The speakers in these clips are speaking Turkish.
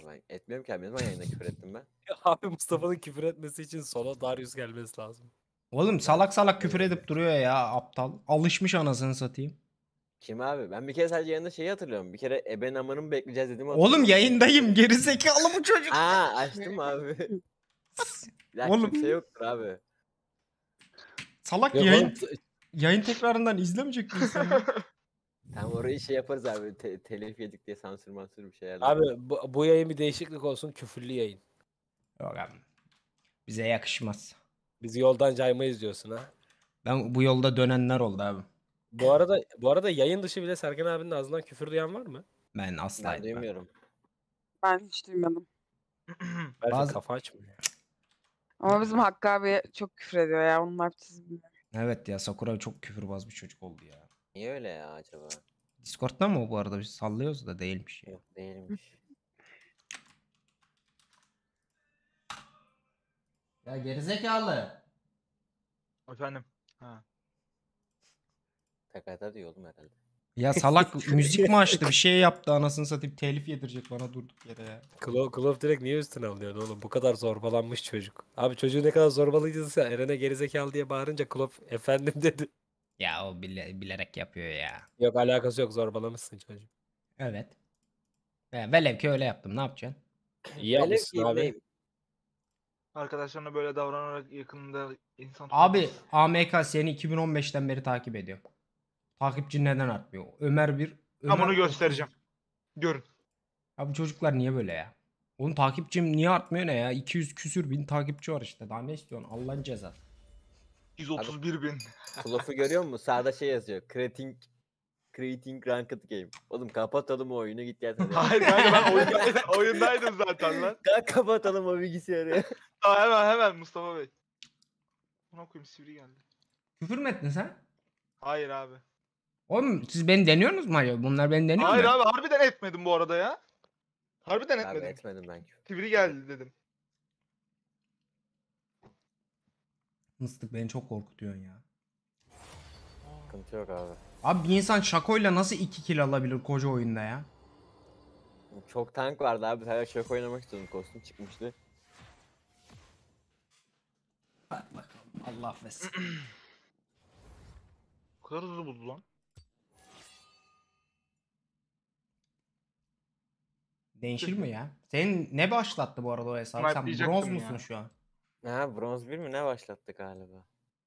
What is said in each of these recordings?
Ben etmiyorum ki abi. Ne zaman yayında küfür ettim ben? Abi Mustafa'nın küfür etmesi için sola Darius gelmesi lazım. Oğlum salak salak küfür edip duruyor ya aptal. Alışmış anasını satayım. Kim abi? Ben bir kere sadece yayında şeyi hatırlıyorum. Bir kere ebe namını mı bekleyeceğiz dedim Oğlum yayındayım gerizekalı bu çocuk. Aa açtım abi. Ya Oğlum. kimse yoktur abi. Salak Yok yayın, oğlum, yayın tekrarından izlemeyecek misin sen ya? Tam orayı şey yaparız abi. Telif yedik diye sansür mansür bir şeyler. abi bu yayın bir değişiklik olsun, küfürlü yayın. Yok abi. Bize yakışmaz. Bizi yoldan caymayız diyorsun ha. Ben bu yolda dönenler oldu abi. Bu arada yayın dışı bile Serkan abinin ağzından küfür duyan var mı? Ben asla Ben etmem. duymuyorum. Ben hiç duymadım. Belki Bazı- kafa açmıyor. Ama bizim Hakkı abi çok küfür ediyor ya. Onlar siz bilmiyorum. Evet ya Sakura çok küfürbaz bir çocuk oldu ya. Niye öyle ya acaba? Discord'da mı o bu arada? Biz sallıyoruz da değilmiş ya. Yok değilmiş. Ya gerizekalı. Efendim. Ha. Takata diyor oğlum herhalde. Ya salak müzik mi açtı bir şey yaptı anasını satayım telif yedirecek bana durduk yere ya. Klov direkt niye üstüne alıyorsun oğlum? Bu kadar zorbalanmış çocuk. Abi çocuğu ne kadar zorbaladıysa Eren'e gerizekalı diye bağırınca Klov efendim dedi. Ya o bilerek yapıyor ya. Yok alakası yok, zorbalamışsın çocuğu. Evet. Ya, velev ki öyle yaptım ne yapacaksın? İyi yapmışsın Velev ki abi. Arkadaşlarına böyle davranarak yakınında insan Abi tutamaz. AMK seni 2015'ten beri takip ediyor. Takipçi neden artmıyor? Ömer bir... Ben Ömer bunu göstereceğim. Görün. Abi çocuklar niye böyle ya? Onun takipçim niye artmıyor ne ya? 200 küsür bin takipçi var işte. Daha ne istiyorsun? Allah'ın cezası. 131 bin. Klof'u görüyor musun? Sağda şey yazıyor. Creating Ranked Game. Oğlum kapatalım o oyunu git gel hadi. Hayır kanka ben oyundaydım zaten lan. Kapatalım o bilgisayarı. Hemen Mustafa Bey. Buna koyayım sivri geldi. Küfür mü ettin sen? Hayır abi. Oğlum siz beni deniyorsunuz mu acaba? Bunlar beni deniyor Hayır mu? abi harbiden etmedim bu arada ya. Harbiden Abi etmedim. etmedim ben. Sivri geldi dedim. Mıstık beni çok korkutuyorsun ya. Sıkıntı yok abi. Abi bir insan şakoyla nasıl 2 kill alabilir koca oyunda ya? Çok tank vardı abi. Sadece şok oynamak istiyordum. Kostüm çıkmıştı. Hadi bakalım Allah affetsin. O kadar hızlı buldu lan. Değişir mi ya? Senin ne başlattı bu arada o hesabı? Sen Snipe'layacaktım bronz ya. musun şu an? Ha bronz 1 mi ne başlattı galiba?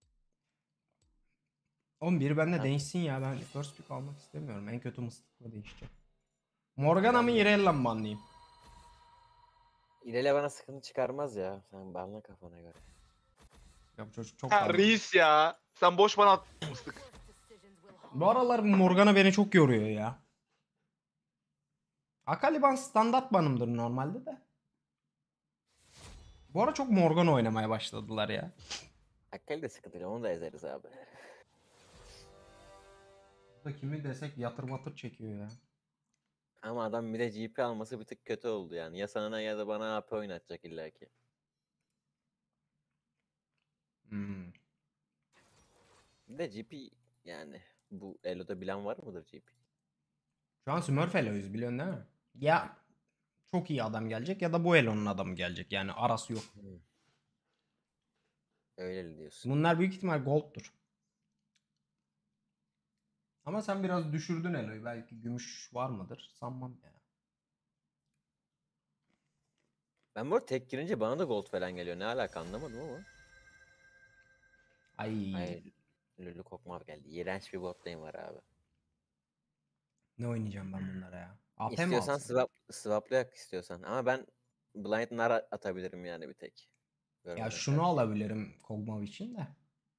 Oğlum biri bende Ha. değişsin ya. Ben first pick almak istemiyorum. En kötü mıstıkla değişeceğim. Morgana mı Irelia mı banlayayım? İlerle bana sıkıntı çıkarmaz ya. Sen banla kafana göre. Ya bu çocuk çok Ha banlıyor. reis ya. Sen boş bana atmıştık. Bu aralar Morgana beni çok yoruyor ya. Akali ban standart banımdır normalde de. Bu ara çok Morgana oynamaya başladılar ya. Hakkali de sıkıntı değil. Onu da ezeriz abi. Burada kimi desek yatır matır çekiyor ya. Ama adam bir de GP alması bir tık kötü oldu yani. Ya sana ya da bana AP oynatacak illaki. Hmm. Bir de GP yani bu Elo'da bilen var mıdır GP? Şu an Smurf Elo'yuz biliyorsun değil mi? Ya çok iyi adam gelecek ya da bu Elo'nun adamı gelecek yani arası yok. Öyle diyorsun. Bunlar büyük ihtimal Gold'dur. Ama sen biraz düşürdün Elo'yu. Belki gümüş var mıdır? Sanmam ya. Ben bu arada tek girince bana da gold falan geliyor. Ne alaka anlamadım ama. Ay, Ay Lulu Kokmav geldi. İğrenç bir bottayım var abi. ne oynayacağım ben bunlara ya? AP mi İstiyorsan alsam? swaplayak istiyorsan. Ama ben blind nar atabilirim yani bir tek. Ya Görmeden şunu karşı. alabilirim Kog'Maw için de.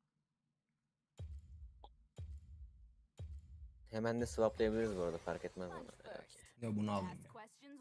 Hemen de swaplayabiliriz bu arada fark etmez bana. Belki. Ya bunu alayım ya.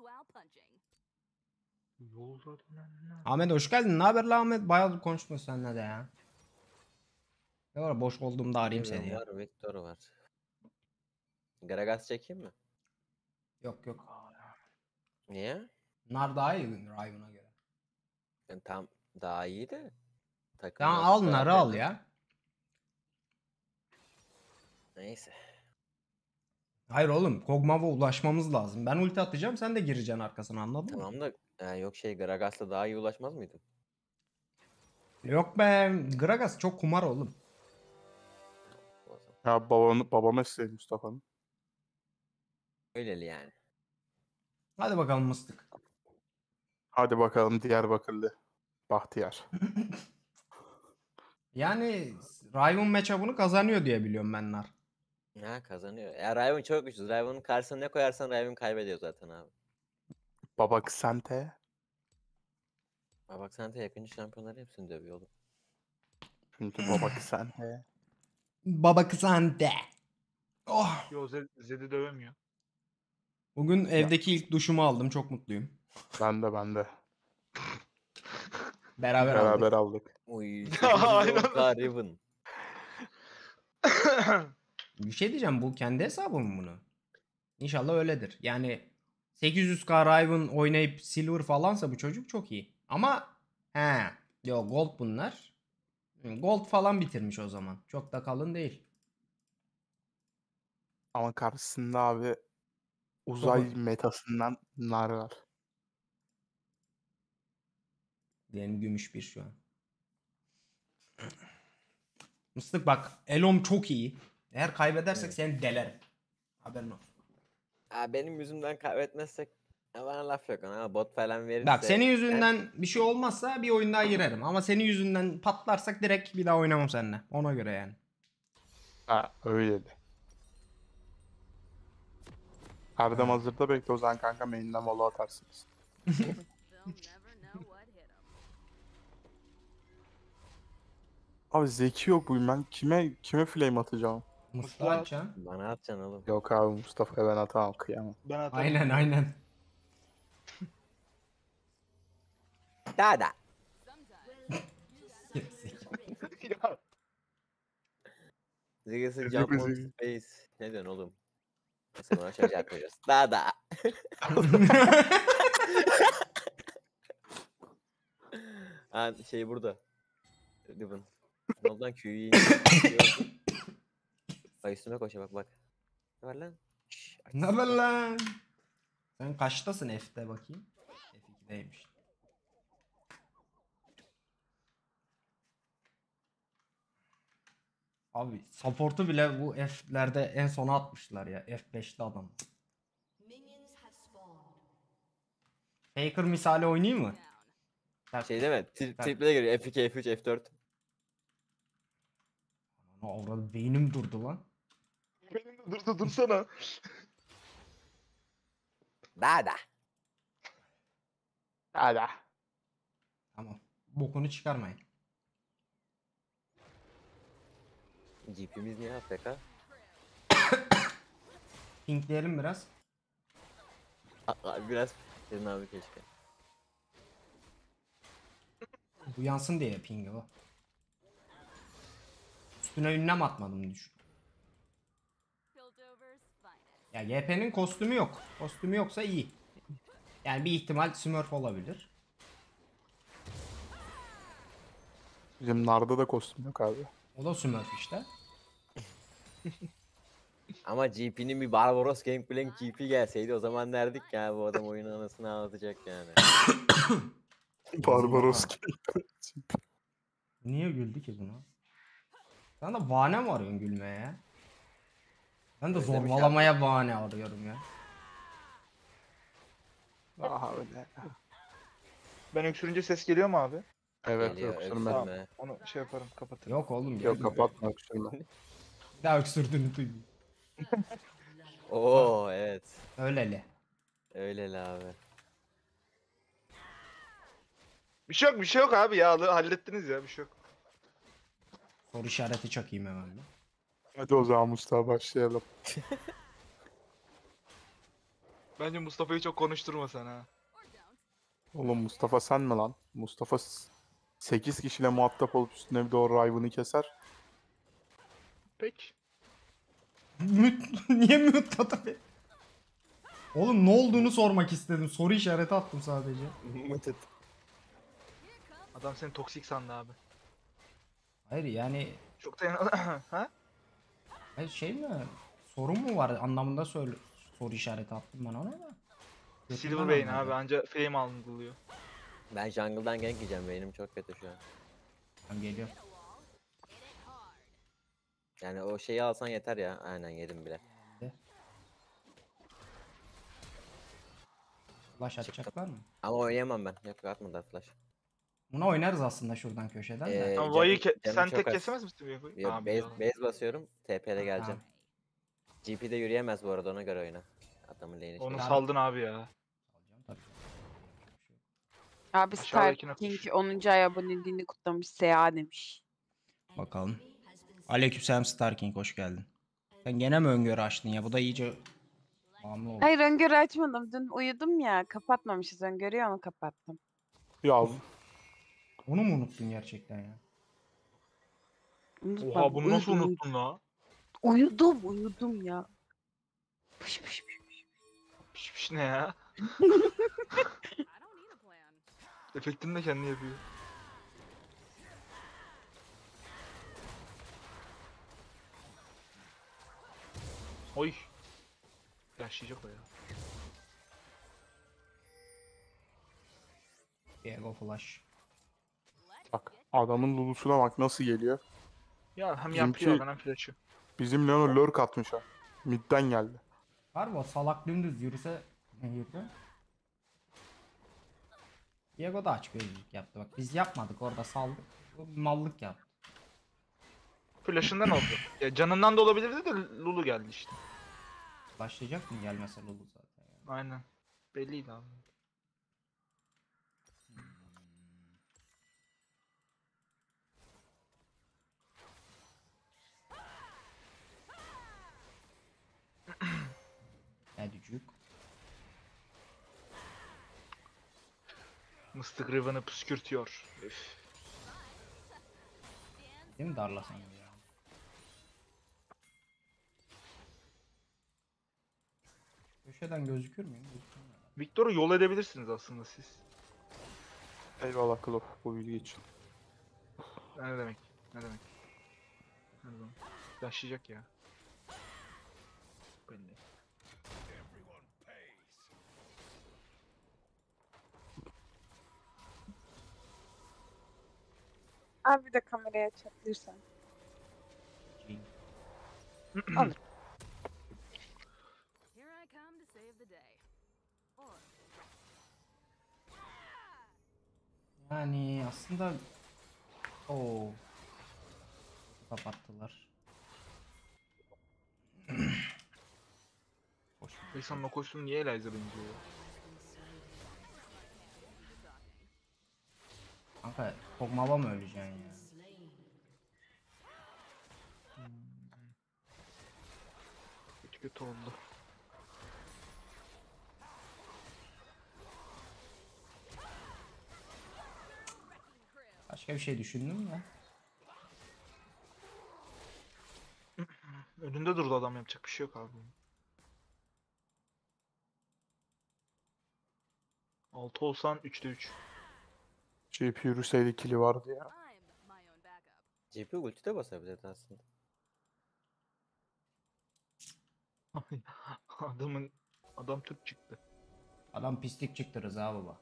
Yol zaten. Ahmet hoş geldin. Ne haber lan Ahmet? Bayağıdır konuşmuyoruz seninle de ya. Ne var boş olduğumda arayayım seni ya. Var, Victor var. Gragas çekeyim mi? Yok yok. Niye? Nar daha iyi Riven'a göre. Yani tam daha iyi de. Tamam al narı al ya. Neyse. Hayır oğlum, Kog'Maw'a ulaşmamız lazım. Ben ulti atacağım, sen de gireceksin arkasına, anladın mı? Tamam da yok Gragas'la daha iyi ulaşmaz mıydın? Yok be, Gragas çok kumar oğlum. O zaman. Ya babam mesleği Mustafa'nın. Öyleli yani. Hadi bakalım mıstık. Hadi bakalım Diyarbakırlı Bahtiyar. Yani Riven matchup'ını kazanıyor diye biliyorum ben Nar. Ha kazanıyor. Ya Riven çok güçlü. Riven'ın karşısına ne koyarsan Riven kaybediyor zaten abi. Baba Kısante. Ha bak sen de yakıncı şampiyonları hepsini dövüyor oğlum. Çünkü Baba Kısante. Baba kısante. Oh. Yo Zed'i dövemiyor. Bugün evdeki ilk duşumu aldım, çok mutluyum. Ben de. Beraber aldık. Beraber aldık. Uy. Aynen. 810k Riven. Bir şey diyeceğim, bu kendi hesabı mı bunu? İnşallah öyledir. Yani 800k Riven oynayıp Silver falansa bu çocuk çok iyi. Ama yo Gold bunlar. Gold falan bitirmiş o zaman. Çok da kalın değil. Ama karşısında abi uzay metasından nar var. Benim gümüş bir şu an. Mıstık bak, Elom çok iyi. Eğer kaybedersek Evet. seni delerim. Haberin olsun. Ha benim yüzümden kaybetmezsek ya bana laf yok ama bot falan verirse. Bak senin yüzünden bir şey olmazsa bir oyun daha girerim. Ama senin yüzünden patlarsak direkt bir daha oynamam seninle. Ona göre yani. Ha öyle de. Erdem hazırda bekle o zaman kanka main'den vola atarsınız. Abi zeki yok bugün ben kime flame atacağım? Mıstık açacaksın. Bana atacaksın oğlum. Yok abi Mustafa'ya ben atamam kıyamam. Ben atarım. Aynen aynen. Daha da. Ya, Ziggy'si Ziggy jump on Ziggy. space. Ne diyorsun oğlum? Mesela ona şarj yapmayacağız. Daha da. Ha şey burada. Riven. Ondan Q'yu Bak üstüme koşuyor bak. Ne var lan? Şşş, aç. Ne haber lan? Sen kaçtasın F'de bakayım? F2'deymiş. Abi support'u bile bu F'lerde en sona atmışlar ya. F5'li adam. Faker misali oynayayım mı? Şey değil mi? Triple geliyor. F2, F3, F4. Orada beynim durdu lan. benim de dursana. Daha da. Hadi. Tamam. Bokunu çıkarmayın. GP'miz niye AFK? Pinkleyelim biraz. Abi biraz senin abi keşke. Uyansın diye pingi o. Üstüne ünlem atmadım düşün. Ya GP'nin kostümü yok. Kostümü yoksa iyi. Yani bir ihtimal Smurf olabilir. Bizim Nar'da da kostüm yok abi. O da Smurf işte. Ama GP'nin bir Barbaros Gangplank GP gelseydi o zaman derdik ya bu adam oyunun anasını ağlatacak yani. Barbaros Niye güldü ki buna? Sen de bahane mi arıyorsun gülmeye ya? Ben de Özlemiş zorbalamaya bahane arıyorum ya. Aha öyle. Ben öksürünce ses geliyor mu abi? Evet Geliyor, öksürme. öksürme. Tamam. Onu şey yaparım kapatırım. Yok oğlum. Yok kapatma öksürme. Bir daha öksürdüğünü duydum. Oo evet. Öyleli. Öyle abi. Bir şey yok abi ya. Hallettiniz ya bir şey yok. Soru işareti çakayım hemen bir. Hadi o zaman Mustafa başlayalım. Bence Mustafa'yı çok konuşturma sen ha. Oğlum Mustafa sen mi lan? Mustafa 8 kişiyle muhatap olup üstüne bir doğru Riven'ı keser. Peki. Niye mute tabii? Oğlum ne olduğunu sormak istedim. Soru işareti attım sadece. Mıtıt. Adam seni toksik sandı abi. Hayır yani Çok da ha? hayır şey mi? sorun mu var anlamında soru işareti attım ben ona da. Silver Götünden Vayne anladım. abi anca flame algılıyor. Ben jungle'dan gank yiyeceğim. Benim çok kötü şu an. Ben geliyorum. Yani o şeyi alsan yeter ya. Aynen yedim bile. Flash atacaklar mı? Ama oynayamam ben. Yok atmadılar flash. Buna oynarız aslında şuradan köşeden de. Ama Canım- Vay'ı canım sen çok tek az. kesemez misin Viego? Yok, Abi base basıyorum. TP'de geleceğim. Tamam. GP'de yürüyemez bu arada, ona göre oyna. Adamın lane'i Onu şey. saldın abi ya. Alacağım tabii. Abi Star Aşağıdakine King koş. 10. ay aboneliğini kutlamış. SA demiş. Bakalım. Aleykümselam Starking hoş geldin. Sen gene mi öngörü açtın ya? Bu da iyice bağımlı oldu. Hayır öngörü açmadım. Dün uyudum ya. Kapatmamışız öngörüyü, onu kapattım. Yazdım. Onu mu unuttun gerçekten ya? Unutmadım, Oha bunu nasıl uyudum, unuttun la? Uyudum ya. Pış pış pış. Piş piş ne ya? Efektini de kendi yapıyor. Oy. Yaşayacak o ya. Diego Flash. Bak adamın Lulu'suna bak nasıl geliyor. Ya hem Bizimki- yapıyor ben hem flash'ı. Bizim Leon'u lurk atmış ha. Mid'den geldi. Var mı o salak dümdüz yürüse ne yürüdü? Diego da aç gözlük yaptı bak. Biz yapmadık orada saldık. O mallık yaptı. Flash'ından oldu. Ya canından da olabilirdi de Lulu geldi işte. Başlayacak mı gelmese Lulu zaten ya. Aynen. Belliydi abi. Edücük. Mıstık Riven'ı püskürtüyor. Üf. Değil mi darlasan ya? Köşeden gözükür müyüm? Gözükmüyor. Victor'u yol edebilirsiniz aslında siz. Eyvallah Klopp bu bilgi için. Ne demek? Ne demek? Ne demek? Yaşayacak ya. Belli. Abi bir de kamerayı açabilirsen. Alır. Here I come to save the day. Or Yani aslında o kapattılar. Hoş bulduk. Lisan'ın o kostümü niye Eliza benziyor ya? Kanka Kog'Mawa mı öleceksin ya? Kötü kötü oldu. Başka bir şey düşündün mü ya? Önünde durdu adam, yapacak bir şey yok abi. 6 olsan 3'te 3. GP yürüseydi kili vardı ya. I'm my own backup. GP ulti de basabilirdi aslında. Adam Türk çıktı. Adam pislik çıktı Rıza baba.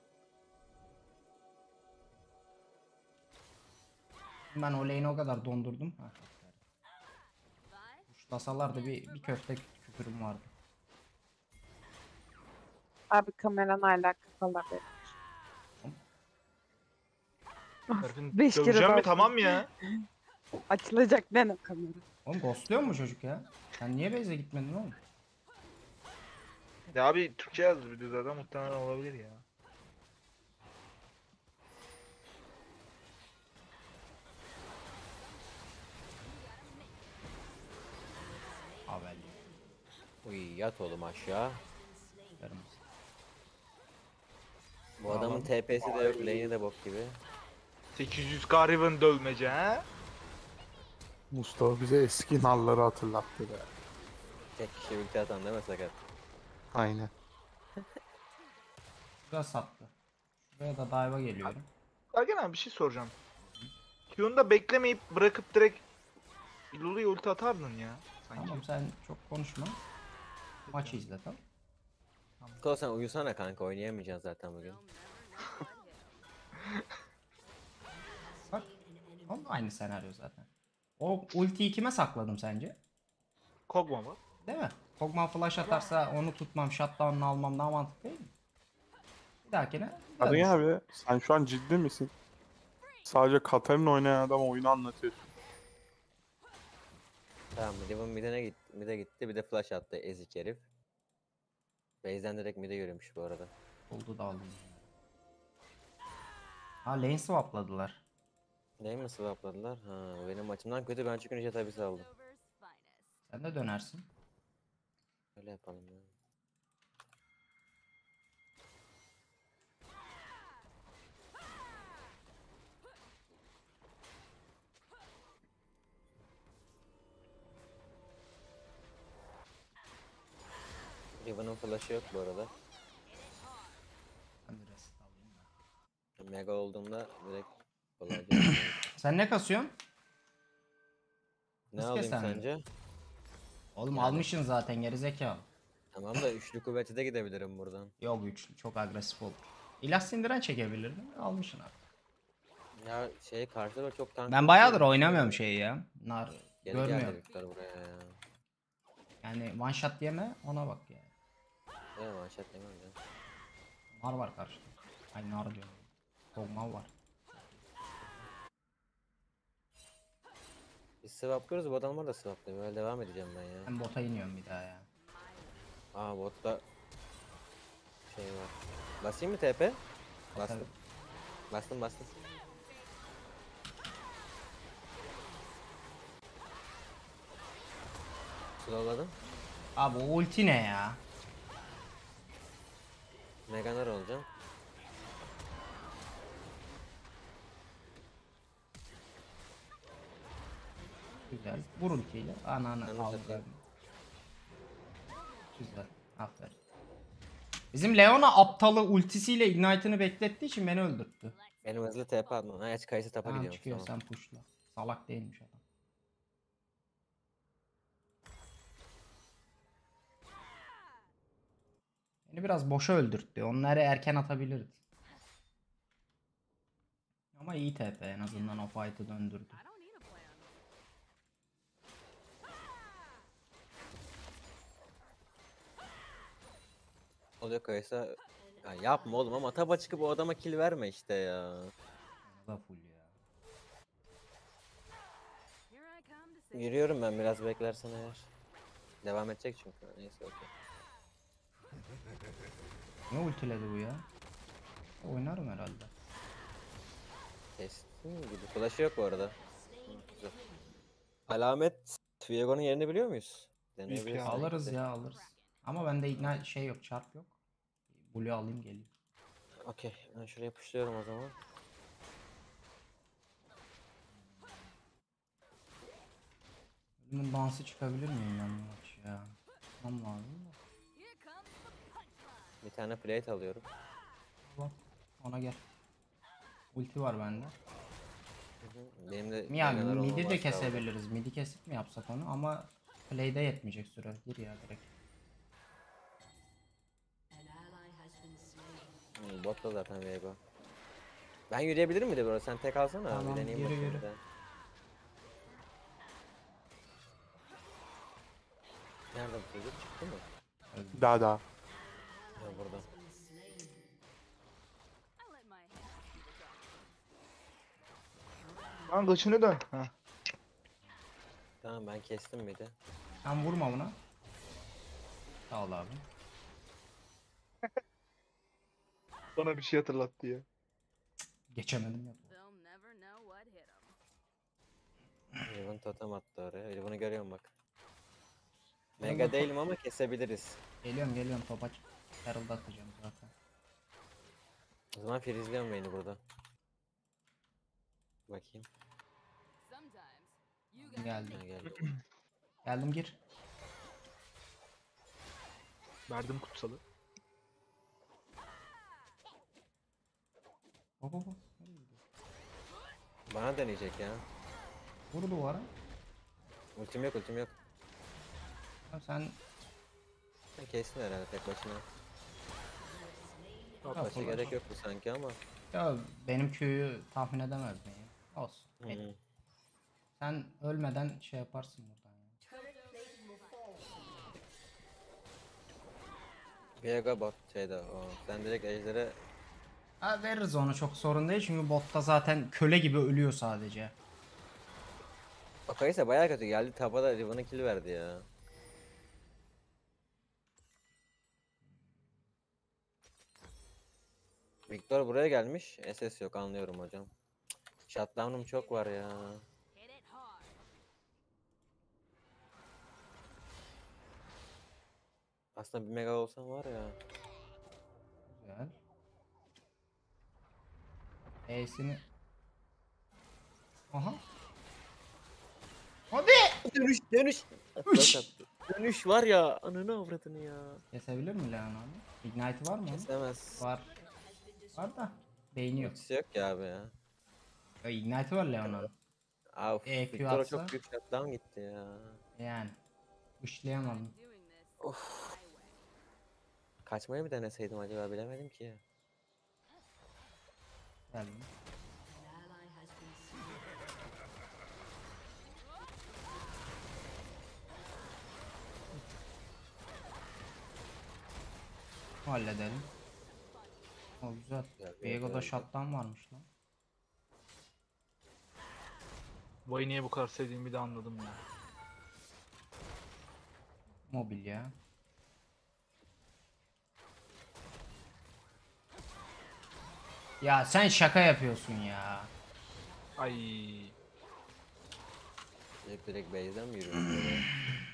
Ben o lane'i o kadar dondurdum. Ha. Bye. Uçlasalardı bir köfte küfürüm vardı. Abi kameran hala kapalı benim. Herifin 5 kere döveceğim mi bastım. tamam ya? Açılacak lan o kamera. Oğlum ghostluyor mu çocuk ya? Sen niye base'e gitmedin oğlum? Ya abi Türkçe yazdı video zaten, muhtemelen olabilir ya. Haberli. Uy yat oğlum aşağı. Yarım. Bu adamın TP'si de yok, lane'i de bok gibi. 800 Riven dövmece ha? Mustafa bize eski nalları hatırlattı be. Tek kişi ulti atan değil mi sakat? Aynen. Biraz sattı. Şuraya da dive'a geliyorum. Ergen abi bir şey soracağım. Q'nu da beklemeyip bırakıp direkt Lulu'ya ulti atardın ya. sanki. Tamam sen çok konuşma. Maçı izle tamam. Klo sen uyusana kanka, oynayamayacağız zaten bugün. Bak. O da aynı senaryo zaten. O ultiyi kime sakladım sence? Kog'Maw mı? Değil mi? Kog'Maw flash atarsa onu tutmam, shutdown'unu almam daha mantıklı değil mi? Bir dahakine Hadi dönüş. abi sen şu an ciddi misin? Sadece Katarina oynayan adam oyunu anlatıyor. Tamam, Riven mid'e gitti, bir de flash attı ezik herif. Base'den direkt mid'e yürümüş bu arada. Oldu da aldım. Ha lane swapladılar. Neyi mi swapladılar? Ha, benim maçımdan kötü, ben çünkü Ninja tabisi aldım. Sen de dönersin. Öyle yapalım ya. Riven'ın flash'ı yok bu arada. Ben de reset alayım da. Mega olduğumda direkt kolayca yapıyorum. Sen ne kasıyorsun? Ne Biz alayım kesen mi? sence? Oğlum Yani. almışsın zaten gerizekalı. Tamam da üçlü kuvveti de gidebilirim buradan. Yok güçlü çok agresif olur. İlaç sindiren çekebilirdin. Almışsın artık. Ya şey, karşıda da çok tank Ben yok bayağıdır ya. oynamıyorum şeyi ya. Nar Geri geldi görmüyorum. Victor buraya ya. Yani one shot diyeme ona bak ya. Evet, manşet demem ya. Nar var karşıda. Ay nar diyorum. Kog'Maw var. Biz swaplıyoruz, bu adamlar da swaplıyor. Böyle devam edeceğim ben ya. Ben bota iniyorum bir daha ya. Aa, botta şey var. Basayım mı TP? Bastım. Bastım. Slowladım. Abi o ulti ne ya? Meganar olacağım. Güzel. Vur ultiyle. Ananı Ben de aldım. satayım. Güzel. Aferin. Bizim Leona aptalı ultisiyle Ignite'ını beklettiği için beni öldürttü. Benim hızlı TP atmam. Ha, aç kayısı tapa Tamam gidiyorum. çıkıyor Tamam. sen pushla. Salak değilmiş adam. Beni biraz boşa öldürttü. Onları erken atabilirdi. Ama iyi TP en azından o fight'ı döndürdü. I don't need a plan. Oluyor kayısı. Ya yapma oğlum, ama taba çıkıp o adama kill verme işte ya. O da full ya. Here I come to save. Yürüyorum ben, biraz beklersen eğer. Devam edecek çünkü. Neyse, okey. Ne ultiledi bu ya? Oynarım herhalde. Kestim gibi. Flash'ı yok bu arada. Hı, güzel. Alamet Viego'nun yerini biliyor muyuz? Deneyebiliriz. Ya, Alırız ya alırız. Ama bende ignite şey yok, çarp yok. Blue alayım geleyim. Okey. Ben şuraya yapıştırıyorum o zaman. Ölümün dansı çıkabilir miyim ben bu maç ya? Tamam lazım da. Here comes the punchline. Bir tane plate alıyorum. Bak, ona gel. Ulti var bende. Hı hı. Benim de Ya Meganar olmam midi de az kaldı. kesebiliriz. Midi kesip mi yapsak onu ama play'de yetmeyecek süre. Gir ya direkt. Botta zaten Viego. Ben yürüyebilir miydi böyle? Sen tek alsana. Tamam, bir deneyeyim yürü, bakayım yürü. bir de. Nerede bu çocuk? Çıktı mı? Daha. Ha, burada. I let my hands do the talking. Lan kılıçını dön. Ha. Tamam, ben kestim bir de. Sen vurma buna. Sağ ol abi. Bana bir şey hatırlattı ya. Geçemedim ya. They'll never know what hit 'em. Riven totem attı oraya. Riven'ı görüyorum bak. Riven Mega to- değilim ama kesebiliriz. Geliyorum topa Herald atacağım zaten. O zaman freezeliyorum beni burada. Bakayım. Sometimes you gotta Geldi. Ha, geldi. Geldim gir. Verdim kutsalı. Hop hop hop. Nereye gidiyor? Bana deneyecek ya. Vur duvara. Ultim yok. Sen Kesin herhalde tek başına. Yok, Başka olur. gerek yoktu sanki ama. ya benim köyü tahmin edemezdin ya. Olsun. Hı. Sen ölmeden şey yaparsın buradan ya. Viego bot şeyde o. Sen direkt ejdere Ha, veririz onu, çok sorun değil çünkü botta zaten köle gibi ölüyor sadece. o Kayısa bayağı kötü geldi. Tapa da Riven'ın kill verdi ya. Victor buraya gelmiş. SS yok anlıyorum hocam. Shutdown'um çok var ya. Hit it hard. Aslında bir mega olsam var ya. Güzel. E'sini. Aha. Hadi. Dönüş dönüş. Üç. Dönüş var ya. Ananı avradını ya. Kesebilir mi Leon abi? Ignite var mı? onun? Kesemez. Var. Var da. Beyni yok. Ultisi yok ya abi ya. Ya, Ignite var Leon'un. Abi EQ Victor'a atsa? çok büyük shutdown gitti ya. Yani. Işlayamadım. Doing this Of. my way. Kaçmayı mı deneseydim acaba bilemedim ki. Geldim. Halledelim. O güzel. Güzel, Viego'da güzel. shutdown varmış lan. Vay'ı niye bu kadar sevdiğimi bir de anladım ya. Mobil ya. Ya sen şaka yapıyorsun ya. Ay. Direkt base'den mi yürüyorsun böyle?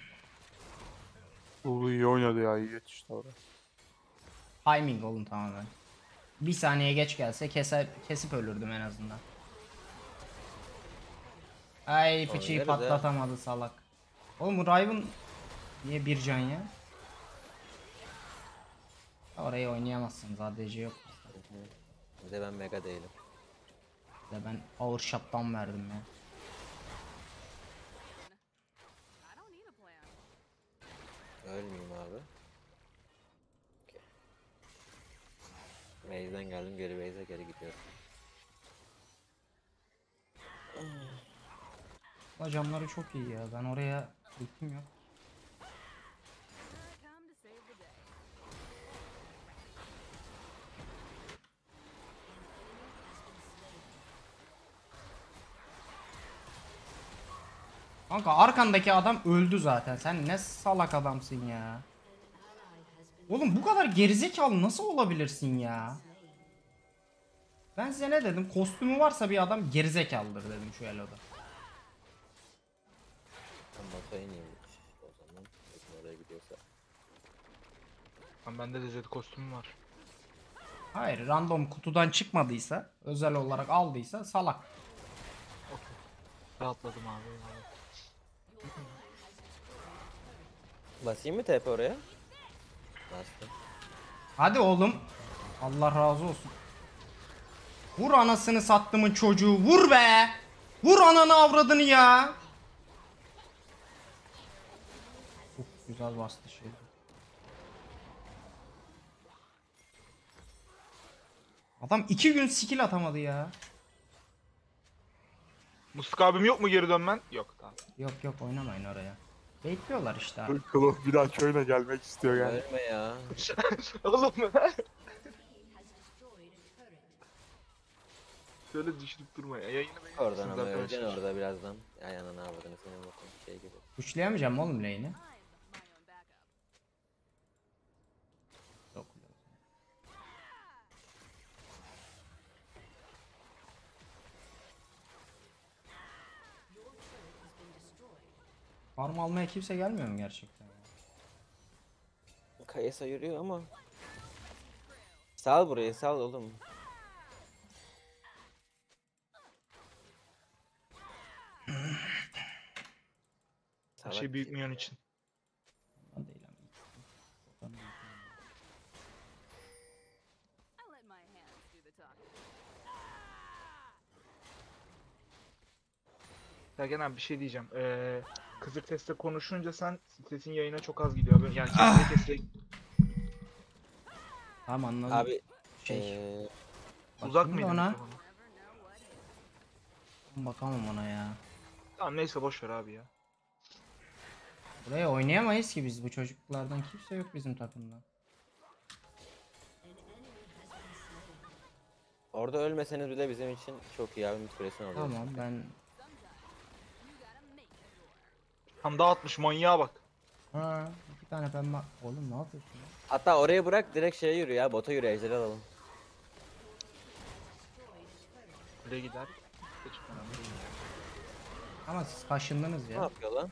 Lulu iyi oynadı ya, iyi yetişti oraya. Timing olun tamamen. Bir saniye geç gelse kesip ölürdüm en azından. Ay fıçıyı Oynarız ha. patlatamadı salak. Oğlum bu Riven niye bir can ya? Orayı oynayamazsınız, ADC yok. Bir de ben mega değilim. Bir de ben ağır shutdown verdim ya. I don't need a plan. Ölmeyeyim abi. Okey. Base'den geldim geri base'e geri gidiyorum. Hocamları çok iyi ya. Ben oraya gittim yok. I come to save the day. Kanka arkandaki adam öldü zaten. Sen ne salak adamsın ya. Oğlum bu kadar gerizekalı nasıl olabilirsin ya? Ben size ne dedim? Kostümü varsa bir adam gerizekalıdır dedim şu eloda. Ben bota ineyim o zaman. Bakın oraya gidiyorsa. Lan bende de Zed kostümü var. Hayır, random kutudan çıkmadıysa, özel olarak aldıysa salak. Rahatladım abi. Basayım mı TP oraya? Bastım. Hadi oğlum. Allah razı olsun. Vur anasını sattımın çocuğu, vur be. Vur ananı avradını ya. Uf, güzel bastı şey. Adam 2 gün skill atamadı ya. Musluk abim yok mu geri dönmen? Yok tamam. Yok yok, oynamayın oraya. Bekliyorlar işte abi. Klov bir daha köyüne gelmek istiyor yani. Ölme ya. Oğlum şöyle düşünüp durma ya. Yayını Oradan ama beğenirsiniz öleceksin arkadaşlar. orada birazdan. Ay ananı avradını senin bakın şey gibi. Uçlayamayacağım oğlum lane'i. I'm my own backup. Yok. Farm almaya kimse gelmiyor mu gerçekten ya? Kayısa yürüyor ama. Sal burayı sal oğlum. Her Salak şey büyük ki. minyon için. Ondan değil ama. I let my hands do the talking. Sergen abi bir şey diyeceğim. Kızık sesle konuşunca sesin yayına çok az gidiyor. Yani kese kese Tamam anladım. Abi şey. uzak Bakayım mıydı da ona. mikrofonu? Bakamam ona ya. Tamam neyse boş ver abi ya. Buraya oynayamayız ki biz, bu çocuklardan kimse yok bizim takımda. orada ölmeseniz bile bizim için çok iyi abi, mid kulesini alıyoruz. Tamam ben... Tam dağıtmış manyağa bak. Ha, 2 tane pembe... Oğlum ne yapıyorsun ya? Hatta oraya bırak, direkt şeye yürü ya, bota yürü, ejderi alalım. Öyle gider. Hiç önemli değil yani. Ama siz kaşındınız Ne ya. yapıyor lan?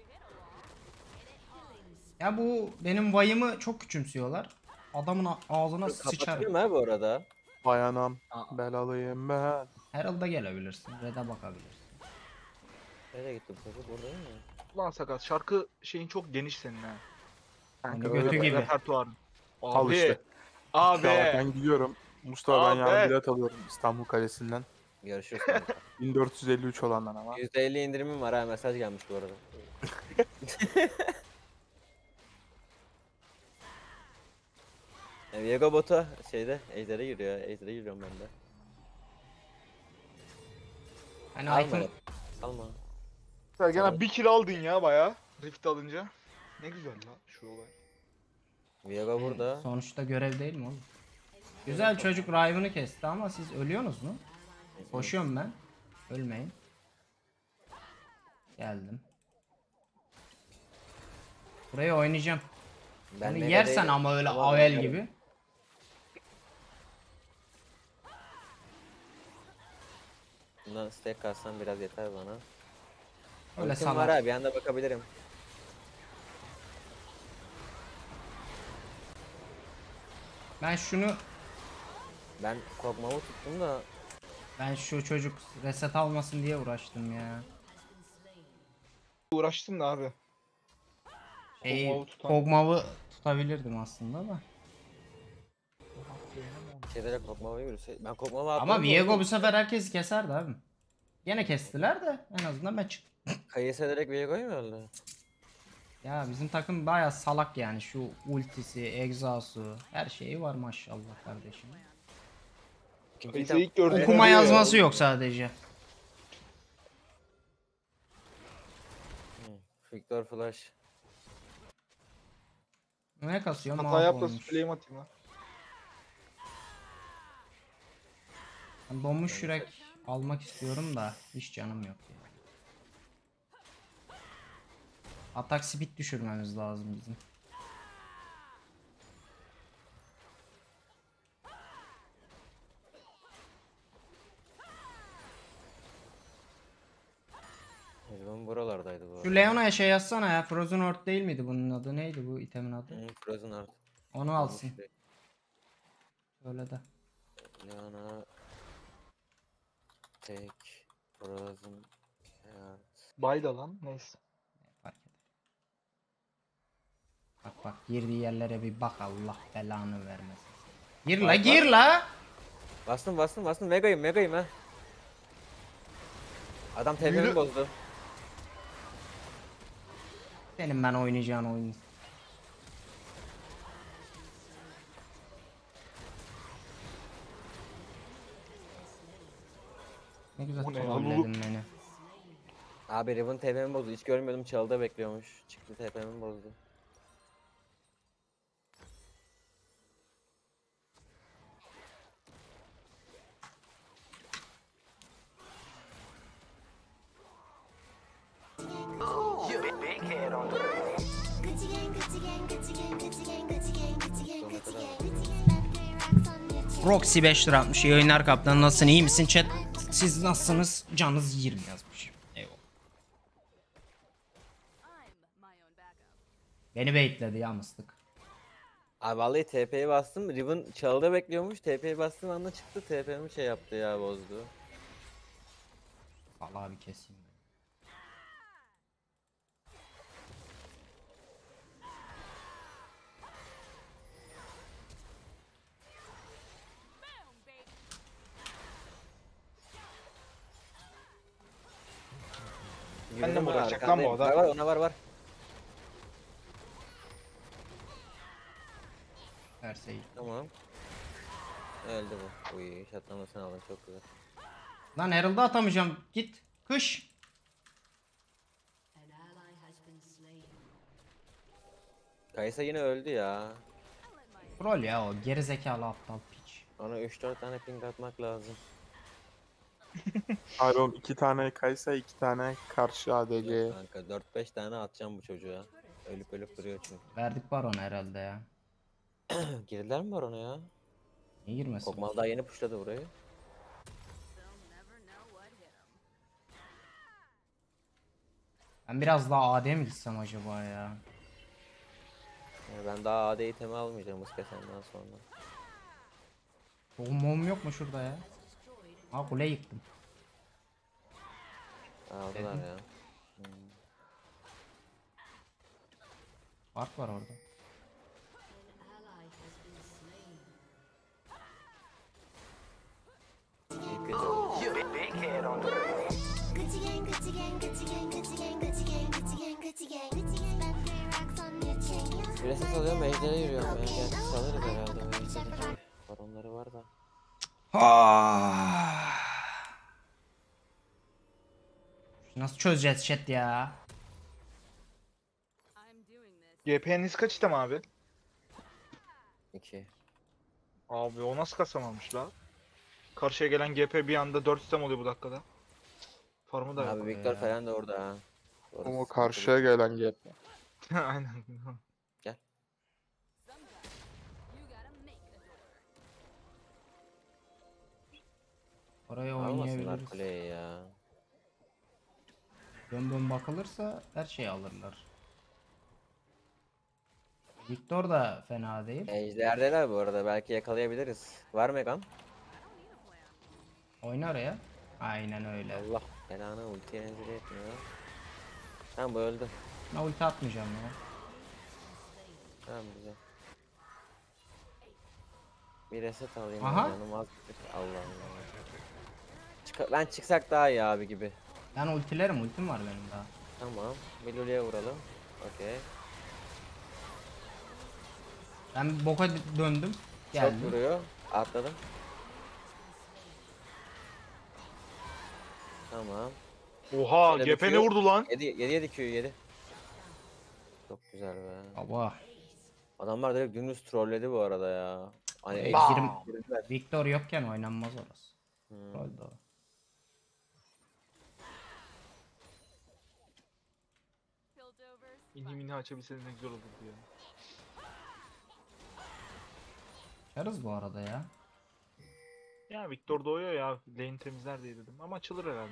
Ya bu benim vayımı çok küçümsüyorlar. Adamın ağzına Kapatıyor sıçarım. mu abi orada? Bayanam. Aa. Belalıyım ben. Herald'a gelebilirsin. Red'e bakabilirsin. Nereye gitti bu çocuk, burada değil mi? Ulan sakat şarkı şeyin çok geniş senin ha. Hani öyle götü gibi. Repertuarın. Al Abi. işte. Abi. Ya ben gidiyorum. Mustafa ben Abi. yarın bilet alıyorum İstanbul Kalesi'nden. Görüşürüz kanka. 1453 olandan ama. %50 indirimim var ha, mesaj gelmiş bu arada. Viego bota şeyde ejdere giriyor. Ejdere giriyorum ben de. Hani Alma. item Alma. Sen gene 1 kill aldın ya baya. Rift alınca. Ne güzel la şu olay. Viego burada. sonuçta görev değil mi oğlum? Güzel çocuk Riven'ı kesti ama siz ölüyorsunuz mu? Koşuyorum ben. Ölmeyin. Geldim. Buraya oynayacağım. Ben Hani mega yersen değilim. ama öyle Ama avel oynarım. gibi. Bundan stack kalsam biraz yeter bana. Öyle Ultim var salak. abi, bir anda bakabilirim. Ben şunu Ben korkmamı tuttum da. Ben şu çocuk reset almasın diye uğraştım ya. Uğraştım da abi. Kog'Maw'u tutan- Kog'Maw'ı tutabilirdim aslında da. Şeylere korkmamı yürüse. Ben korkmamı attım. Ama Viego bu sefer herkesi keserdi abi. Gene kestiler de en azından ben çıktım. Kayısı direkt Viego'yu mu öldü? Ya bizim takım bayağı salak yani, şu ultisi, egzası, her şeyi var maşallah kardeşim. Kayısı ilk gördüm. Okuma yazması yok sadece. Victor Flash. Ne kasıyor? Hata yap da Mahvolmuş. flame atayım ha. Ben donmuş yürek almak istiyorum da hiç canım yok ya. Atak speed düşürmemiz lazım bizim. Bizim buralardaydı bu. Şu Leona'ya şey yazsana ya. Frozen Earth değil miydi bunun adı? Neydi bu itemin adı? Frozen Art. Onu alsın. Öyle de. Leona. Tek. Frozen Art. Bayda lan neyse. Fark eder. Bak bak, girdiği yerlere bir bak, Allah belanı vermesin. Gir la, Bak, gir la. Bastım. Megayım ha. Adam TP'mi Yürü. bozdu. Senin ben oynayacağın oyun. Ne güzel Bu ne ya, trolledin beni. Abi Riven TP'mi bozdu. Hiç görmüyordum, çalıda bekliyormuş. Çıktı TP'mi bozdu. Roxy 5 lira atmış. İyi oyunlar kaptan. Nasılsın? İyi misin chat? Siz nasılsınız? Canınız 20 yazmış. Eyvallah. I'm my own backup. Beni baitledi ya mıstık. Abi vallahi TP'ye bastım. Riven çalıda bekliyormuş. TP'ye bastığım anda çıktı. TP'mi şey yaptı ya, bozdu. Vallahi bir keseyim. Girdim mi ha, uğraşacak lan bu arkandayım. adam? Var ona var. Verseyi. Tamam. Öldü bu. Uy şatlamasını aldın çok güzel. Lan Herald'ı atamayacağım. Git. Kış. Kaysa yine öldü ya. Troll ya o. Geri zekalı aptal piç. Ona 3-4 tane ping atmak lazım. Hayır oğlum 2 tane Kaysa 2 tane karşı ADC. Kanka 4-5 tane atacağım bu çocuğa. Ölüp ölüp duruyor çünkü. Verdik baronu herhalde ya. Girdiler mi var ona ya? Niye girmesin? Kokmal daha yeni pushladı burayı. They'll never know what hit 'em. Ben biraz daha AD mi gitsem acaba ya? Yani ben daha AD itemi almayacağım ıskasenden sonra. Tohum yok mu şurada ya? Ha kule yıktım. Aldılar Dedim. ya. Fark var orada. İyi kötü. Bir ses alıyorum ejderha yürüyorum ya. Gerçi salırız herhalde o ejderi. Baronları var da. Nasıl çözeceğiz chat ya? I'm doing this. GP'niz kaç item abi? 2. Abi o nasıl kasamamış la? Karşıya gelen GP bir anda 4 item oluyor bu dakikada. Farmı da Abi yok. Victor ya. falan da orada ha. Orası Ama o sıkıntı karşıya gelen GP. Aynen. Sometimes you gotta make a door. Oraya Almasınlar oynayabiliriz. kuleyi ya. Dön bakılırsa her şeyi alırlar. Victor da fena değil. Ejderdeler bu arada belki yakalayabiliriz. Var mı Egan? Oyna oraya. Aynen öyle. Allah belanı ultiye enzile etmiyor. Tamam bu öldü. Ben ulti atmayacağım ya. Tamam güzel. Bir reset alayım. Aha. Canım az bir tık. Allah Allah. Ben çıksak daha iyi abi gibi. Ben ultilerim. Ultim var benim daha. Tamam. Bir Lulu'ya vuralım. Okey. Ben boka döndüm. Çok Geldim. vuruyor. Atladım. Tamam. Oha Şöyle GP ne düşüyor. vurdu lan? 7 Q'yu 7. Çok güzel be. Baba. Adamlar direkt dümdüz trolledi bu arada ya. Hani Girim- Victor yokken oynanmaz orası. Hmm. Öldü o. Piltovers. İni mini açabilseniz ne güzel olurdu ya. Açarız bu arada ya. Ya Victor doğuyor ya. Lane temizler diye dedim. Ama açılır herhalde.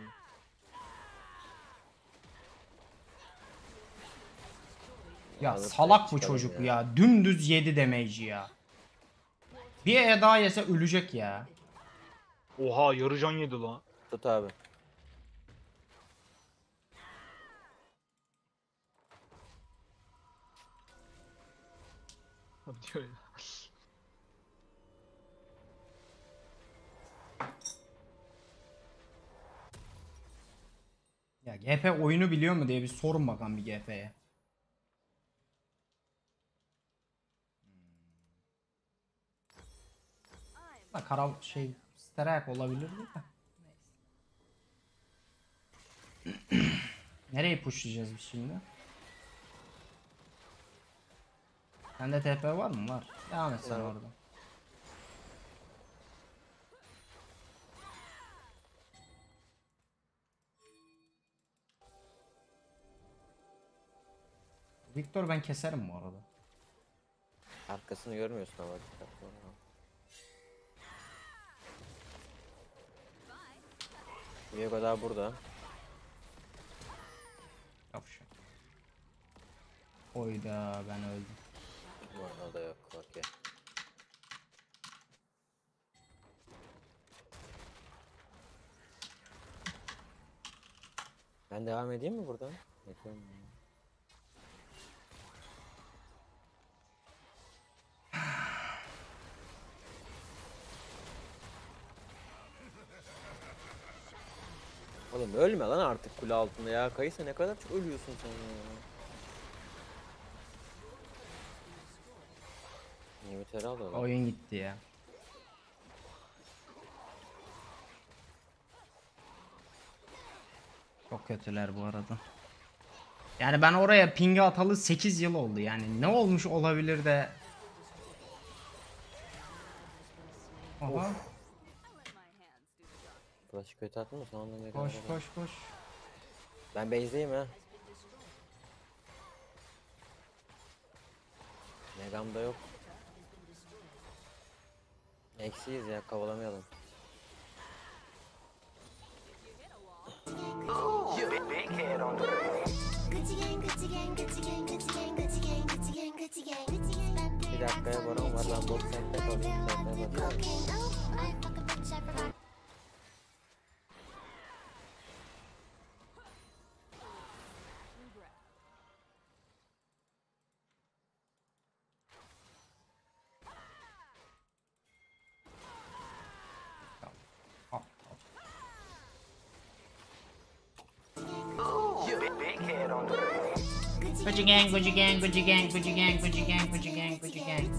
Ya Alıp salak bu çıkalım çocuk ya. Dümdüz 7 damage ya. Bir Eda yese ölecek ya. Oha yarı can yedi lan. Tut abi. Abi diyor ya. Ya GP oyunu biliyor mu diye bir sorun bakalım bir GP'ye. Da kara şey sterak olabilir mi de. Neyse. Nereye pushlayacağız biz şimdi? Sende TP var mı? Var. Devam et sen Var. orada. Victor ben keserim bu arada. Arkasını görmüyorsun ama dikkatli ol. Viego daha burada. Yavşak. Oyda ben öldüm. O da yok. Okey. Ben devam edeyim mi buradan? Yapıyorum. Oğlum ölme lan artık kule altında ya. Kayısa ne kadar çok ölüyorsun sen ya. Nimetleri alıyorlar. Oyun gitti ya. Çok kötüler bu arada. Yani ben oraya ping'i atalı 8 yıl oldu yani. Ne olmuş olabilir de. Aha. I'll let my hands do the talking. Flash'ı kötü attın mı? Son anda Mega Koş var. koş koş. Ben base'deyim ha. Megam da yok. Eksiyiz ya, kovalamayalım. Bir dakikaya Baron var, ben bot sende kalayım, sende bakıyorum. Hop, hop. Gucci gang, Gucci gang, Gucci gang, Gucci gang, Gucci gang, Gucci gang, Gucci gang.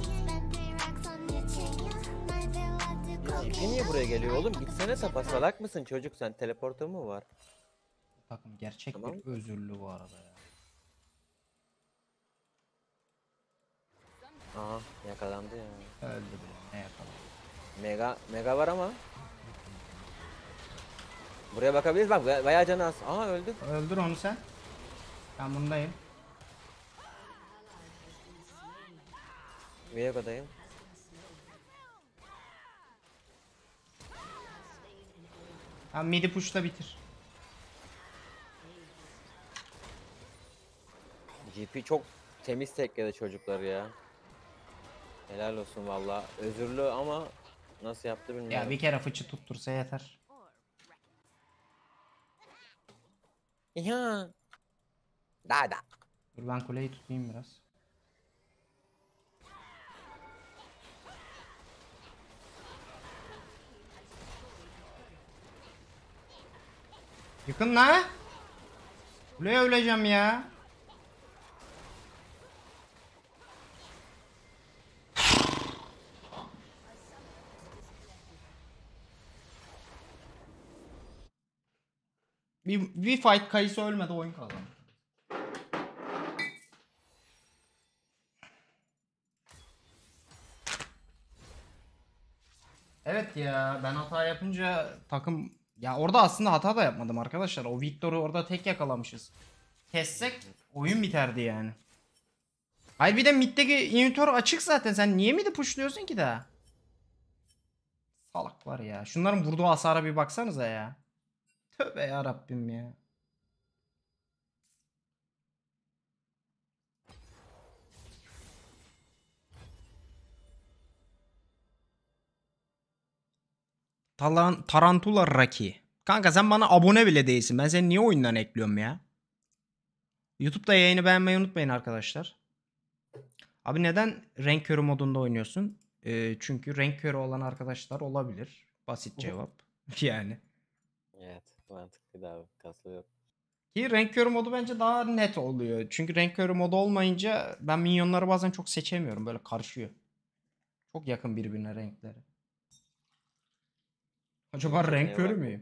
Efe niye buraya geliyor oğlum? Gitsene tapa, salak mısın çocuk sen? Teleportun mu var? Bu takım gerçek Tamam. bir özürlü bu arada ya. Aha yakalandı ya. Öldü bile, ne yapalım. Mega var ama. Buraya bakabiliriz, bak bayağı canı az. Aha öldü. Öldür onu sen. Ben bundayım. Viego'dayım. Tamam midi push'ta bitir. GP çok temiz tekledi çocukları ya. Helal olsun valla. Özürlü ama nasıl yaptı bilmiyorum. Ya bir kere fıçı tuttursa yeter. Ya. Daha da. Dur ben kuleyi tutayım biraz. Yıkın la. Kuleye öleceğim ya. Bir fight kayısı ölmedi, oyun kazandı. Evet ya, ben hata yapınca takım ya orada aslında hata da yapmadım arkadaşlar. O Victor'u orada tek yakalamışız. Kessek oyun biterdi yani. Hayır bir de mid'deki inhibitor açık zaten. Sen niye mid'i pushluyorsun ki daha? Salaklar ya. Şunların vurduğu hasara bir baksanıza ya. Tövbe ya Rabbim ya. Tarantula Raki. Kanka sen bana abone bile değilsin. Ben seni niye oyundan ekliyorum ya? YouTube'da yayını beğenmeyi unutmayın arkadaşlar. Abi neden renk körü modunda oynuyorsun? Çünkü renk körü olan arkadaşlar olabilir. Basit cevap. Yani. Evet mantıklı abi. Kaslı yok. Ki renk körü modu bence daha net oluyor. Çünkü renk körü modu olmayınca ben minyonları bazen çok seçemiyorum. Böyle karışıyor. Çok yakın birbirine renkleri. Acaba renk körü müyüm?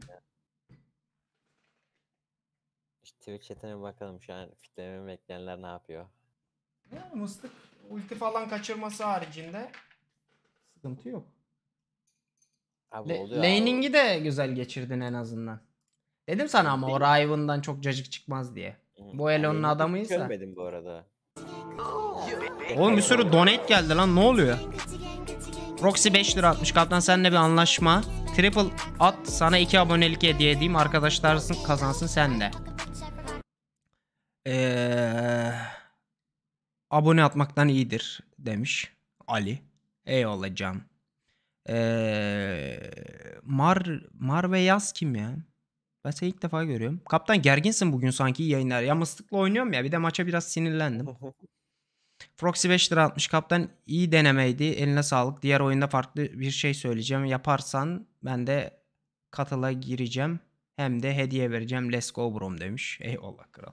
İşte Twitch chat'ine bir bakalım şu an fitlememi bekleyenler ne yapıyor? Yani mıstık ulti falan kaçırması haricinde sıkıntı yok. Abi oluyor Laning'i de güzel geçirdin en azından. Dedim sana ama o Riven'dan çok cacık çıkmaz diye. Bu Elon'un adamıysa. Görmedim bu arada. Oğlum bir sürü donate geldi lan, ne oluyor? Roxy 5 lira atmış. Kaptan seninle bir anlaşma. Triple at, sana 2 abonelik hediye edeyim. Arkadaşlarsın kazansın sen de. Abone atmaktan iyidir demiş Ali. Eyvallah can. Mar ve Yaz kim ya? Ben seni ilk defa görüyorum. Kaptan gerginsin bugün sanki, iyi yayınlar. Ya mıstıkla oynuyorum ya, bir de maça biraz sinirlendim. Proxy 5 lira atmış. Kaptan iyi denemeydi. Eline sağlık. Diğer oyunda farklı bir şey söyleyeceğim. Yaparsan ben de katıla gireceğim. hem de hediye vereceğim. Let's go brom demiş. Eyvallah kral.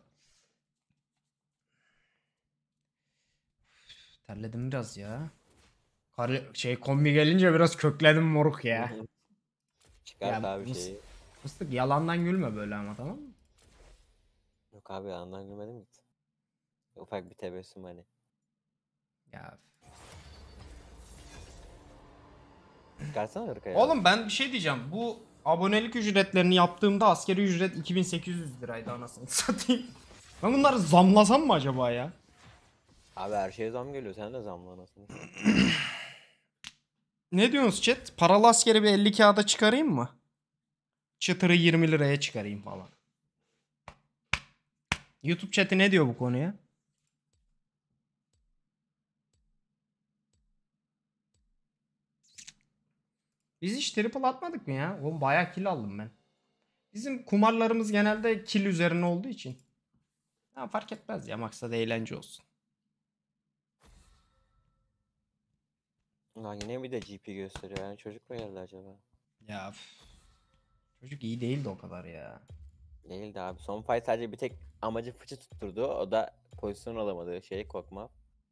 Terledim biraz ya. Kombi gelince biraz kökledim moruk ya. Çıkart Ya, abi bu- şeyi. Fıstık yalandan gülme böyle ama, tamam mı? Yok abi yandan gülmedim hiç. Ufak bir tebessüm hani. Ya. Çıkarsana ırkaya. Oğlum ben bir şey diyeceğim. Bu abonelik ücretlerini yaptığımda askeri ücret 2800 liraydı anasını satayım. Ben bunları zamlasam mı acaba ya? Abi her şeye zam geliyor. Sen de zamla anasını. Ne diyorsunuz chat? Paralı askeri bir 50 kağıda çıkarayım mı? Çıtırı 20 liraya çıkarayım falan. YouTube chat'i ne diyor bu konuya? Biz hiç triple atmadık mı ya? Oğlum bayağı kill aldım ben. Bizim kumarlarımız genelde kill üzerine olduğu için. Ha, fark etmez ya, maksat eğlence olsun. Lan yine bir de GP gösteriyor. Yani çocuk mu geldi acaba? Ya çocuk iyi değildi o kadar ya. Değildi abi. Son fight sadece bir tek amacı fıçı tutturdu. O da pozisyon alamadı. Şey korkma.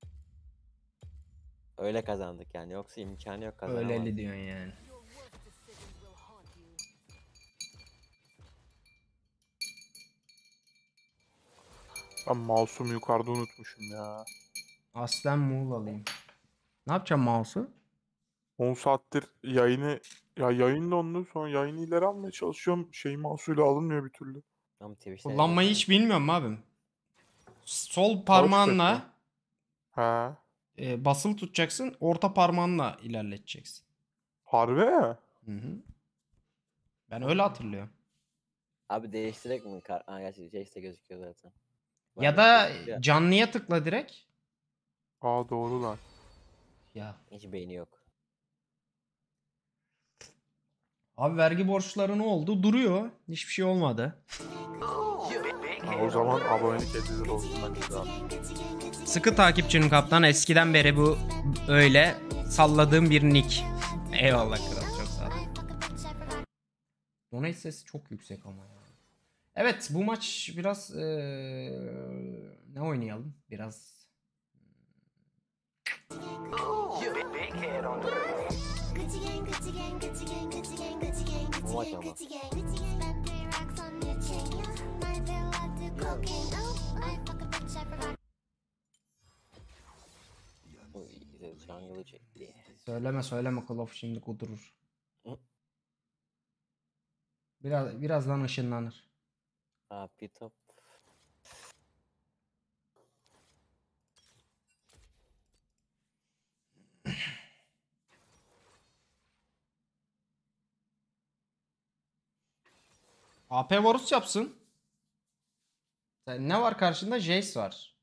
Öyle kazandık yani. Yoksa imkanı yok kazanamadık. Öyleli diyorsun yani. Ben mouse'umu yukarıda unutmuşum ya. Aslen Muğla alayım. Ne yapacağım mouse'u? 10 saattir yayında ondan sonra yayını ileri almaya çalışıyorum. Şey mouse'uyla alınmıyor bir türlü. Ama Twitch'te Kullanmayı yapamam. hiç bilmiyorum abim. Sol parmağınla He. basılı tutacaksın. Orta parmağınla ilerleteceksin. Harbi mi? Hı hı. Ben öyle hatırlıyorum. Abi değiştirek mi? Gerçi Jace'de gözüküyor zaten. Ya Var, da gözüküyor. canlıya tıkla direkt. Aa doğru lan. Ya. Hiç beyni yok. Abi vergi borçları ne oldu? Duruyor. Hiçbir şey olmadı. Ha, o zaman abonelik 50 lira olsun bence daha. Sıkı takipçinin kaptan, eskiden beri bu öyle salladığım bir nick. Eyvallah kral, çok sağ ol. Donate sesi çok yüksek ama ya. Evet, bu maç biraz ne oynayalım? Biraz Bu maç ama. Bu jungle'ı çekti. söyleme Call of şimdi kudurur. Hı. Birazdan ışınlanır. Abi top. AP Varus yapsın. Ne var karşında? Jace var.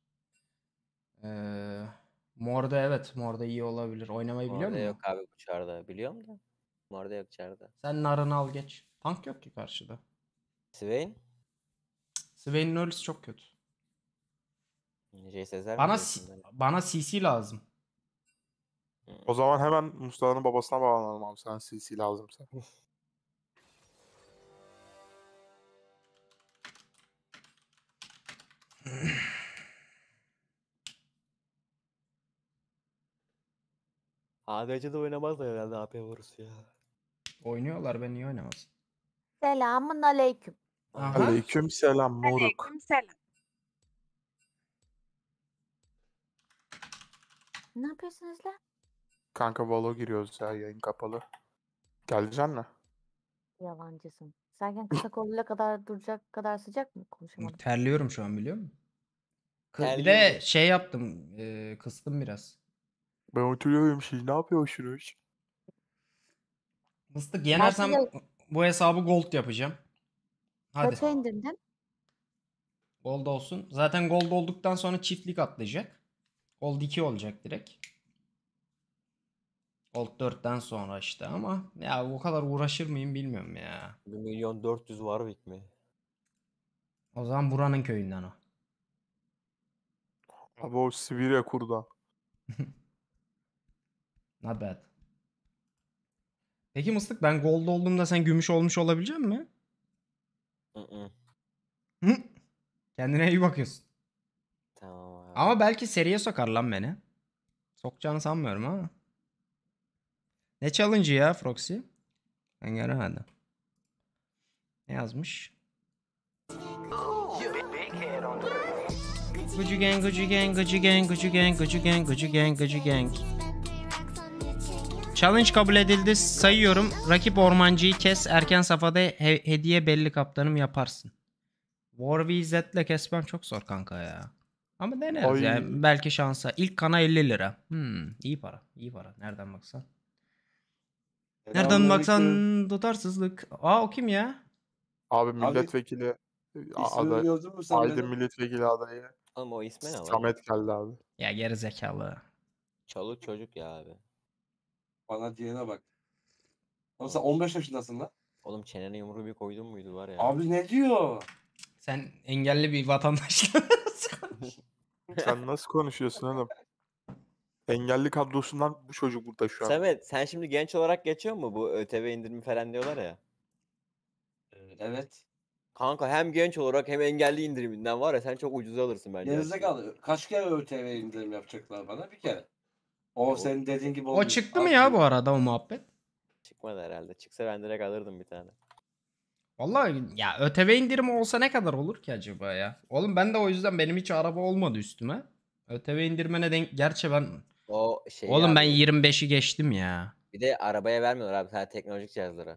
Mor'da evet. Mor'da iyi olabilir. Oynamayı biliyor Orada musun? yok abi bu çarda. Biliyorum da. Orada yok çarda. Sen narını al geç. Tank yok ki karşıda. Swain. Swain'in ölüsü çok kötü. Jace Sezer mi Bana diyorsun ben? bana CC lazım. O zaman hemen Mustafa'nın babasına bağlanalım abi. Sen CC lazımsa. ADC'de oynamazlar herhalde AP vurursa ya. Oynuyorlar, ben niye oynamazsın? Selamun aleyküm. Aha. Aleyküm selam moruk. Aleykümselam. Ne yapıyorsunuz lan? Kanka Valo giriyoruz ya, yayın kapalı. Geleceksin mi? Yalancısın. Sergen kısa kolluyla kadar duracak kadar sıcak mı? Konuşamadım. Terliyorum şu an, biliyor musun? Bir de Terliyorum. şey yaptım. Kıstım biraz. Ben oturuyorum, siz ne yapıyorsunuz? Mıstık yenersem bu hesabı gold yapacağım. Hadi. Kaça indirdin? Gold olsun. Zaten gold olduktan sonra çiftlik atlayacak. Gold 2 olacak direkt. Gold 4'ten sonra işte, ama ya o kadar uğraşır mıyım bilmiyorum ya. 1.400.000 Warwick mi? O zaman buranın köyünden o. Abi o Sibirya kurdan. Not bad. Peki Mıstık, ben gold olduğumda sen gümüş olmuş olabilecek misin? Hı. Hı. Kendine iyi bakıyorsun. Tamam abi. Ama belki seriye sokar lan beni. Sokacağını sanmıyorum ama. Ne challenge'ı ya Froxy? Ben göremedim. Ne yazmış? Gucci gang, Gucci gang, Gucci gang, Gucci gang, Gucci gang, Gucci gang, Gucci gang. Challenge kabul edildi. Sayıyorum. Rakip ormancıyı kes. Erken safhada hediye belli kaptanım yaparsın. War VZ'le kesmem çok zor kanka ya. Ama deneriz Ay. yani. Belki şansa. İlk kana 50 lira. İyi para. İyi para. Nereden baksan. Nereden baksan tutarsızlık. Aa o kim ya? Abi milletvekili İsmini aday. gördün mü sen Aydın benim? milletvekili adayı. Oğlum o ismi ne lan? Samet geldi abi. Ya geri zekalı. Çoluk çocuk ya abi. Bana diyene bak. Oğlum sen 15 yaşındasın lan. Oğlum çenene yumruğu bir koydun muydu var ya. Abi ne diyor? Sen engelli bir vatandaş. Sen nasıl konuşuyorsun oğlum? Engelli kadrosundan bu çocuk burada şu an. Samet sen şimdi genç olarak geçiyor mu bu ÖTV indirimi falan diyorlar ya. Evet. Kanka hem genç olarak hem engelli indiriminden var ya sen çok ucuza alırsın bence. Gerizekalı. Kaç kere ÖTV indirim yapacaklar bana? Bir kere. O senin dediğin gibi O olmuyor. çıktı mı Abi, ya bu arada o muhabbet? Çıkmadı herhalde. Çıksa ben direkt alırdım bir tane. Vallahi ya ÖTV indirimi olsa ne kadar olur ki acaba ya? Oğlum ben de o yüzden benim hiç araba olmadı üstüme. ÖTV indirmene denk... Gerçi ben... O şey Oğlum ben abi, 25'i geçtim ya. bir de arabaya vermiyorlar abi sadece teknolojik cihazlara.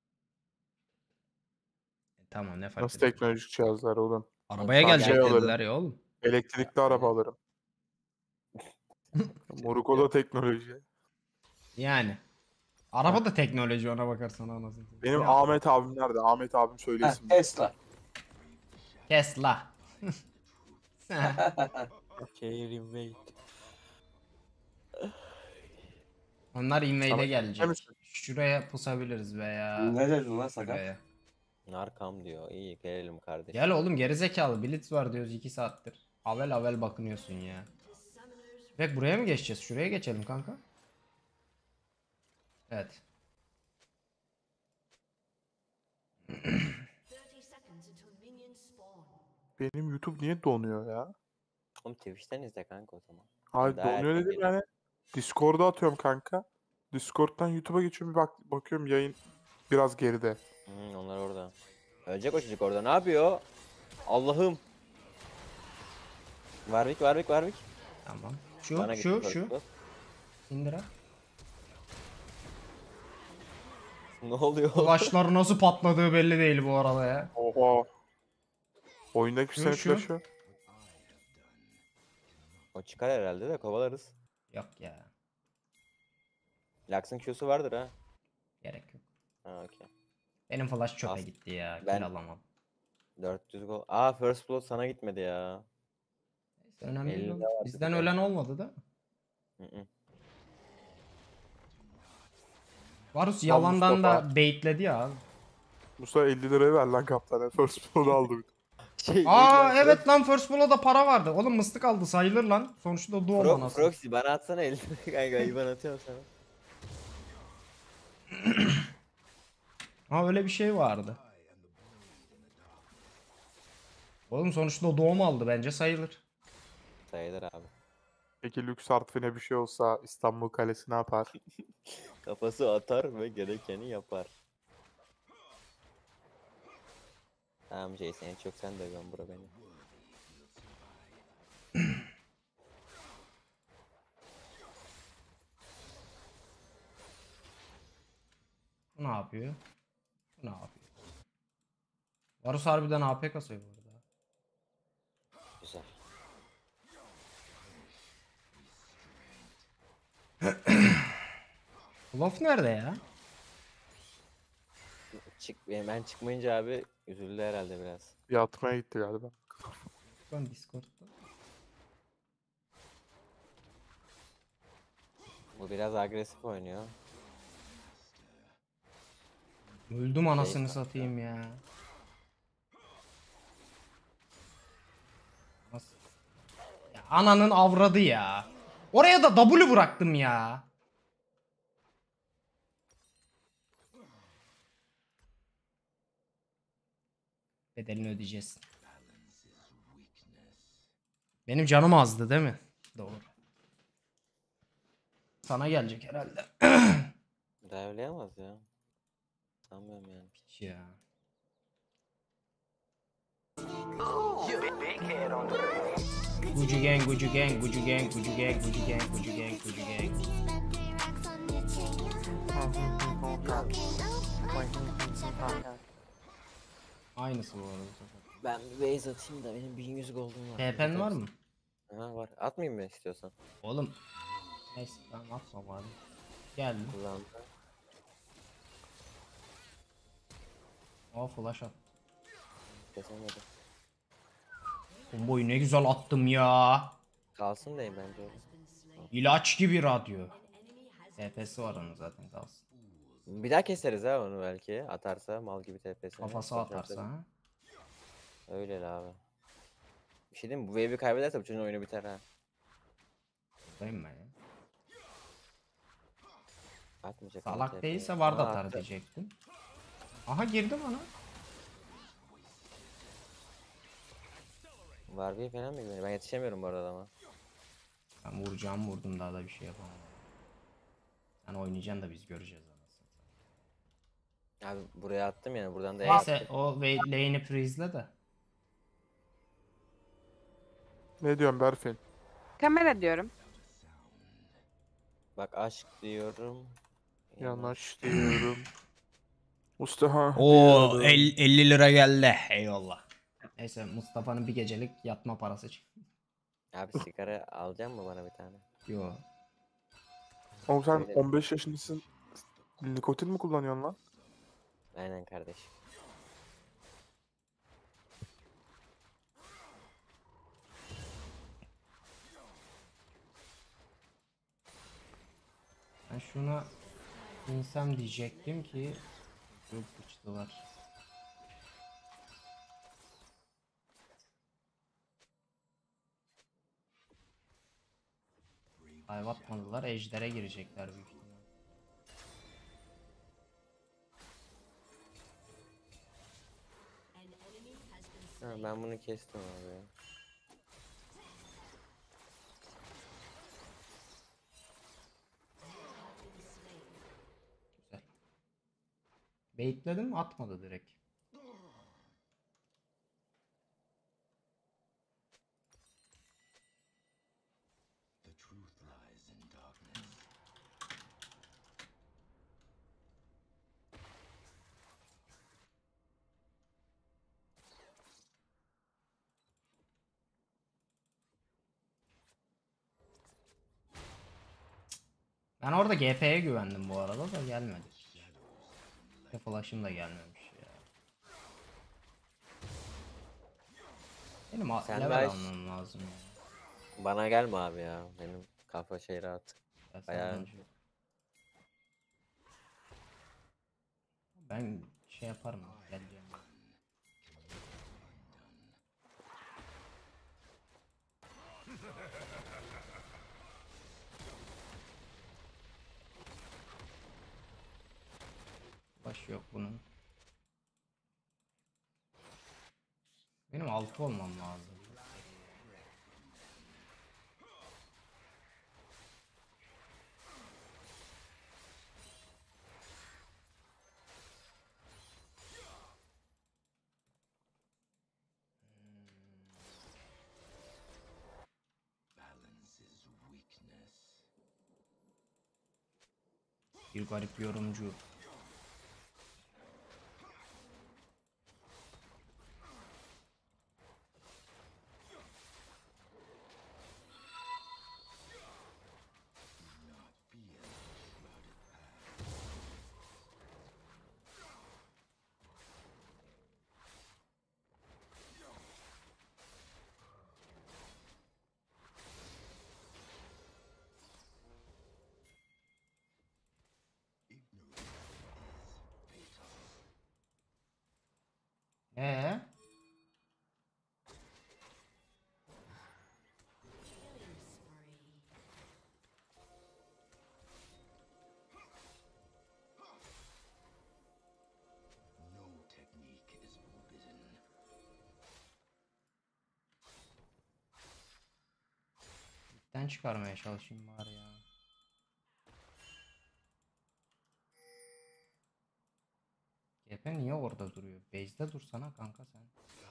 Tamam ne fark Nasıl eder? teknolojik cihazlar oğlum? Arabaya Ben gelecek şey alırım. dediler ya oğlum. Elektrikli araba alırım. Moruk da teknoloji. Yani. Araba da teknoloji ona bakarsan anasını. satayım. Benim Ya, Ahmet abim nerede? Ahmet abim Heh, söylesin. Tesla. Tesla. Onlar invade'e Sana- gelecek. misin? Şuraya pusabiliriz veya Ne dedin lan sakat? şuraya. Narkam diyor. İyi gelelim kardeşim. Gel oğlum gerizekalı blitz var diyoruz 2 saattir. Avel avel bakınıyorsun ya. Ve buraya mı geçeceğiz? Şuraya geçelim kanka. Evet. Benim YouTube niye donuyor ya? Oğlum Twitch'ten izle kanka o zaman. Hayır Daha donuyor erken dedim geliyor. yani. Discord'a atıyorum kanka. Discord'dan YouTube'a geçiyorum bir bakıyorum yayın biraz geride. Onlar orada. Ölecek o çocuk orada. Ne yapıyor? Allah'ım. Warwick, Warwick, Warwick. Tamam. Şu Bana şu gitti şu. first blood. İndir ha. Ne oluyor? Flashlar nasıl patladığı belli değil bu arada ya. Oha. Oyundaki Şu, seni şu. flash'ı. O çıkar herhalde de kovalarız. Yok ya. Lux'ın Q'su vardır ha. Gerek yok. Ha okey. Benim flash çöpe As- gitti ya. ben- Kill alamam. 400 gol. Aa first blood sana gitmedi ya. Neyse, önemli değil. 50'de oğlum. vardı Bizden bir de. ölen olmadı da. Hı. Varus yalandan Mustafa. da baitledi ya. Mustafa 50 liraya ver lan kaptana. First blood'u aldı. Şey, Aa evet lan First Blood'a para vardı. Oğlum mıstık aldı sayılır lan. Sonuçta doğum anası. Proxy bana atsana 50 kanka IBAN atıyorum sana. Ha öyle bir şey vardı. Oğlum sonuçta o doğum aldı bence sayılır. Sayılır abi. Peki Lux Artvin'e bir şey olsa İstanbul Kalesi ne yapar? Kafası atar ve gerekeni yapar. Tamam Jason en çok sen dövüyorsun bura beni. Bu ne yapıyor? Bu ne yapıyor? Varus harbiden AP kasıyor bu arada. Güzel. Olaf nerede ya? Ben çıkmayınca abi üzüldü herhalde biraz. Yatmaya gitti galiba. Ben Discord'da. Bu biraz agresif oynuyor. Öldüm anasını kanka. satayım ya. Nasıl? Ya ananın avradı ya. Oraya da W bıraktım ya. Bedelini ödeyeceğiz. Benim canım azdı değil mi? Doğru. Sana gelecek herhalde. Dive'layamaz ya. Sanmıyorum yani. Piç ya. Gucci gang, Gucci gang, Gucci gang, Gucci gang, Gucci gang, Gucci gang, Gucci gang. Aynısı bu arada. Ben bir base atayım da benim 1100 gold'um var. TP'n var mı? Ha var. Atmayayım mı istiyorsan? Oğlum. Neyse ben atma bari. Geldim. Kullandım. Aa flash at. Kesemedim. Bomboyu ne güzel attım ya. Kalsın diyeyim bence öyle. İlaç gibi radyo. TP'si var onun zaten kalsın. Bir daha keseriz ha onu belki. Atarsa mal gibi TP'sini. Kafası atarsa ha. Öyle abi. Bir şey diyeyim mi? Bu wave'i kaybederse bu çocuğun oyunu biter ha. Buradayım ben ya. Atmayacak. ama Salak TP 'yi. değilse ward Aa, atar attı. diyecektim. Aha girdi bana. Var bir falan mı güveniyor? Ben yetişemiyorum bu arada ama. Ben vurdum daha da bir şey yapamam. Sen oynayacaksın da biz göreceğiz anasını satayım. Abi buraya attım yani buradan da Neyse attım. o lane'i freeze'le de. Ne diyorsun Berfin? Kamera diyorum. Bak aşk diyorum. Yanaş diyorum. Mustafa Oo diyorum. 50 lira geldi. Eyvallah. Neyse Mustafa'nın bir gecelik yatma parası çıktı. Abi sigara alacak mı bana bir tane? Yo. Oğlum sen Öyle. 15 yaşındasın. Nikotin mi kullanıyorsun lan? Aynen kardeşim. Ben şuna insem diyecektim ki çok bıçtılar. Dive atmadılar. Ejder'e girecekler büyük ihtimal. Ha, ben bunu kestim abi. ya. Güzel. Baitledim atmadı direkt. Ben orada GP'ye güvendim bu arada da gelmedi. Flash'ım da gelmemiş ya. Benim Sen level daha- almam lazım ya. Bana gelme abi ya. Benim kafa şey rahat. Ben Bayağı- senden- Ben şey yaparım. Geleceğim. Baş yok bunun. Benim 6 olmam lazım. Bir garip yorumcu. Base'den çıkarmaya çalışayım bari ya. GP niye orada duruyor? Base'de dursana kanka sen.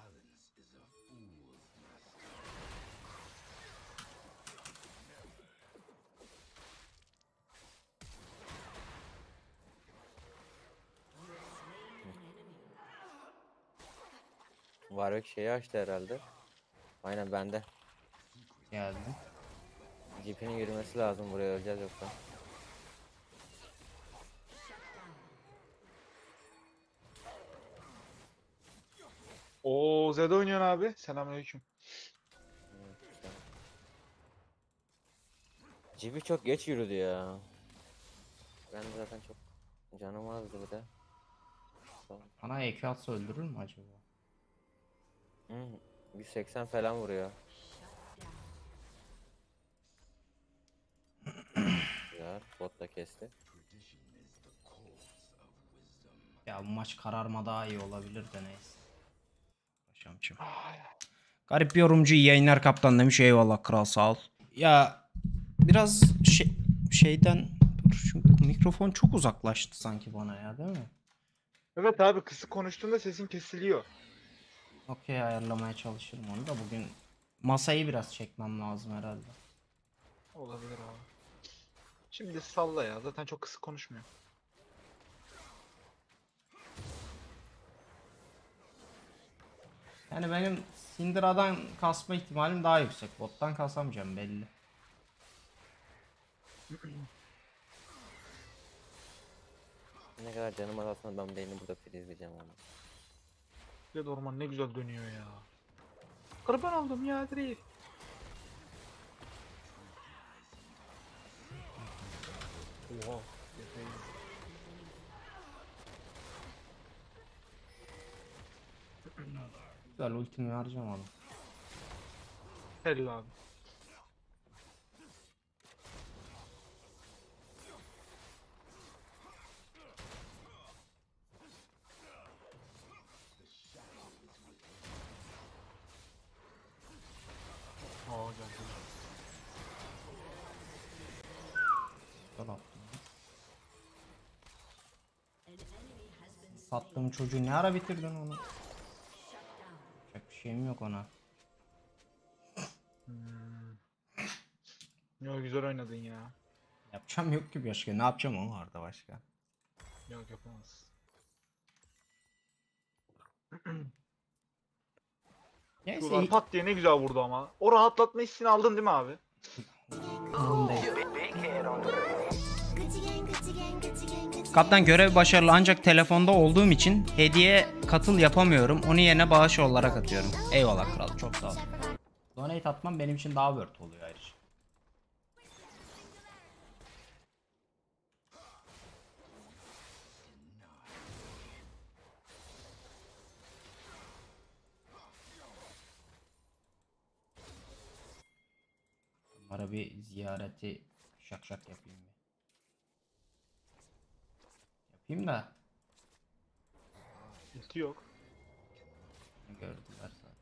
Warwick şeyi açtı herhalde. Aynen bende. Geldim. GP'nin yürümesi lazım, buraya öleceğiz yoksa. Oo Zed oynuyorsun abi. Selamünaleyküm. GP çok geç yürüdü ya. Ben de zaten çok canım azdı bir de. Bana EQ atsa öldürür mü acaba? Hı, 180 falan vuruyor. Güzel, bot da kesti. Ya bu maç kararma daha iyi olabilir de neyse. Paşamcığım. Garip bir yorumcu iyi yayınlar kaptan demiş. Eyvallah kral sağ ol. Ya biraz şeyden şu mikrofon çok uzaklaştı sanki bana ya değil mi? Evet abi, kısık konuştuğunda sesin kesiliyor. Okey, ayarlamaya çalışırım onu da bugün. Masayı biraz çekmem lazım herhalde. Olabilir abi. Şimdi salla ya. Zaten çok kısık konuşmuyor. Yani benim Syndra'dan kasma ihtimalim daha yüksek. Bottan kasamayacağım belli. Ne kadar canım azalsın, ben beynini burada freezleyeceğim onu. Zed orman ne güzel dönüyor ya. Kurban oldum ya direkt. Oha. Güzel, ultimi harcamadım. Helal abi. Aa geldi. Güzel attım. Sattığım çocuğu ne ara bitirdin onu? Yapacak bir şeyim yok ona. Yo güzel oynadın ya. Yapacağım yok ki başka. Ne yapacağım onu orada başka? Yok yapamaz. Neyse Şuralar pat diye ne güzel vurdu ama. O rahatlatma hissini aldın değil mi abi? Kaptan görev başarılı ancak telefonda olduğum için hediye katıl yapamıyorum. Onun yerine bağış olarak atıyorum. Eyvallah kral, çok sağ ol. Donate atmam benim için daha worth oluyor ayrıca. Bunlara bir ziyareti şak şak yapayım bir. Yapayım da Ulti yok. gördüler zaten.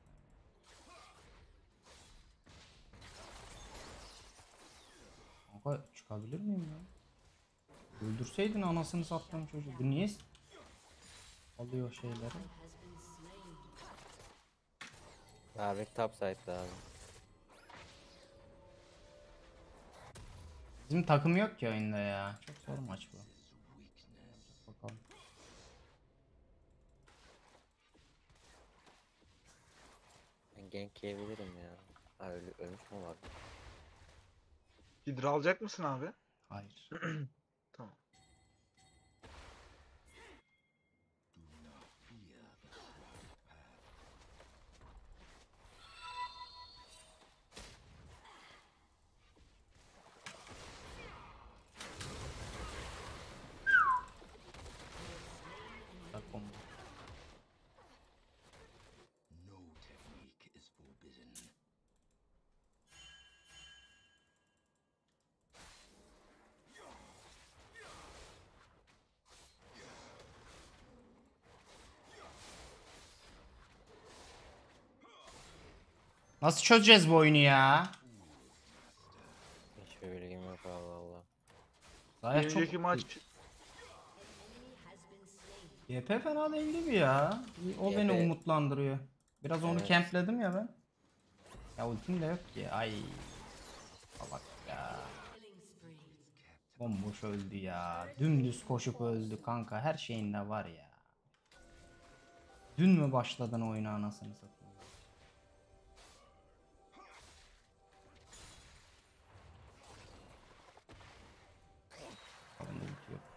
Kanka çıkabilir miyim ya? Öldürseydin anasını sattığım çocuğu. Bu niye alıyor şeyleri? Warwick top side'da abi. Bizim takım yok ki oyunda ya. Çok zor maç bu. Bakalım. Ben gank yiyebilirim ya. Ha, ölmüş mü var? Hidra alacak mısın abi? Hayır. Tamam. Bak combo. Nasıl çözeceğiz bu oyunu ya? Zaya Bir çok... önceki maç GP fena değil gibi ya. O beni GP umutlandırıyor. Biraz onu Evet. campledim ya ben. Ya ultim de yok ki. Ay. Salak ya. Bomboş öldü ya. Dümdüz koşup öldü kanka. Her şeyinde var ya. Dün mü başladın oyuna anasını satayım? Tamam, ulti yok.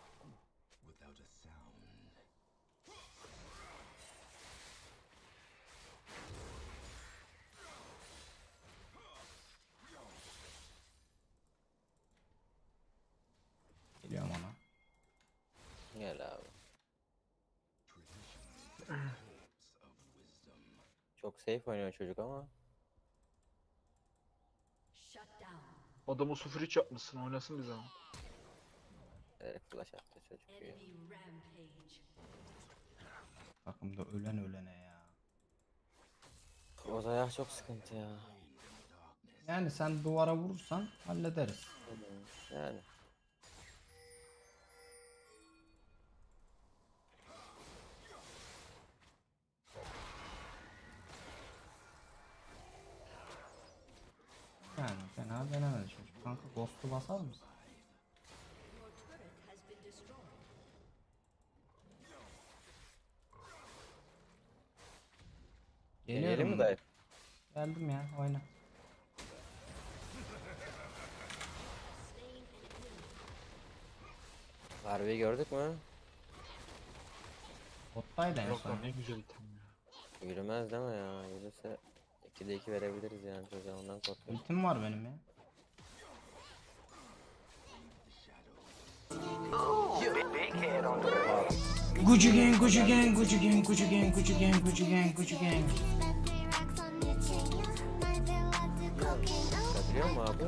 Geliyorum ona. Gel abi. Çok safe oynuyor çocuk ama. adamı 0-3 yapmışsın, oynasın bir zaman. Evet, flash attı çocuk gibi. Takımda ölene ya. O Zaya çok sıkıntı ya. Yani sen duvara vurursan hallederiz. Yani. Yani fena denemedi çocuk. Kanka ghost'u basar mısın? Deneyelim mi Geliyorum. dayı? Geldim ya, oyna. Harbiyi gördük mü? Bottaydı en Yok son. lan, ne güzel item ya. Yürümez deme ya. Yürüse 2'de 2 verebiliriz yani çocuğa, ondan korkuyorum. Ultim var benim ya. Gucci gang, Gucci gang, Gucci gang, Gucci gang, Gucci gang, Gucci gang, Gucci gang. Biliyor musun abi?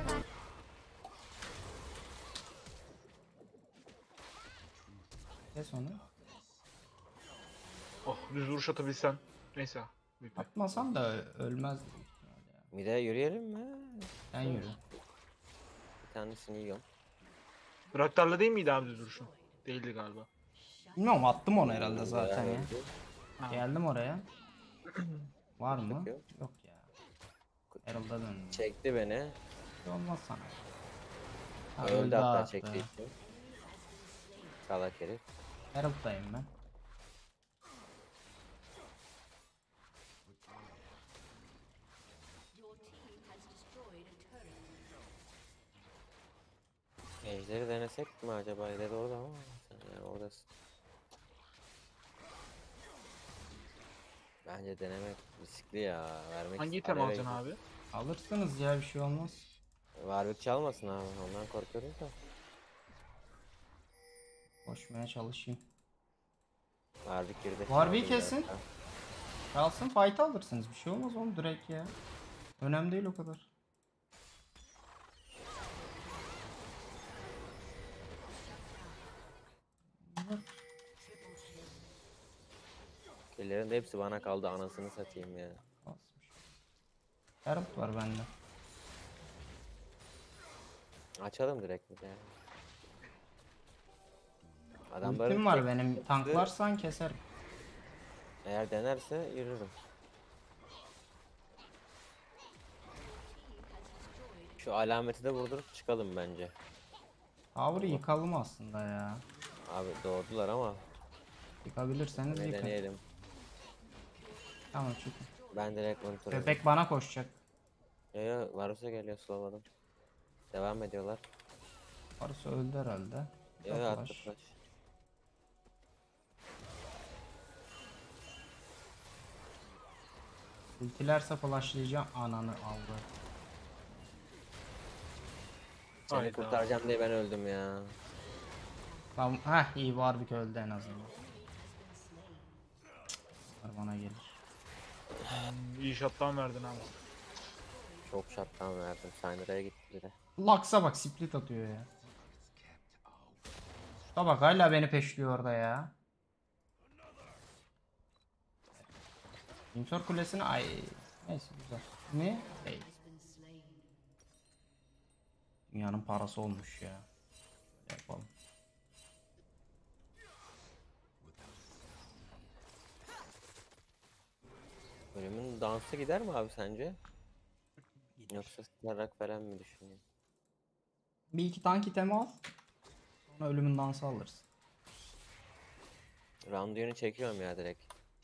Kes onu. Oh, düz vuruş atabilsen. Neyse. VP. Atmasam da ölmez. Bir de yürüyelim mi? Sen yürü. Bir tanesini yiyorum. Raktarla değil miydi abi düz vuruşun? Değildi galiba. Bilmiyorum, attım onu herhalde zaten Bayağı ya. öldü. Ha. Geldim oraya. Var mı? Yok. Yok ya. Herald'a döndüm. Çekti beni. Şey olmaz sana. Ha, Öldü hatta attı. çektiği için. Salak herif. Herald'dayım ben. Ejderi denesek mi acaba? Ejder orada ama sen yani oradasın. Bence denemek riskli ya. Vermek Hangi item araya alacaksın gidiyor. abi? Alırsınız ya, bir şey olmaz. Warwick çalmasın abi. Ondan korkuyorum da. Koşmaya çalışayım. Warwick girdi. Warwick Çaldım kesin. zaten. Kalsın, fight alırsınız, bir şey olmaz oğlum, direkt ya. Önemli değil o kadar. Killerin de hepsi bana kaldı, anasını satayım ya. Basmış. Herald var bende. Açalım direkt bir de. Adamların Ultim var tek benim. sıkıntısı, Tanklarsan keserim. eğer denerse yürürüm. Şu alameti de vurdurup çıkalım bence. Tower'ı yıkalım aslında ya. Abi doğdular ama Yıkabilirseniz ne yıkın. deneyelim. Tamam, çıkın. Ben direkt kontrol Köpek bana koşacak. Yo yo, Varus'a geliyor, slowladım. Devam ediyorlar. Varsa öldü herhalde. Yo yo, attı Flash. flash. Ultilerse flashlayacağım. Ananı aldı. Seni Hayda. kurtaracağım diye ben öldüm ya. Tamam. Heh, iyi, Warwick öldü en azından. Bana gelir. İyi shot'tan verdin abi. Çok shot'tan verdim. Syndra'ya gitti bir de. Lux'a bak, split atıyor ya. Şuna bak, hala beni peşliyor orada ya. Windsor Kulesi'ne ay. Neyse, güzel. Ne? Değil. Dünyanın parası olmuş ya. Yapalım. Bölümün dansı gider mi abi sence? Yoksa sıkarak falan mı düşünüyorsun? Bir iki tank itemi al. Sonra ölümün dansı alırız. Randuin'i çekiyorum ya direkt.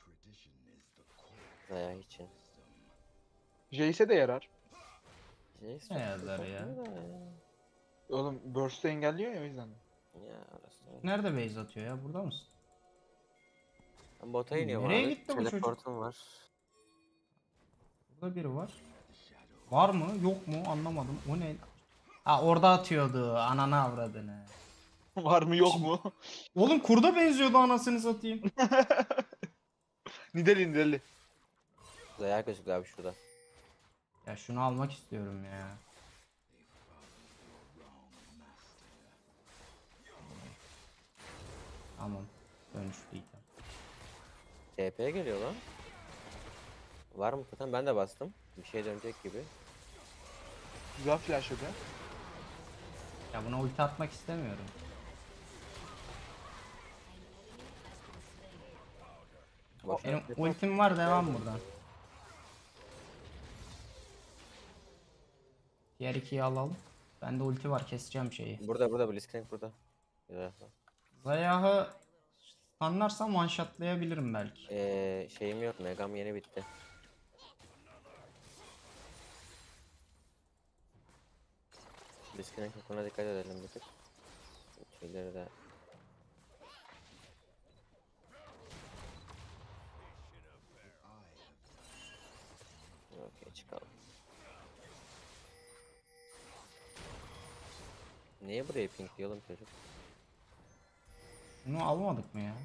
Zaya için. Jace'e de yarar. Neyse. Ne yazar ya? Oğlum Burst'ı engelliyor ya o yüzden. Ya orası öyle. Nerede base atıyor ya? Burada mısın? Ben bota iniyorum Nereye abi. gitti bu çocuk? Teleportum var. Burada biri var. Var mı? Yok mu? Anlamadım. O ne? Ha orada atıyordu. Ananı avradını. Var mı yok mu? Oğlum kurda benziyordu anasını satayım. Nidali Nidali. Zaya gözüktü abi şurada. Ya şunu almak istiyorum ya. Tamam. Dönüştü item. TP'ye geliyor lan. Var mı zaten? Ben de bastım. Bir şey dönecek gibi. Güzel flash öde. Ya buna ulti atmak istemiyorum. Boş Benim ver. ultim var, devam buradan. Diğer ikiyi alalım. Bende ulti var, keseceğim şeyi. Burada Blitzcrank burada. Güzel. Zayah'ı anlarsam one shotlayabilirim belki. Şeyim yok. Megam yeni bitti. Blitzcrank buna dikkat edelim bir tık. Şeyleri de. Okey çıkalım. Niye buraya pink diyelim çocuk? Bunu almadık mı ya?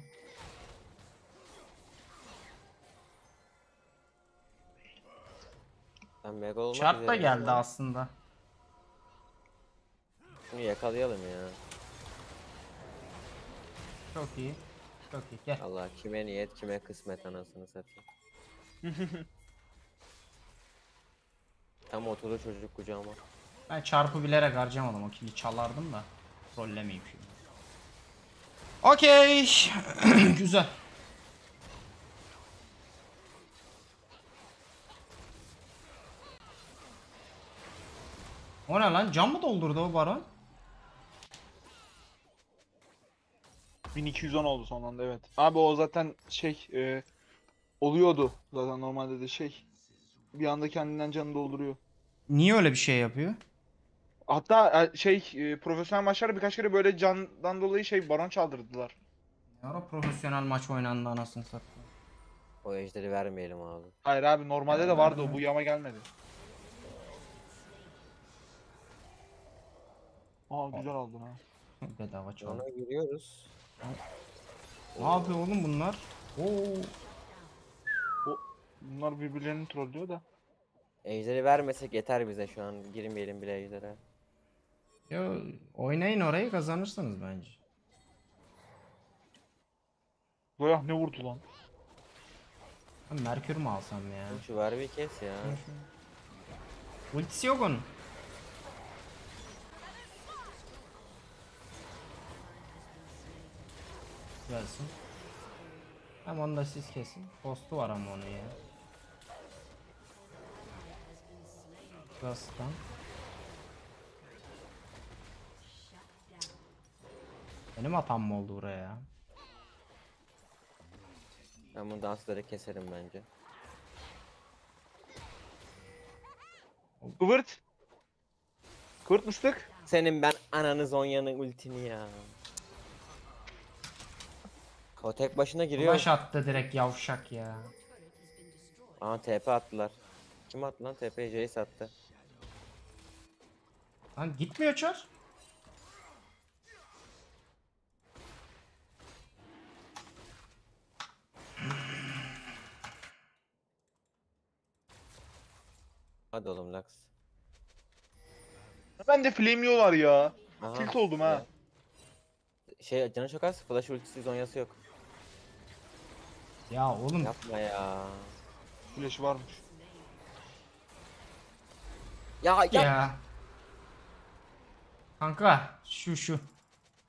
Ben mega olmak Chart da üzereyim geldi ama aslında. Şunu yakalayalım ya. Çok iyi. Çok iyi. Gel. Allah kime niyet kime kısmet anasını satayım. Tam oturdu çocuk kucağıma. Ben çarpı bilerek harcamadım. O kili çalardım da. Trollemeyeyim şimdi. Okey. Güzel. O ne lan? Cam mı doldurdu o baron? 1210 oldu son anda evet. Abi o zaten oluyordu zaten normalde de bir anda kendinden canını dolduruyor. Niye öyle bir şey yapıyor? Hatta profesyonel maçlarda birkaç kere böyle candan dolayı baron çaldırdılar. Ne ara profesyonel maç oynandı anasını satayım. O ejderi vermeyelim abi. Hayır abi normalde de vardı o bu yama gelmedi. Aa güzel aldın ha. Bedava çal. Ona giriyoruz. Ne yapıyor oğlum bunlar? Oo. Bunlar birbirlerini trollüyor da. Ejderi vermesek yeter bize şu an. Girmeyelim bile ejdere. Ya oynayın orayı, kazanırsınız bence. Zoyah ne vurdu lan? Ben Merkür mü alsam ya? Şu var bir kes ya. Ultisi yok onun. Gelsin. Hem onu da siz kesin. Postu var ama onun ya. Gastan. Benim hatam mı oldu buraya ya? Ben bunu dansları keserim bence. Kıvırt. Kıvırt mıstık. Senin ben ananı Zonya'nın ultini ya. O tek başına giriyor. Flash attı direkt yavşak ya. Aa TP attılar. Kim attı lan? TP Jace attı. Lan gitmiyor çar. Hadi oğlum Lux. Ben de flame var ya. Aha, Tilt oldum ha. canı çok az. Flash ultisi Zonya'sı yok. Ya oğlum Yapma ya. Flash varmış. Ya. ya. Kanka şu.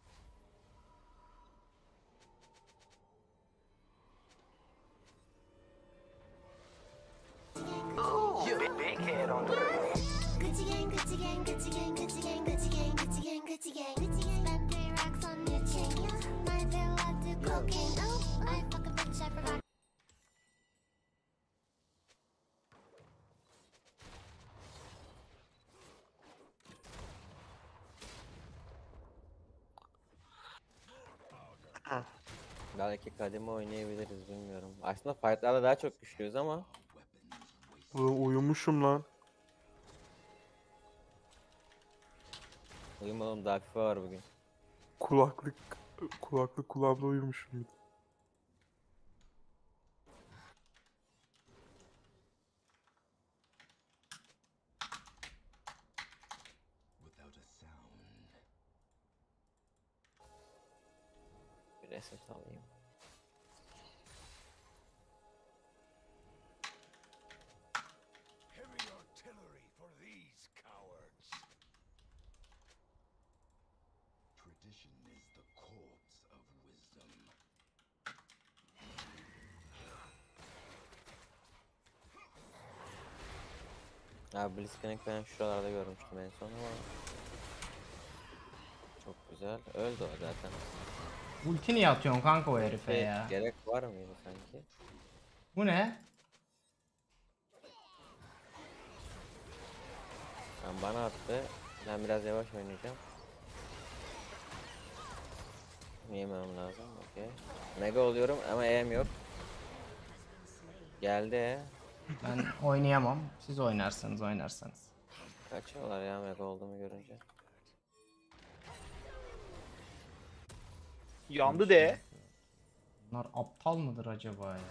Belki kademe oynayabiliriz bilmiyorum. Aslında fightlarda daha çok güçlüyüz ama Ulan uyumuşum lan. uyumalım, daha FIFA var bugün. Kulaklık kulağımda uyumuşum. Bir reset alayım. Abi Blitzcrank ben şuralarda görmüştüm en son ama çok güzel. Öldü o zaten. Ulti niye atıyorsun kanka o herife Şey, ya? gerek var mıydı sanki? Bu ne? Yani bana attı. Ben biraz yavaş oynayacağım. Yemem lazım. Okey. Mega oluyorum ama EM yok. Geldi. Ben oynayamam. Siz oynarsanız. Kaçıyorlar ya mega olduğumu görünce. Yandı de. Bunlar aptal mıdır acaba ya?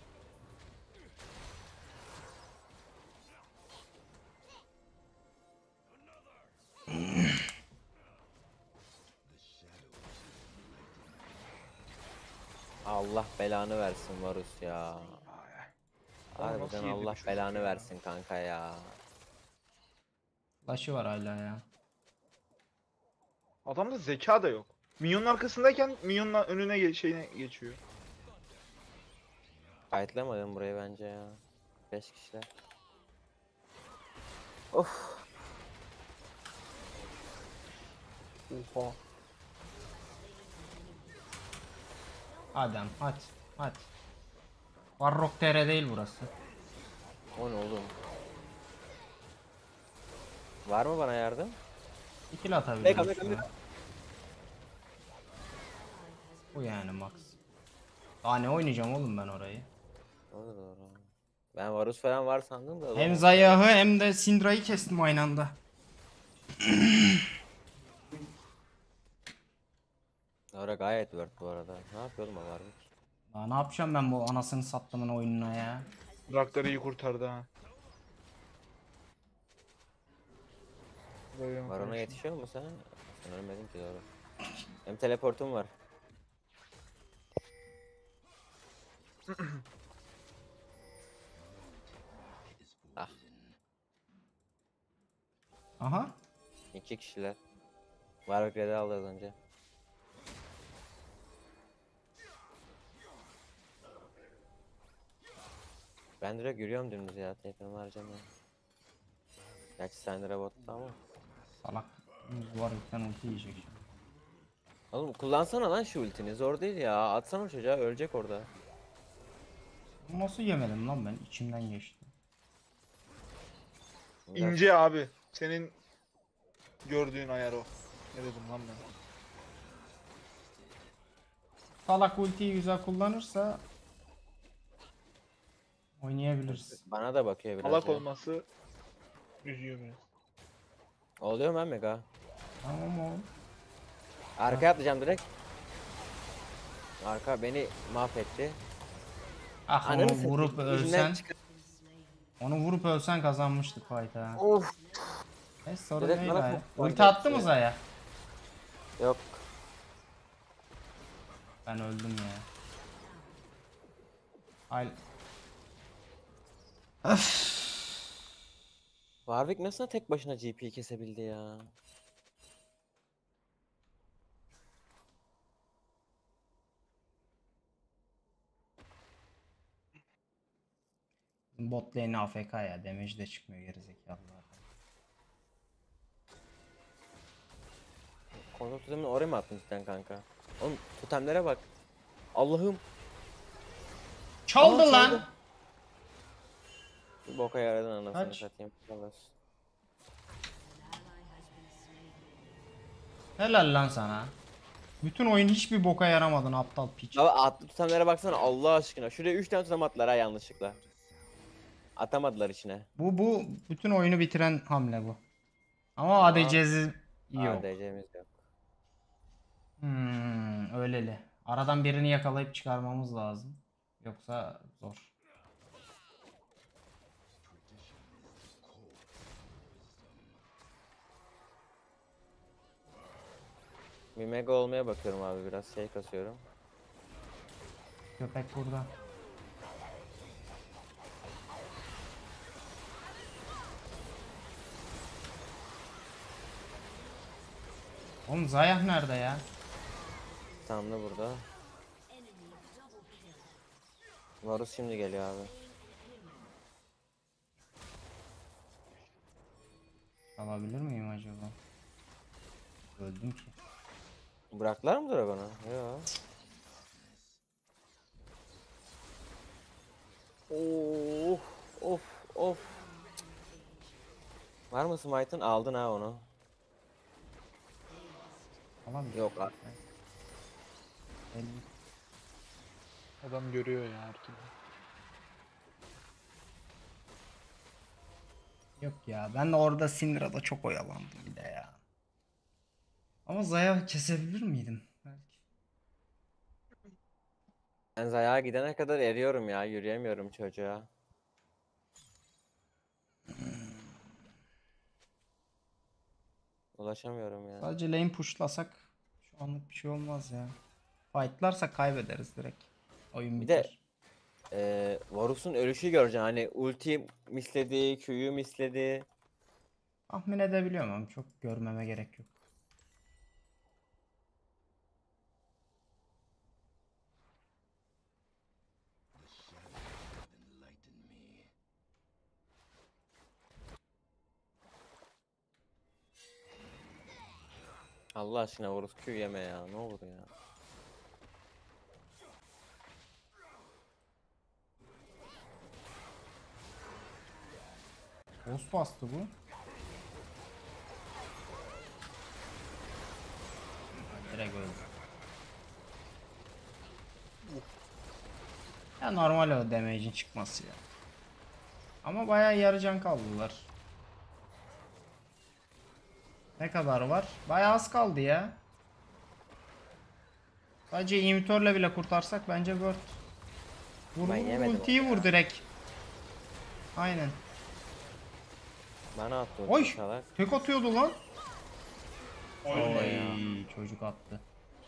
Allah belanı versin Varus ya. Onu nasıl Harbiden yedi Allah çocuk belanı ya? versin kanka ya. Flash'ı var hala ya. Adamda zeka da yok. Minyonun arkasındayken minyonun önüne şeyine geçiyor. Fight'lamadım burayı bence ya. 5 kişiler. Of. Oha. Adem hadi. Warrock TR değil burası. O ne oğlum? Var mı bana yardım? İkili atabilirim. Mega. şuna. Bu yani max. Daha ne oynayacağım oğlum ben orayı? O da doğru. Ben Varus falan var sandım da. Hem Zayah'ı hem de Syndra'yı kestim aynı anda. Orada gayet worth bu arada. Ne yapıyordum o Warwick? Daha ne yapacağım ben bu anasını sattımın oyununa ya? Draktar'ı iyi kurtardı ha. Var ona yetişiyor mu sen? Sen ölmedin ki doğru. Hem teleportum var. Ah, Aha. 2 kişiler. Warwick red'i aldı az önce. Ben direkt yürüyorum dümdüz ya. Tekrar harcamıyorum. Gerçi Syndra botta ama. Salak. Warwick'ten ulti yiyecek şimdi. Oğlum kullansana lan şu ultini. Zor değil ya. Atsana çocuğa, ölecek orada. Nasıl yemedim lan ben? İçimden geçti. Biraz- İnce abi. Senin gördüğün ayar o. Ne dedim lan ben? Salak ultiyi güzel kullanırsa oynayabiliriz. Bana da bakıyor biraz Alak ya. olması üzüyor beni. Oluyor mu mega? Tamam oğlum. Arkaya atlayacağım direkt. Arka beni mahvetti. Ah Ananı onu satayım, vurup yüzünden ölsen, çıkar- onu vurup ölsen kazanmıştık fight'ı ha. Of. Sorun Direkt değil bana abi. çok Ulti attı mı fark Zaya? Yok. Ben öldüm ya. Ay. Warwick nasıl tek başına GP'yi kesebildi ya? Bot lane AFK ya. Damage de çıkmıyor gerizekalılar. Kontrol totemini oraya mı attın cidden kanka? Oğlum totemlere bak. Allah'ım. Çaldı Aa, lan. çaldı. Bir boka yaradın anasını Kaç? satayım. Helal. Helal lan sana. Bütün oyun hiçbir boka yaramadın aptal piç. Abi attı totemlere baksana Allah aşkına. Şuraya 3 tane totem attılar ha yanlışlıkla. Atamadılar içine. Bu bütün oyunu bitiren hamle bu. Ama ADC'si yok. ADC'miz yok. Öyleli. Aradan birini yakalayıp çıkarmamız lazım. Yoksa zor. Bir mega olmaya bakıyorum abi biraz şey kasıyorum. Köpek burada. Oğlum Zayah nerede ya? Tanrı burada. Varus şimdi geliyor abi. Alabilir miyim acaba? Öldüm ki. Bıraktılar mı Dragon'u? Yok. Of of of. Var mı smite'ın? Aldın ha onu. Alamıyorum. Yok abi. Adam görüyor ya her türlü. Yok ya ben de orada Syndra'da çok oyalandım bir de ya. Ama Zaya kesebilir miydim? Belki. Ben Zaya'ya gidene kadar eriyorum ya. Yürüyemiyorum çocuğa. Ulaşamıyorum ya. Sadece lane pushlasak şu anlık bir şey olmaz ya. Fightlarsak kaybederiz direkt. Oyun Bir de biter. Varus'un ölüşü göreceksin. Hani ulti misledi, Q'yu misledi. Tahmin edebiliyorum ama çok görmeme gerek yok. Allah aşkına Varus Q yeme ya. Ne olur ya. Ghost bastı bu. Direkt öldü. Ya normal o damage'in çıkması ya. Ama bayağı yarı can kaldılar. Ne kadar var? Bayağı az kaldı ya. Sadece imitörle bile kurtarsak bence worth. Vur Ben vur yemedim ultiyi onu vur ya. direkt. Aynen. Bana attı Oy! ulti salak. Tek atıyordu lan. Oy ya. Çocuk attı.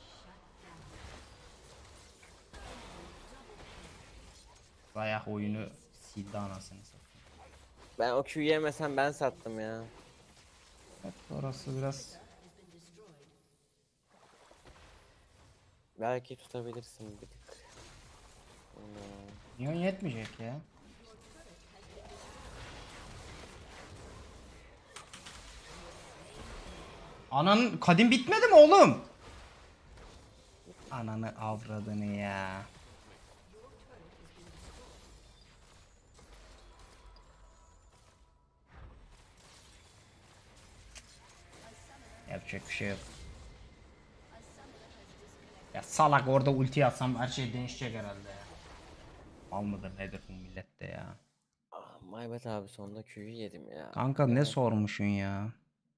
Bayağı oyunu sildi anasını satayım. Ben o Q'yu yemesem ben sattım ya. Evet, orası biraz Belki tutabilirsin bir tık. Minyon yetmeyecek ya. Ananın kadim bitmedi mi oğlum? Ananı avradını ya. Yapacak bir şey yok. Ya salak orada ulti atsam her şey değişecek herhalde ya. Mal mıdır nedir bu millette ya. Ah, Maybet abi sonunda Q'yu yedim ya. Kanka ne Evet. sormuşsun ya?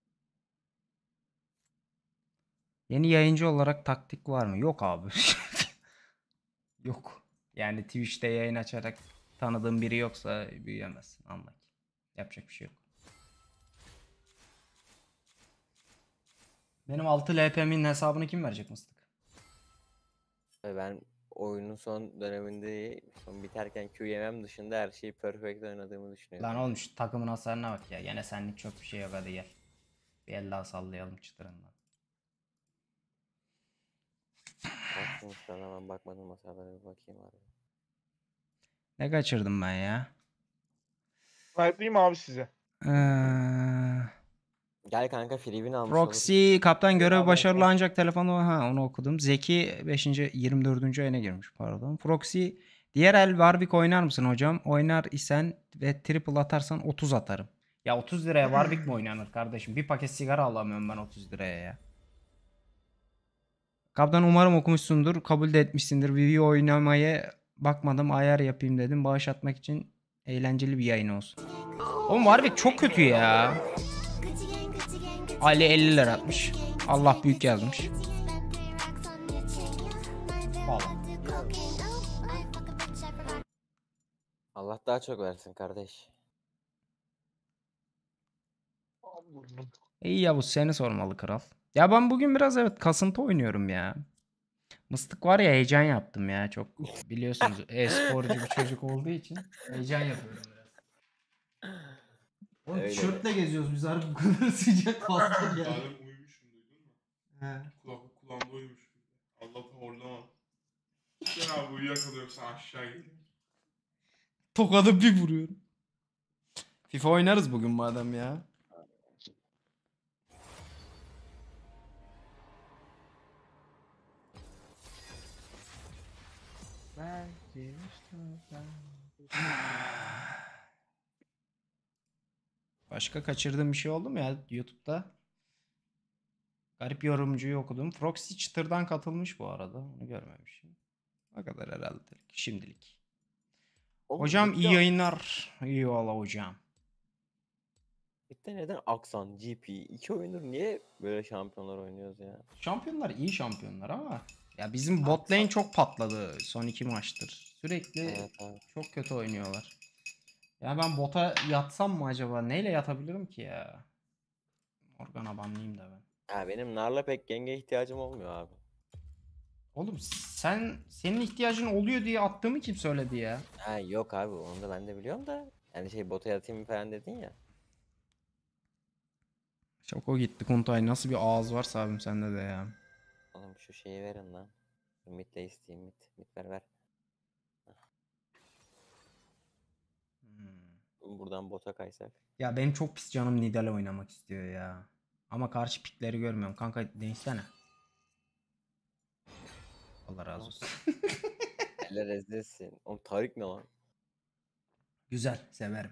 Yeni yayıncı olarak taktik var mı? Yok abi. Yok. Yani Twitch'te yayın açarak tanıdığım biri yoksa büyüyemezsin. Anla ki. Yapacak bir şey yok. Benim 6 LP'min hesabını kim verecek mıstık? Ben oyunun son döneminde son biterken Q yemem dışında her şeyi perfect oynadığımı düşünüyorum. Lan oğlum şu takımın hasarına bak ya. Gene senlik çok bir şey yok, hadi gel. Bir el daha sallayalım çıtırından. Kaçmış lan hemen bakmadım masalara bir bakayım abi. Ne kaçırdım ben ya? Snipe'layım abi size. Ee, Gel kanka Free'bin almış Proxy kaptan görev Bedava başarılı yapar. ancak telefonu onu okudum. Zeki 5. 24. ayına girmiş pardon. Proxy diğer el Warwick oynar mısın hocam? Oynar isen ve triple atarsan 30 atarım. Ya 30 liraya Warwick mi oynanır kardeşim? Bir paket sigara alamıyorum ben 30 liraya ya. Kaptan umarım okumuşsundur. Kabul de etmişsindir. Vivi oynamaya bakmadım. Ayar yapayım dedim. Bağış atmak için eğlenceli bir yayın olsun. Oğlum Warwick çok kötü ya. Ali 50 lira atmış. Allah büyük yazmış. Falan. Allah daha çok versin kardeş. İyi Yavuz seni sormalı kral. Ya ben bugün biraz evet kasıntı oynuyorum ya. Mıstık var ya heyecan yaptım ya çok. Biliyorsunuz e-sporcu bir çocuk olduğu için heyecan yapıyorum biraz. Oğlum Öyle. tişörtle geziyoruz biz harbi bu kadar sıcak fazla ya. Zaten uyumuşum duydun mu? He. Kulağımda uyumuşum. Allah'tan horlamadım. Sen abi uyuyakalıyorsun sen aşağı geliyorsun. Tokadı bir vuruyorum. FIFA oynarız bugün madem ya. Başka kaçırdığım bir şey oldu mu ya YouTube'da? Garip yorumcuyu okudum. Proxy çıtırdan katılmış bu arada. Onu görmemişim. O kadar herhalde. Şimdilik. Oğlum, Hocam iyi Lig'de- yayınlar. İyi valla hocam. Lig'de neden Aksan, GP, iki oyundur niye böyle şampiyonlar oynuyoruz ya? Şampiyonlar iyi şampiyonlar ama ya bizim bot lane çok patladı son 2 maçtır. Sürekli Evet abi. çok kötü oynuyorlar. Ya ben bota yatsam mı acaba? Neyle yatabilirim ki ya? Morgana banlayayım da ben. Ha, benim Nar'la pek genge ihtiyacım olmuyor abi. Oğlum senin ihtiyacın oluyor diye attığımı kim söyledi ya? Ha yok abi, onu da ben de biliyorum da. Yani şey, bota yatayım falan dedin ya. Çok o gitti Kuntay. Nasıl bir ağız varsa abim sende de ya. Oğlum şu şeyi verin lan. Mid de isteyeyim, mid ver. Buradan bota kaysak. Ya benim çok pis canım Nidale oynamak istiyor ya. Ama karşı pikleri görmüyorum. Kanka değişsene. Allah razı olsun. Eller ezlesin. Oğlum Tarık ne lan? Güzel, severim.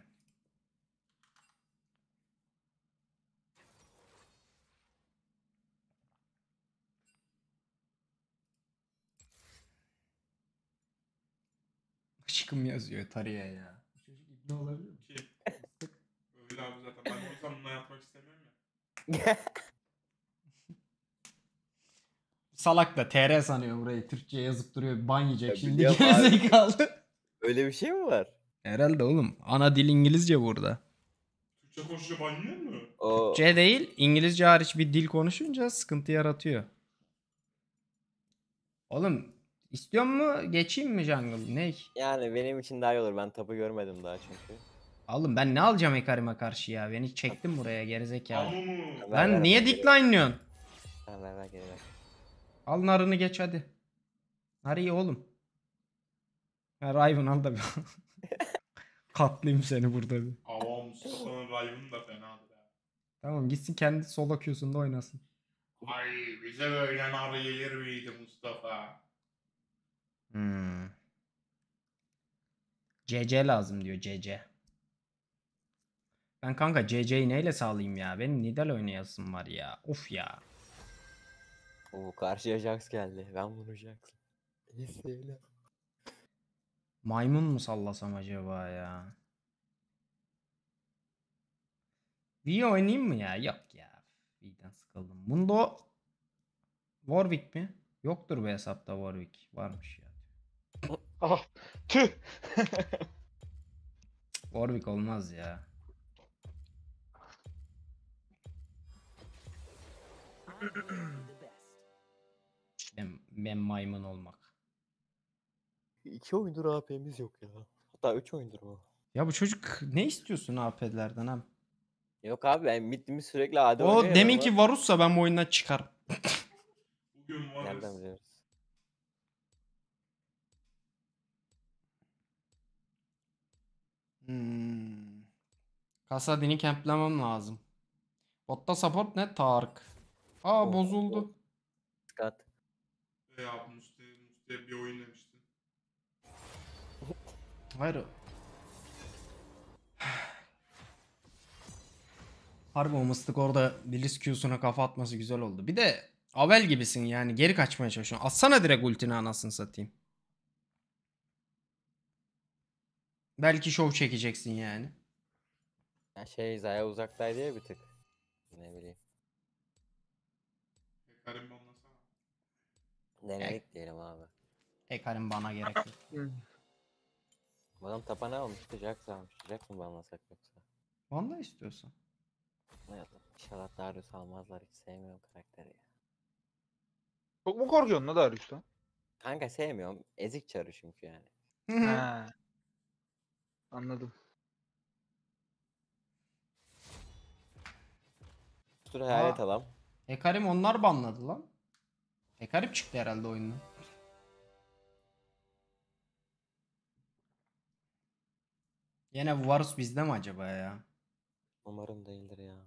Aşkım yazıyor Tariye ya. Bu çocuk ibne olabilir mi? Ki öyle abi zaten. Ben o yüzden bununla yatmak istemiyorum ya. Salak da TR sanıyor burayı. Türkçe yazıp duruyor. Ban yiyecek Ya şimdi biliyorum abi. gerizekalı. Öyle bir şey mi var? Herhalde oğlum. Ana dil İngilizce burada. Türkçe konuşunca banlıyor mu? O C değil, İngilizce hariç bir dil konuşunca sıkıntı yaratıyor. Oğlum istiyor mu geçeyim mi jungle? Ne? yani benim için daha iyi olur. Ben tapu görmedim daha çünkü. Oğlum ben ne alacağım Ekarim'e karşı ya? Beni çektin buraya gerizekalı. Amumu. Ver, Lan ver, niye ver, geri ver. decline'lıyorsun? Ver geri ver. Al narını geç hadi. Nar iyi oğlum. Ya Riven al da bir. Katlayayım seni burada bir. Ava Mustafa'nın Riven'ı da fenadır ya. Tamam gitsin kendi solo queue'sunda oynasın. Ay bize böyle nar gelir miydi Mustafa? CC lazım diyor CC. Ben kanka CC'yi neyle sağlayayım ya? Benim Nidal oynayasım var ya. Of ya. Oo, karşıya Jax geldi. Ben vuracaksın. Neyse. Maymun mu sallasam acaba ya? V oynayayım mı ya? Yok ya. V'den sıkıldım. Mundo Warwick mi? Yoktur bu hesapta Warwick. Varmış ya. Ah tüh. Warwick olmaz ya. Ben maymun olmak. 2 oyundur AP'miz yok ya. Hatta 3 oyundur o. Ya bu çocuk ne istiyorsun AP'lerden abi? Yok abi, ben midimi sürekli AD O oynuyor ya, deminki normal. Varus'sa ben bu oyundan çıkarım. Bugün Nereden varız. biliyoruz? Kasadin'i kemplemem lazım. Botta support ne? Tarık. Aa Oh, bozuldu. Scott. Ya Mustafa bir oyun demiştin. Hayır. Harbi o mıstık orada Bliss Q'suna kafa atması güzel oldu. Bir de Avel gibisin yani geri kaçmaya çalışıyorsun. Atsana direkt ultini anasını satayım. Belki şov çekeceksin yani. Ya şey Zaya uzaktaydı ya bir tık. Ne bileyim. Karim banlasana. Denedik diyelim abi. Hekarim bana gerek yok. Bu adam tapa ne almıştı? Jax almıştı. Jax mı banlasak yoksa? Valla istiyorsan. Ne yapalım? İnşallah Darius almazlar. Hiç sevmiyorum karakteri ya. Çok mu korkuyorsun la Darius'tan? Kanka sevmiyorum. Ezik çarı çünkü yani. He. Anladım. Dur hayalet Aa. alam. Hekarim onlar banladı lan. Hekarim çıktı herhalde oyundan. Yine Varus bizde mi acaba ya? Umarım değildir ya.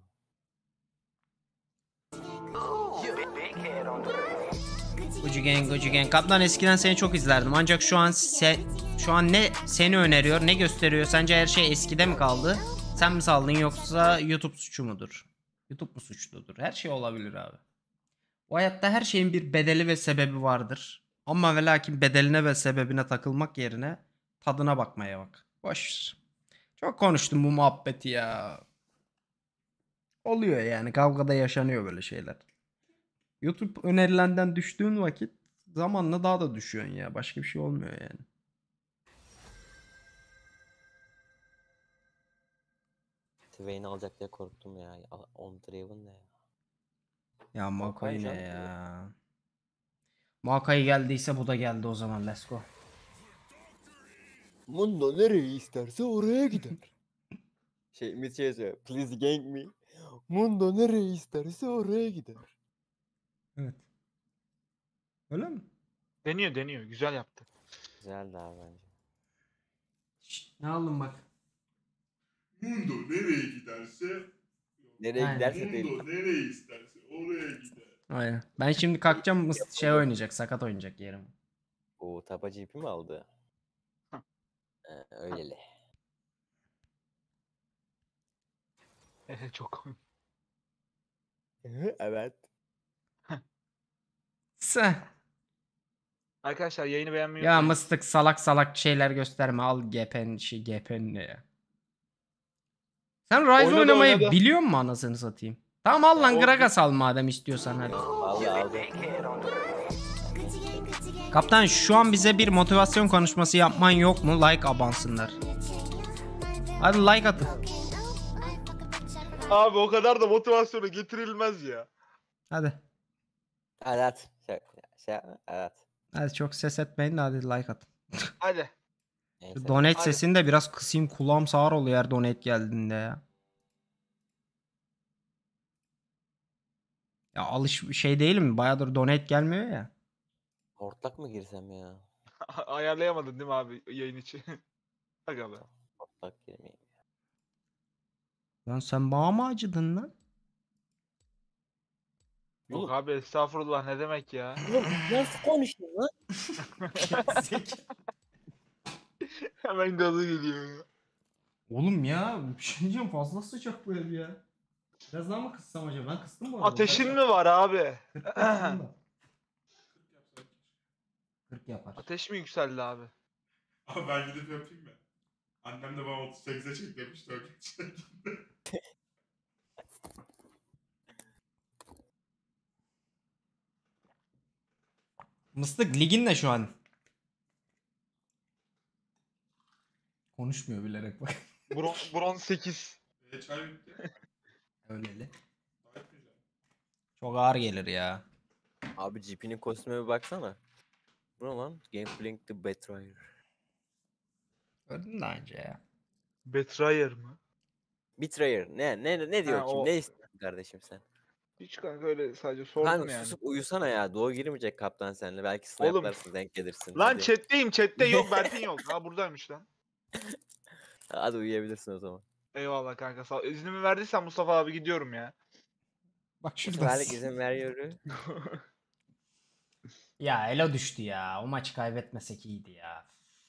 Gucu Gang. Kaptan eskiden seni çok izlerdim. Ancak şu an ne seni öneriyor, ne gösteriyor? Sence her şey eskide mi kaldı? Sen mi saldın yoksa YouTube suçu mudur? YouTube mu suçludur? Her şey olabilir abi. Bu hayatta her şeyin bir bedeli ve sebebi vardır. Ama ve lakin bedeline ve sebebine takılmak yerine tadına bakmaya bak. Boş. Çok konuştum bu muhabbeti ya. Oluyor yani kavgada yaşanıyor böyle şeyler. YouTube önerilenden düştüğün vakit zamanla daha da düşüyorsun ya. Başka bir şey olmuyor yani. Swain alacak diye korktum ya. On Draven ne ya? Ya Maokai ne canım ya? Maokai geldiyse bu da geldi o zaman. Let's go. Mundo nereye isterse oraya gider. Şey yazıyor. Please gank me. Mundo nereye isterse oraya gider. Evet. Öyle mi? Deniyor. Güzel yaptı. Güzeldi abi bence. Ne aldın bak. Mundo nereye giderse Nereye Aynen. giderse değil. Mundo nereye isterse oraya gider. Aynen. Ben şimdi kalkacağım şey oynayacak. Sakat oynayacak yerim. O tapacı ipi mi aldı? Öyleli. Çok komik. Evet. Arkadaşlar yayını beğenmeyi Ya unutmayın. mıstık salak şeyler gösterme. Al GP'n ne ya? Sen Ryze Oynadı, oynamayı oynadı. biliyor musun anasını satayım? Tamam al lan o- Gragas al madem istiyorsan hadi. Vallahi aldı. Kaptan şu an bize bir motivasyon konuşması yapman yok mu? Like abansınlar. Hadi like atın. Abi o kadar da motivasyona getirilmez ya. Hadi. Evet. Evet. Hadi çok ses etmeyin de hadi like atın. Hadi. Neyse. Donate Hadi. sesini de biraz kısayım, kulağım sağır oluyor her donate geldiğinde ya. Ya şey değil mi? Bayağıdır donate gelmiyor ya. Hortlak mı girsem ya? Ayarlayamadın değil mi abi yayın için? Aga be. Hortlak girmeyeyim. Lan sen bana mı acıdın lan? Yok abi estağfurullah ne demek ya? Nasıl konuşuyorsun lan? Hemen gazı geliyor ya. Oğlum ya bir şey diyeceğim fazla sıcak bu ev ya. Biraz daha mı kıssam acaba? Ben kıstım bu arada. Ateşin mi var abi? 40 yapar. Ateş mi yükseldi abi? Abi ben gidip yapayım mı? Annem de bana 38'e çek demişti o geçen. Mıstık ligin ne şu an? Konuşmuyor bilerek bak. Bronz 8. Çay bitti. Öyleli. Daha etmeyeceğim. Çok ağır gelir ya. Abi GP'nin kostümüne bir baksana. Bu ne lan? Gameblink the Betrayer. Gördün daha önce ya. Betrayer mı? Betrayer. Ne diyor Ha, kim? o- Ne istiyorsun kardeşim sen? Hiç kanka öyle sadece sordum Kanka yani. susup uyusana ya. Doğu girmeyecek kaptan seninle. Belki Oğlum. sniper'larsın denk gelirsin. Lan Hadi. chatte yok Bertin yok. Ha buradaymış lan. Hadi uyuyabilirsin o zaman. Eyvallah kanka sağ ol. İznimi verdiysen Mustafa abi gidiyorum ya. Bak Bu şurada. seferlik izin veriyorum. Ya elo düştü ya. O maçı kaybetmesek iyiydi ya.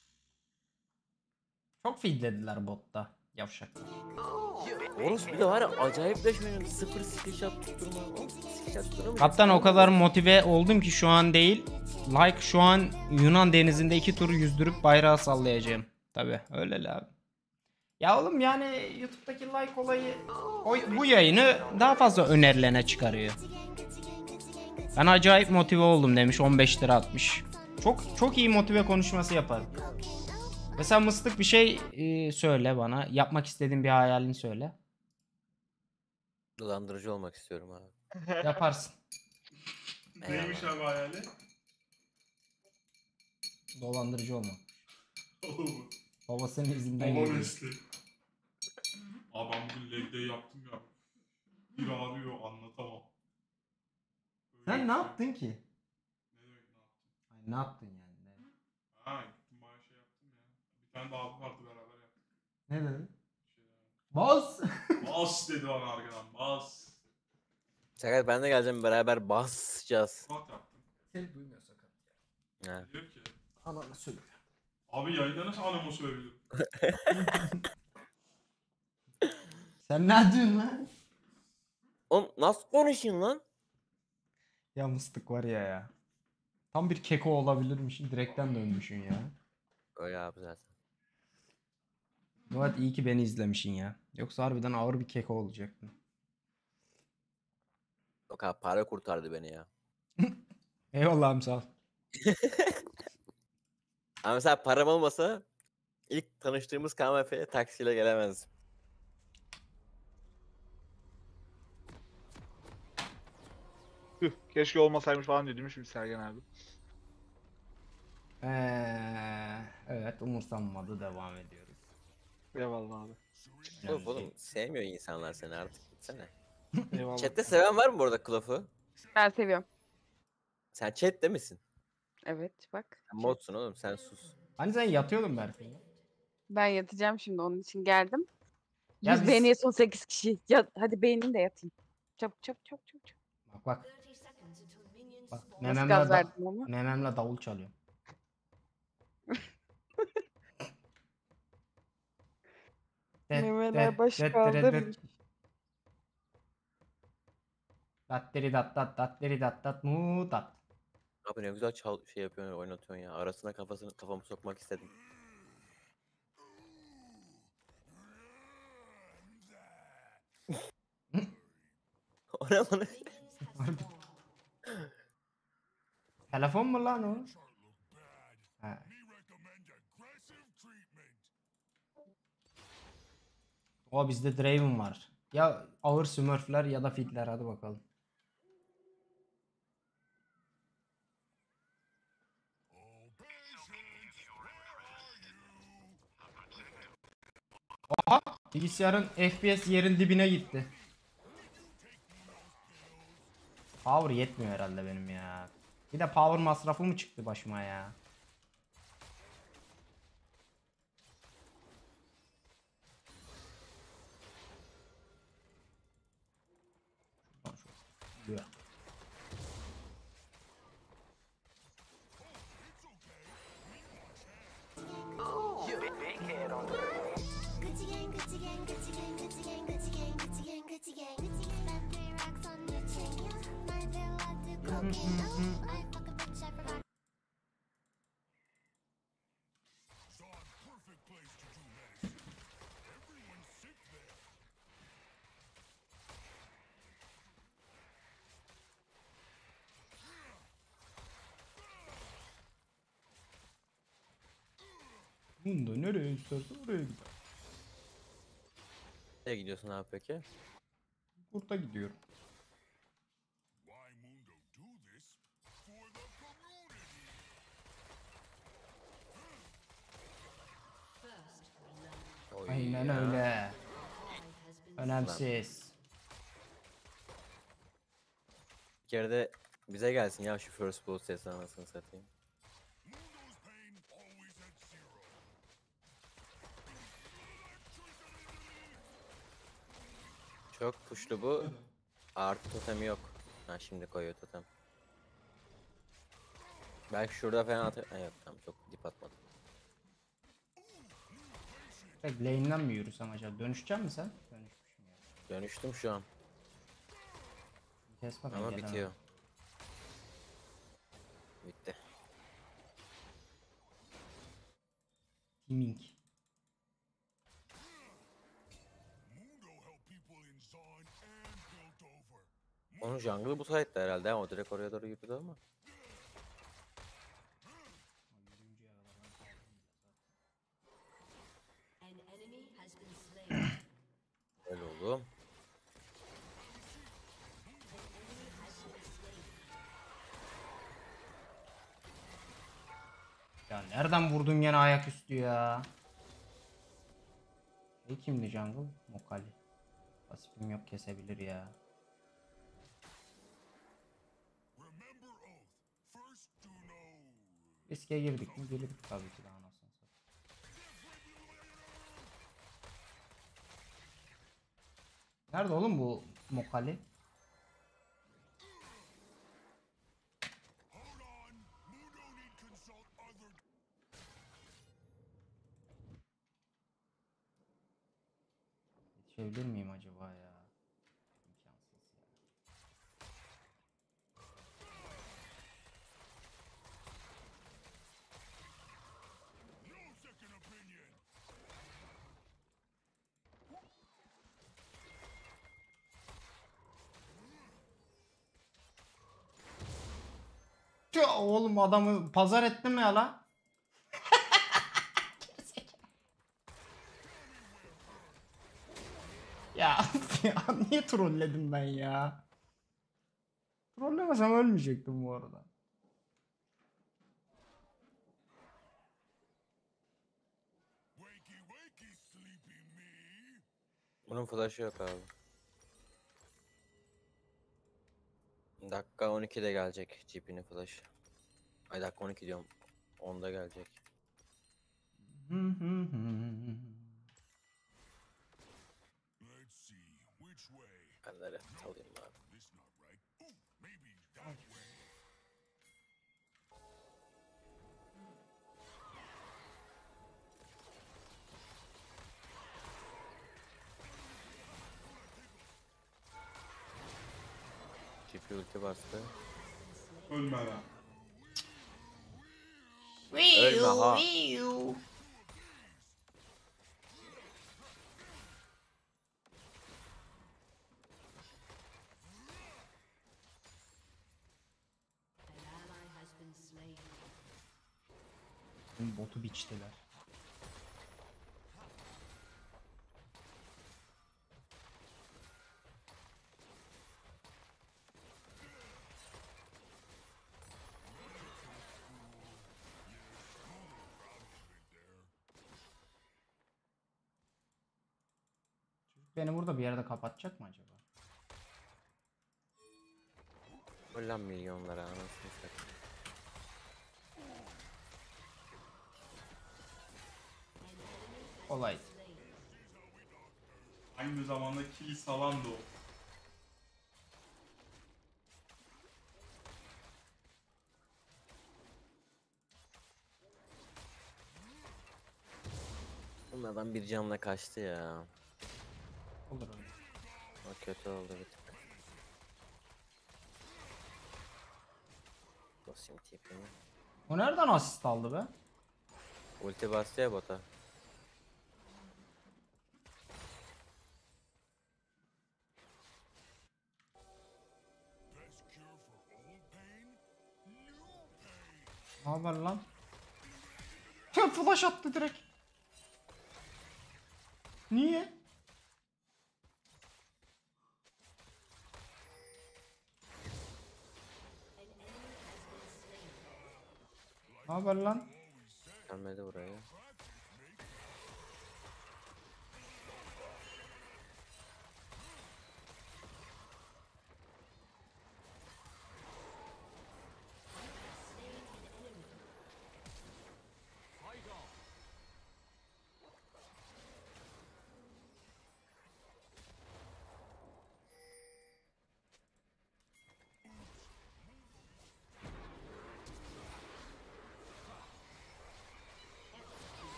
Çok feedlediler botta. Yavşaklar. Horus bir de var ya acayipleşmedim. Sıfır skill shot tutturma. Oğlum, skill shot tutturma. Hatta o kadar motive oldum ki şu an değil. Like şu an Yunan denizinde 2 tur yüzdürüp bayrağı sallayacağım. Tabi öyle abi. Ya oğlum yani YouTube'daki like olayı bu yayını daha fazla önerilene çıkarıyor. Ben acayip motive oldum demiş, 15 lira atmış. Çok iyi motive konuşması yaparım. Mesela mıstık bir şey söyle bana. Yapmak istediğin bir hayalini söyle. Dolandırıcı olmak istiyorum abi. Yaparsın. Neymiş abi hayali? Dolandırıcı olma. Oğlum, Babasının izinden baba geliyor. mesleği. Abi ben bugün leg day yaptım ya. Bir ağrıyor anlatamam. Böyle Sen bir ne şey. yaptın ki? Ne demek ne yaptım? Ay, ne yaptın yani? Ha gittim bayağı şey yaptım ya. Bir tane daha abi vardı beraber yaptık. Ne dedin? Bir şey demedim. Bas. Bas dedi bana arkadan bas. Sakat ben de geleceğim beraber basacağız. Bak yaptım. Seni duymuyor sakat. Ha. Diyor ki Ananı söylüyor. abi yayında nasıl anamı söyleyebilirim? Sen ne diyorsun lan? Oğlum nasıl konuşayım lan? Ya mıstık var ya. Tam bir keko olabilirmişsin. Direkten dönmüşsün ya. Öyle abi zaten. Murat iyi ki beni izlemişsin ya. Yoksa harbiden ağır bir keko olacaktın. Yok abi para kurtardı beni ya. Eyvallah abi, sağ ol. Ama mesela param olmasa ilk tanıştığımız KMF'ye taksiyle gelemezdim. Tüh, keşke olmasaymış falan diyor değil mi şimdi Sergen abi? Evet, umursanmadı, devam ediyoruz. Eyvallah abi. Oğlum sevmiyor insanlar seni artık gitsene. Eyvallah. Chat'te seven var mı bu arada Klof'u? Ben seviyorum. Sen chat'te misin? Evet bak. Sen modsun oğlum sen sus. Hani sen yatıyordun Berfin ya. Ben yatacağım şimdi, onun için geldim. Ya 100 biz- beğeniye son 8 kişi. Ya, hadi beğenin de yatayım. Çabuk çabuk çabuk çabuk. çabuk. Bak bak. Bak Nasıl gaz verdim ama? mememle davul çalıyor. Memeler baş kaldırır. Datteri dat dat datteri dat dat mu dat. Abi ne güzel şey yapıyorsun oynatıyorsun ya. Arasına kafamı sokmak istedim. O ne lan? Harbi. Telefon mu lan o? Ha. O bizde Draven var. Ya ağır smurfler ya da fitler, hadi bakalım. Aha! Bilgisayarın FPS yerin dibine gitti. Power yetmiyor herhalde benim ya. Bir de power masrafı mı çıktı başıma ya? Şuradan. Bunda nereye istersen oraya gider. Nereye gidiyorsun abi peki? Kurta gidiyorum. Oy Aynen ya. öyle. Önemsiz. Bir kere de bize gelsin ya şu first blood sesi anasını satayım. Çok puşlu bu. Artı totemi yok. Ha şimdi koyuyor totem. Belki şurada falan atır. Ha, yok tamam çok dip atmadım. Tek lane'den mi yürüsem acaba? Dönüşecek misin sen? Dönüşmüşüm ya. Dönüştüm şu an Kes bakalım. ama gelemem. bitiyor. Bitti. Teaming. Onun jungle bu side'da herhalde ama o direkt oraya doğru yürüdü ama. Öyle oğlum. Ya nereden vurdun gene ayaküstü ya? Kimdi jungle? Mokali. Pasifim yok, kesebilir ya. Riske girdik mi? Girdik tabii ki de anasını satayım. Nerede oğlum bu Mokali? Yetişebilir miyim acaba ya? İmkansız ya. Ya oğlum adamı pazar ettin mi ya la? Ya, ya niye trolledim ben ya? Trollemesem ölmeyecektim bu arada. Bunun flash'ı yok abi. Dakika 12'de gelecek GP'nin flash'ı. Ay dakika 12 diyorum. 10'da gelecek. Ben de rest alayım abi. GP ulti bastı. Ölme lan. Ölme ha. Botu biçtiler. Beni burada bir yerde kapatacak mı acaba? Ulan milyonlara anasını satayım. Olay. Aynı zamanda kill salan da o. Bunlardan bir canla kaçtı ya. Olur öyle. O kötü oldu bir tık. Basayım tipini. O nereden asist aldı be? Ulti bastı ya bota. Ne haber lan? Ya flash attı direkt. Niye? Ne haber lan? Gelmedi buraya.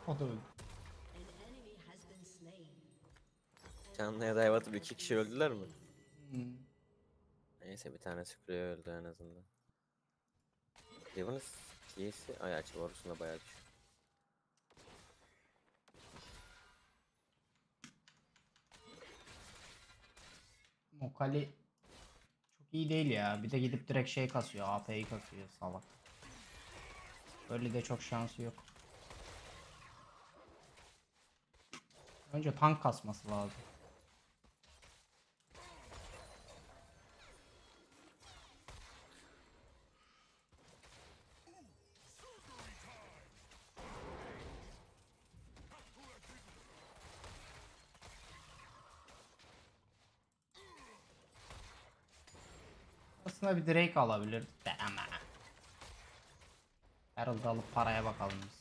O da öldü. Canlıya dive atıp 2 kişi öldüler mi? Hmm. Neyse bir tanesi kuleye öldü en azından. Riven'ın T'si ay açı borusunda bayağı düşük. Mokali çok iyi değil ya. Bir de gidip direkt şey kasıyor. AP'yi kasıyor salak. Böyle de çok şansı yok. Önce tank kasması lazım. Aslında bir Drake alabilir de ama. Herald'ı alıp paraya bakalım biz.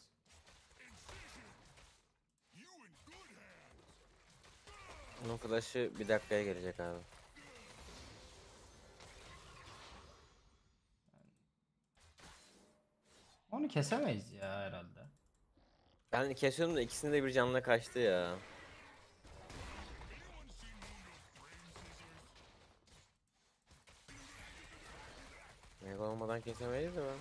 Onun flash'ı bir dakikaya gelecek abi. Onu kesemeyiz ya herhalde. Ben kesiyorum da ikisinde de bir canla kaçtı ya. Mega olmadan kesemeyiz de ben.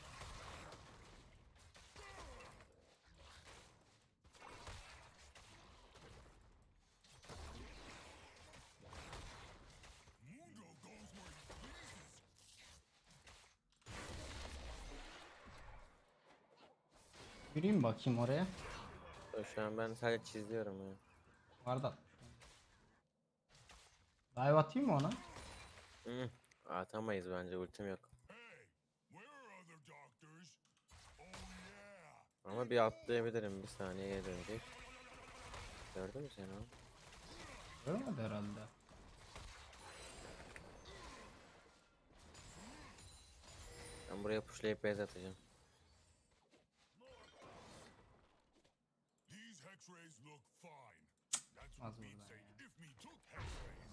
Yürüyeyim bakayım oraya. Şu an ben sadece çiziyorum ya. Var da. Dive atayım mı ona? Hı. Atamayız bence, ultim yok. Ama bir atlayabilirim, bir saniyeye dönecek. Gördün mü sen onu? Görmedi herhalde. Ben buraya pushlayıp base atacağım. Az buradan ya.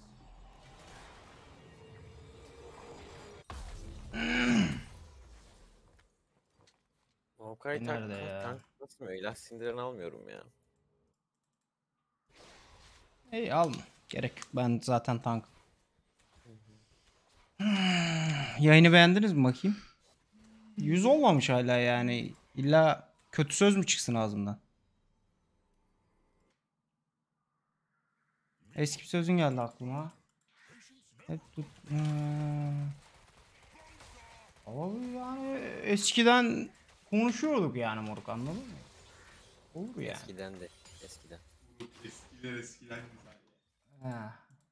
Maokai Nerede ya? tank basmıyor. İlah sindiren almıyorum ya. Hey alma. Gerek yok. Ben zaten tank. Yayını beğendiniz mi bakayım? 100 olmamış hala yani. İlla kötü söz mü çıksın ağzımdan? Eski bir sözün geldi aklıma. Hep tut. Ama yani eskiden konuşuyorduk yani moruk, anladın mı? Olur yani. Eskiden de. Eskiden. Eskiler eskiden güzel. Ha.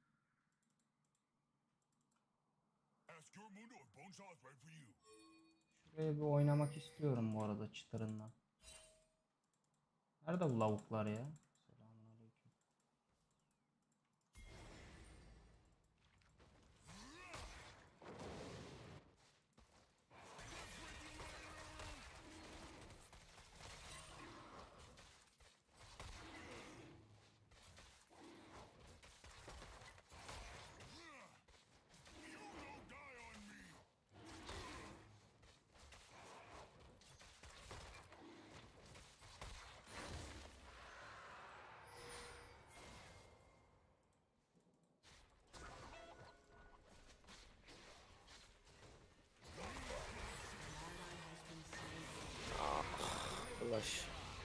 Şuraya bir oynamak istiyorum bu arada çıtırından. Nerede bu lavuklar ya? Selamünaleyküm. Ulaş.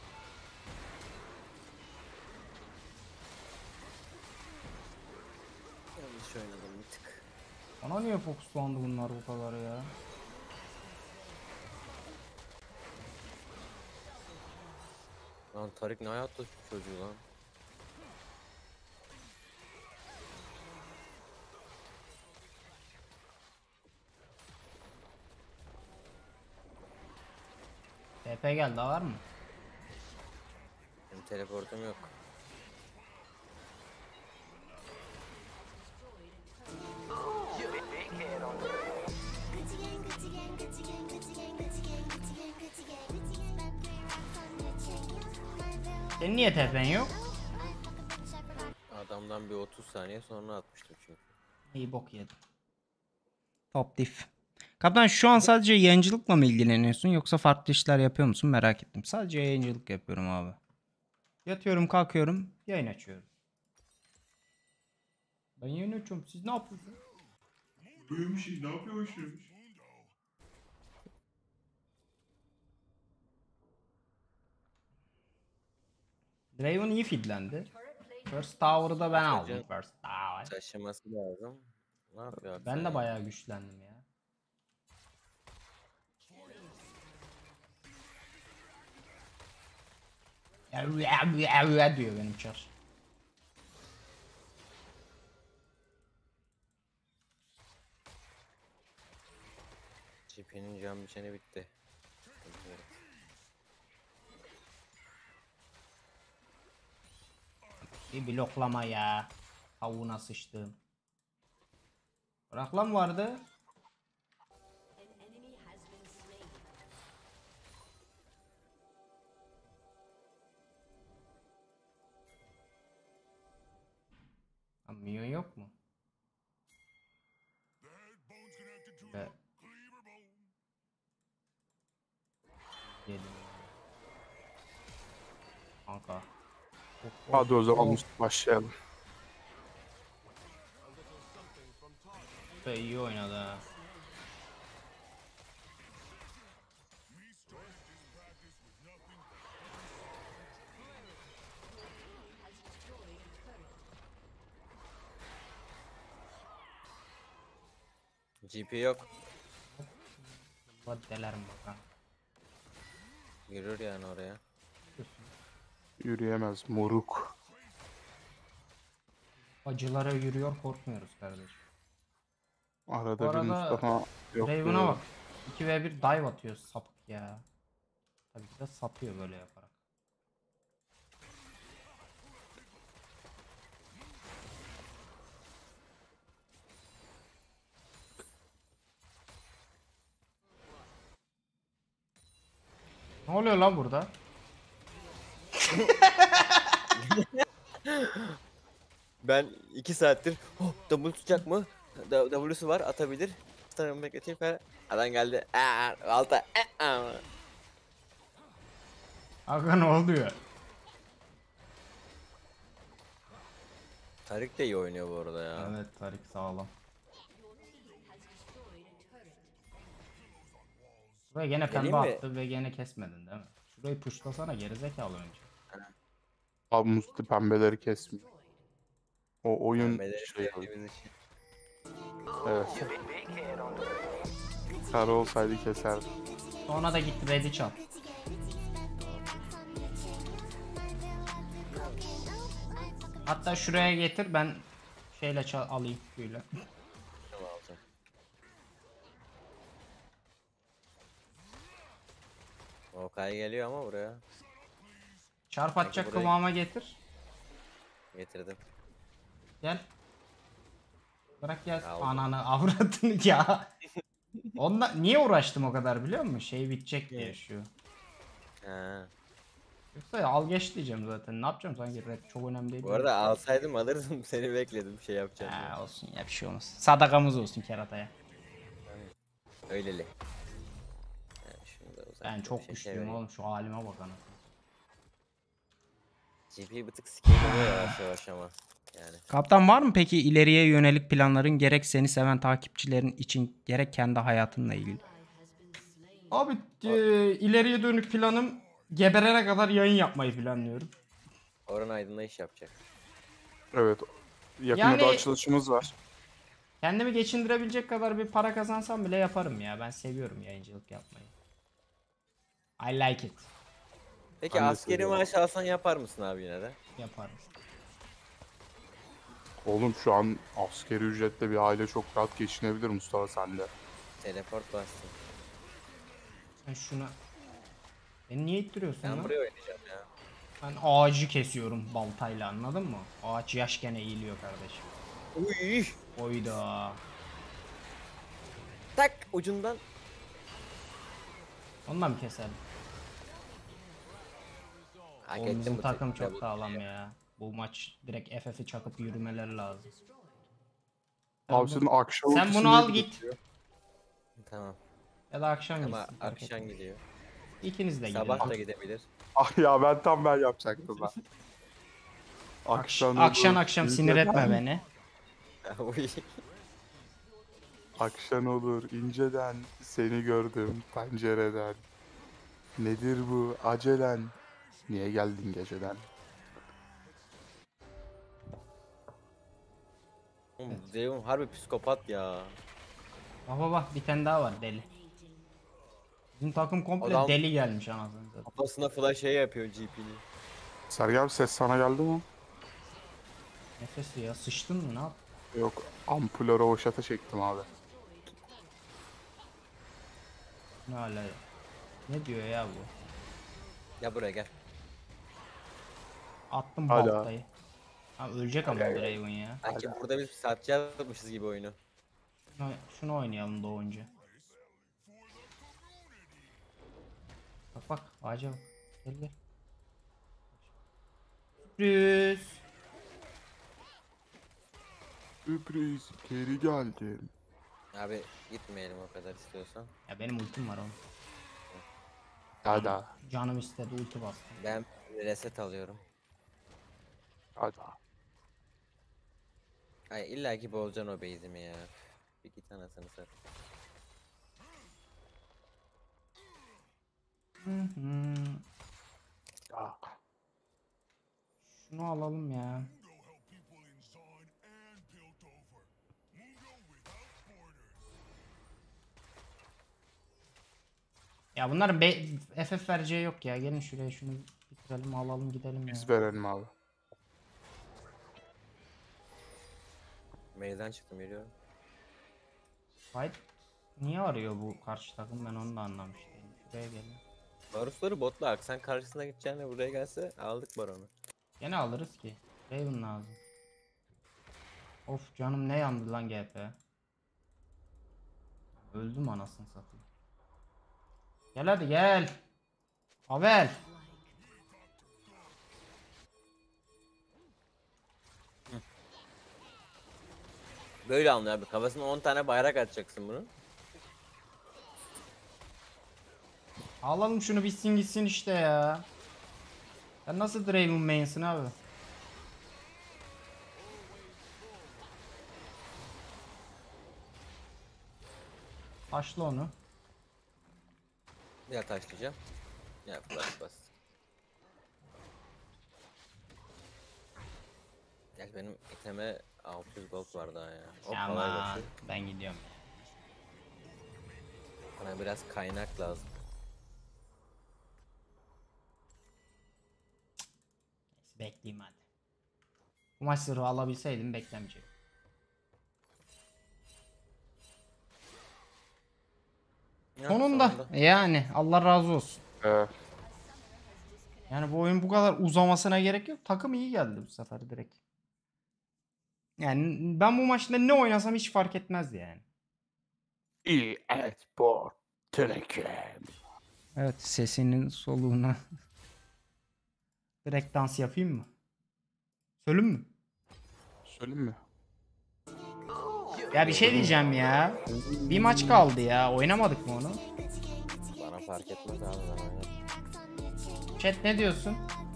Yanlış oynadım bir tık. Bana niye fokuslandı bunlar bu kadar ya? Lan Tarık ne hayatta çocuğu lan. TP geldi, daha var mı? Benim teleportum yok. Senin niye TP'n yok? Adamdan bir 30 saniye sonra atmıştım çünkü. İyi bok yedim. Top diff. Kaptan şu an sadece yayıncılıkla mı ilgileniyorsun yoksa farklı işler yapıyor musun, merak ettim. Sadece yayıncılık yapıyorum abi. Yatıyorum kalkıyorum yayın açıyorum. Ben yayın açıyorum siz ne yapıyorsunuz? Uyumuş, ne yapıyor uyumuş? Draven iyi feedlendi. First Tower'ı da ben aldım. Çocuğun First Tower. Taşıması lazım. Ne yapıyor abi Ben sen de ya? bayağı güçlendim ya. Diyor benim çar. GP'nin can biçeni bitti. Bir bloklama ya. Tavuğuna sıçtım. Bırak lan vardı. Lan minyon yok mu? Be. Gelin. Kanka. Hadi o zaman başlayalım. İyi oynadı ha. GP yok. Hadi delerim bakalım. Yürür yani oraya. Yürüyemez moruk. Acılara yürüyor korkmuyoruz kardeşim. Arada Bu bir arada Mustafa yok. Raven'a diyor. bak. 2v1 dive atıyor sapık ya. Tabii ki de sapıyor böyle yaparak. Ne oluyor lan burada? Ben 2 saattir double tutacak mı? W'su var atabilir. Sanırım bekleteyim falan. Adam geldi. Alta. Aga ne oluyor? Tarik de iyi oynuyor bu arada ya. Evet Tarik sağlam. Buraya gene Geleyim pembe mi? attı ve gene kesmedin değil mi? Şurayı puşlasana gerizekalı önce. Abi Musti pembeleri kesmiyor. O oyun Pembeleri şey sevdiğimiz için. evet. Sarı olsaydı keserdi. Sonra da git red'i çal. Hatta şuraya getir ben şeyle çal alayım şöyle. Şunu alacağım. Okay geliyor ama buraya. Çarp atacak buraya- kıvama getir. Getirdim. Gel. Bırak gel. Aldım. Ananı avradını ya. Onunla niye uğraştım o kadar biliyor musun? Şey bitecek diye Ne? şu. Ha. Yoksa ya, al geç diyeceğim zaten. Ne yapacağım sanki red çok önemli değil. Bu arada alsaydım alırdım. Seni bekledim şey yapacağım. diye. Ha, olsun ya bir şey olmaz. Sadakamız olsun kerataya. Öyleli. Yani şunu da uzak Ben bir çok şey güçlüyüm vereyim. oğlum şu halime bak anasını. GP bir tık scale'liyor yavaş yavaş ama. Yani. Kaptan var mı peki ileriye yönelik planların gerek seni seven takipçilerin için gerek kendi hayatınla ilgili? Abi ileriye dönük planım geberene kadar yayın yapmayı planlıyorum. Orhan Aydın'la iş yapacak. Evet. Yakında Yani- da açılışımız var. Kendimi geçindirebilecek kadar bir para kazansam bile yaparım ya. Ben seviyorum yayıncılık yapmayı. I like it. Peki Ben de askeri seviyorum. maaş alsan yapar mısın abi yine de? Yaparım. Oğlum şu an askeri ücretle bir aile çok rahat geçinebilir Mustafa sende. Teleport bastım. Sen şuna... Beni niye ittiriyorsun Ben lan? buraya oynayacağım ya. Ben ağacı kesiyorum baltayla anladın mı? Ağaç yaşken eğiliyor kardeşim. Uy. Oyda. Tak ucundan. Ondan mı keselim? Hak Oğlum ettim bizim bu takım teknikle çok bu sağlam işi. ya. Bu maç direkt FF'i çakıp yürümeleri lazım. Abi senin akşam Sen ultisinde bunu al bir git. geçiyor. Tamam. Ya da akşam Ama gitsin. fark akşam etmez. gidiyor. İkiniz de gidin. Sabah da gidebilir. Ah ya ben yapacaktım lan. Akşam akşam sinir etme beni. Uy. Akşam olur inceden seni gördüm pencereden. Nedir bu acelen? Niye geldin geceden? Oğlum, Zeyun harbi psikopat ya. Bak bir tane daha var deli. Bizim takım komple Adam- deli gelmiş anasını satayım. Kafasına flash şey yapıyor GP'ni. Sergen abi ses sana geldi mi? Nefesi ya sıçtın mı ne yap? Yok ampulü rovaşata çektim abi. Ne hala ne diyor ya bu? Gel buraya gel. Attım Hala. baltayı. Ha ölecek ama Draven ya. Sanki burada biz saatçi yapmışız gibi oyunu. Şunu oynayalım doğunca. Bak ağaca bak. Gel gel. Sürpriz. Sürpriz geri geldim. Abi gitmeyelim o kadar istiyorsan. Ya benim ultim var oğlum. Hadi. Canım istedi ulti bastım. Ben reset alıyorum. Hadi. Ay illa ki bozacaksın o base'imi ya. Bir git anasını sat. Ya. Şunu alalım ya. Ya bunların FF vereceği yok ya. Gelin şuraya şunu bitirelim alalım gidelim ya. Biz verelim abi. Meydan çıktım geliyorum. Fight niye arıyor bu karşı takım ben onu da anlamış değilim. Şuraya gelin. Varusları botla aksan karşısına gideceğine buraya gelse aldık baronu. Gene alırız ki. Raven lazım. Of canım ne yandı lan GP. Öldüm anasını satayım. Gel hadi gel. Havel. Böyle anlıyor abi. Kafasına 10 tane bayrak atacaksın bunu. Alalım şunu bitsin gitsin işte ya. Sen nasıl Draven main'sin abi? Taşla onu. Bir daha taşlayacağım. Ya flash bas. Gel benim iteme 600 gold var daha ya. O kolay Aman basıyor. ben gidiyorum. Bana biraz kaynak lazım. Neyse bekleyeyim hadi. Bu maç sırrı alabilseydim beklemeyecektim. Ya, Sonunda yani Allah razı olsun. Ee, Yani bu oyun bu kadar uzamasına gerek yok. Takım iyi geldi bu sefer direkt. Yani ben bu maçta ne oynasam hiç fark etmezdi yani. e-spor Türkiye. Evet sesinin soluğuna direkt dans yapayım mı? Söyleyeyim mi? Söyleyeyim mi? Ya bir şey diyeceğim ya. Bir maç kaldı ya. Oynamadık mı onu? Bana fark etmez abi ben oynarım. Chat ne diyorsun?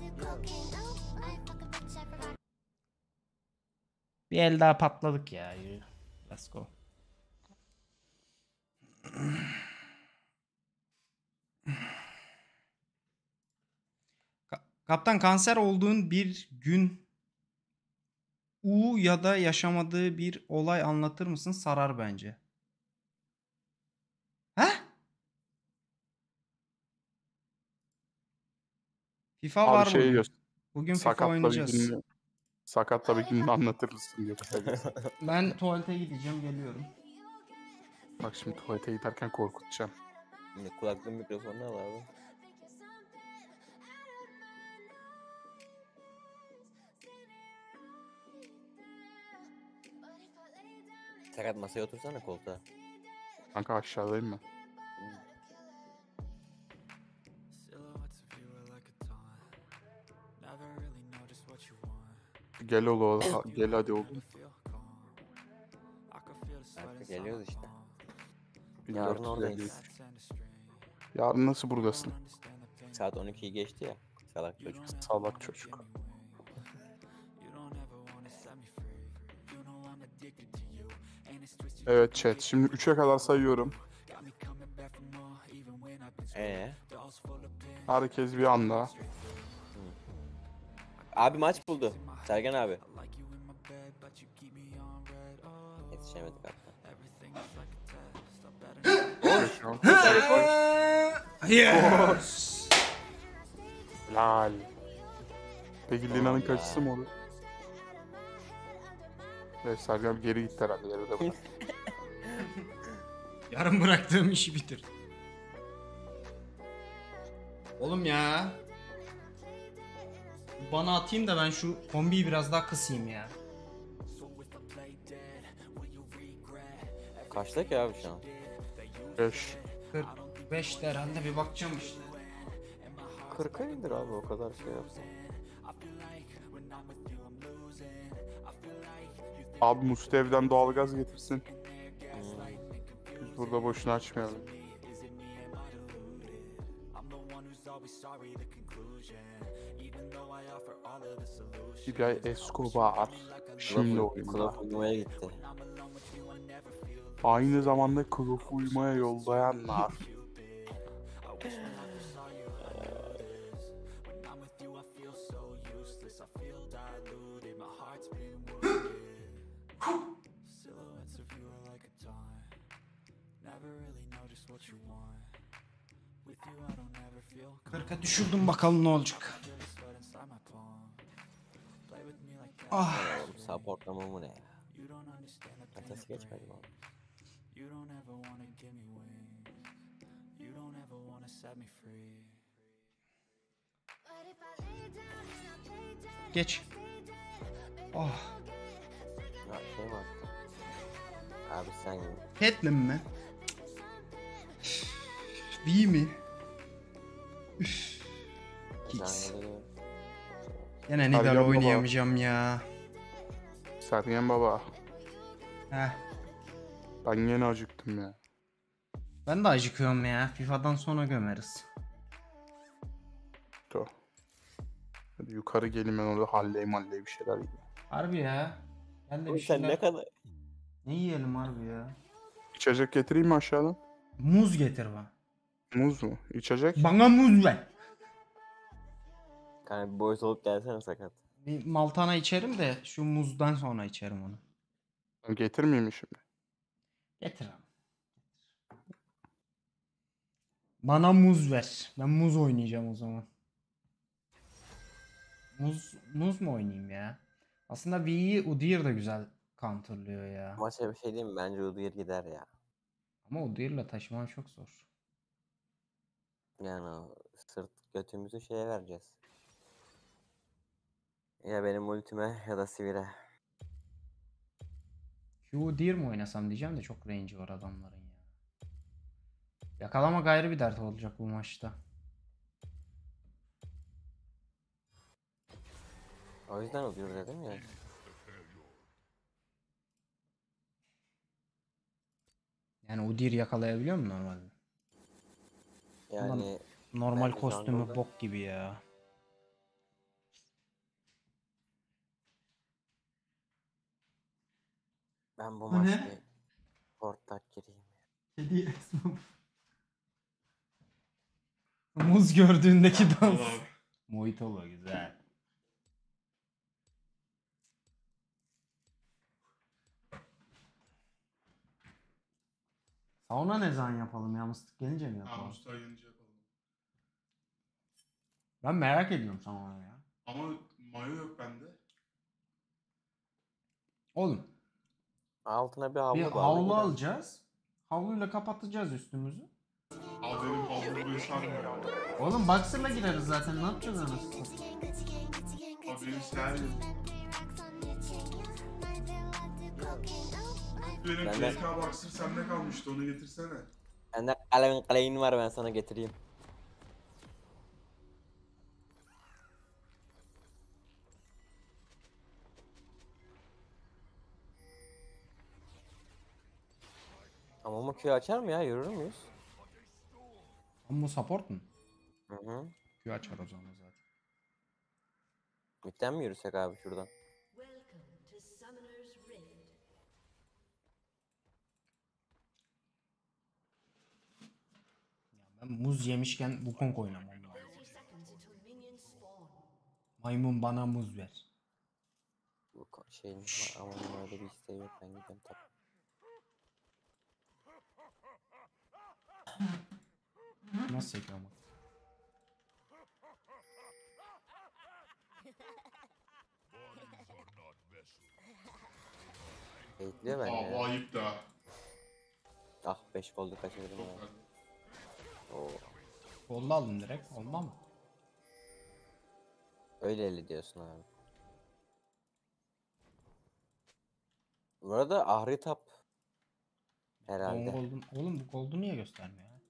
Bir el daha patladık ya. Yürü. Let's go. Kaptan kanser olduğun bir gün ya da yaşamadığı bir olay anlatır mısın? Sarar bence. He? FIFA Abi var şey bugün. diyorsun. Bugün FIFA Sakatla bir oynayacağız. gününü, sakatla bir gününü anlatır mısın diyor. Ben tuvalete gideceğim geliyorum. Bak şimdi tuvalete giderken korkutacağım. Şimdi kulaklığın mikrofonunu al abi. Sakat masaya otursana koltuğa. Kanka aşağıdayım ben. Gel oğlum, gel hadi oğlum. Artık geliyoruz işte. Bilmiyorum, Yarın oradayız. Yarın nasıl buradasın? Saat 12'yi geçti ya. salak çocuk. Salak çocuk. Evet chat. Şimdi 3'e kadar sayıyorum. Herkes bir anda. Abi maç buldu. Sergen abi. Yetişemedik hatta. Yes. Lal. Peki Lina'nın kaçısı mı olur? Evet Sergen abi geri gitti herhalde. Yarıda bırak. Yarın bıraktığım işi bitir. Oğlum ya. Bana atayım da ben şu kombiyi biraz daha kısayım ya. Kaçta ki abi şu an? 5. 45 de herhalde bir bakacağım işte. 40'a indir abi o kadar şey yapsın. Abi Mustev'den doğalgaz getirsin. Biz burada boşuna açmayalım. İbrahim Escobar şimdi oyunda. Kulak uyumaya gitti. Aynı zamanda kılıfı uymaya yollayanlar. Kırka düşürdüm bakalım ne olacak. Ah. Oğlum supportlama mı ne ya? Atası geçmedi mi oğlum? Geç. Oh. Ya şey mi attı? Abi sen Catelyn mi? V mi? Üff. Kicks. jungle'ı Yine Nidal Sergen baba. oynayamayacağım ya. Sergen baba. Heh. Ben yine acıktım ya. Ben de acıkıyorum ya. FIFA'dan sonra gömeriz. Dur. Hadi yukarı gelin ben orada halley bir şeyler yiyeyim. Harbi ya. Ben de Oğlum bir sen şeyler... ne kadar... Ne yiyelim harbi ya? İçecek getireyim mi aşağıdan? Muz getir bana. Muz mu? İçecek? Bana muz ver. Yani bir boyut olup gelsene sakat. Bir maltana içerim de şu muzdan sonra içerim onu. Ben getirmeyeyim mi şimdi? Getir abi. Bana muz ver. Ben muz oynayacağım o zaman. Muz mu oynayayım ya? Aslında V'yi Udyr da güzel counterlıyor ya. Maça bir şey diyeyim mi? Bence Udyr gider ya. Ama Udyr'la taşıman çok zor. Yani o sırt götümüzü şeye vereceğiz. Ya benim ultime ya da Sivir'e. Şu Udyr mi oynasam diyeceğim de çok range var adamların ya. Yakalama gayrı bir dert olacak bu maçta. O yüzden Udyr dedim ya. Yani Udyr yakalayabiliyor mu normalde? Yani Normal bence kostümü jungle'da- bok gibi ya. ben bu Bu maçta ne? portak gireyim. Kedi Muz gördüğündeki dans. Mojitolu güzel. Sauna ne zaman yapalım ya? Mıstık gelince mi yapalım? Namus'ta yayıncı yapalım. Ben merak ediyorum saunayı ya. Ama mayo yok bende. Oğlum Altına bir havlu bir bağla, havlu gider. alacağız. Havluyla kapatacağız üstümüzü. Abi benim havlumu sarmıyor. Oğlum boxer'la gireriz zaten. Ne yapacağız anasını satayım? Abi benim serim. Benim Benden- TK Boxer sende kalmıştı, onu getirsene. Bende kalemin var, ben sana getireyim. Ama Q açar mı ya? Yürür müyüz? Ama bu support mu? Hı hı. Q açar o zaman zaten. Midden mi yürüsek abi şuradan? Ben muz yemişken Wukong oynamam lazım. Maymun bana muz ver. Bu şeyin var ama onun öyle bir isteği yok. Ben gidelim tabii. Nasıl çekiyor ama? Bekliyor Aa bence bu ya. ayıp da. Ah 5 goldu kaçırdım Çok ya. güzel. Oo. Kolda aldım direkt. Olma mı? Öyle eli diyorsun abi. Bu arada Ahri Tap herhalde. Oğlum bu goldu niye göstermiyor ya?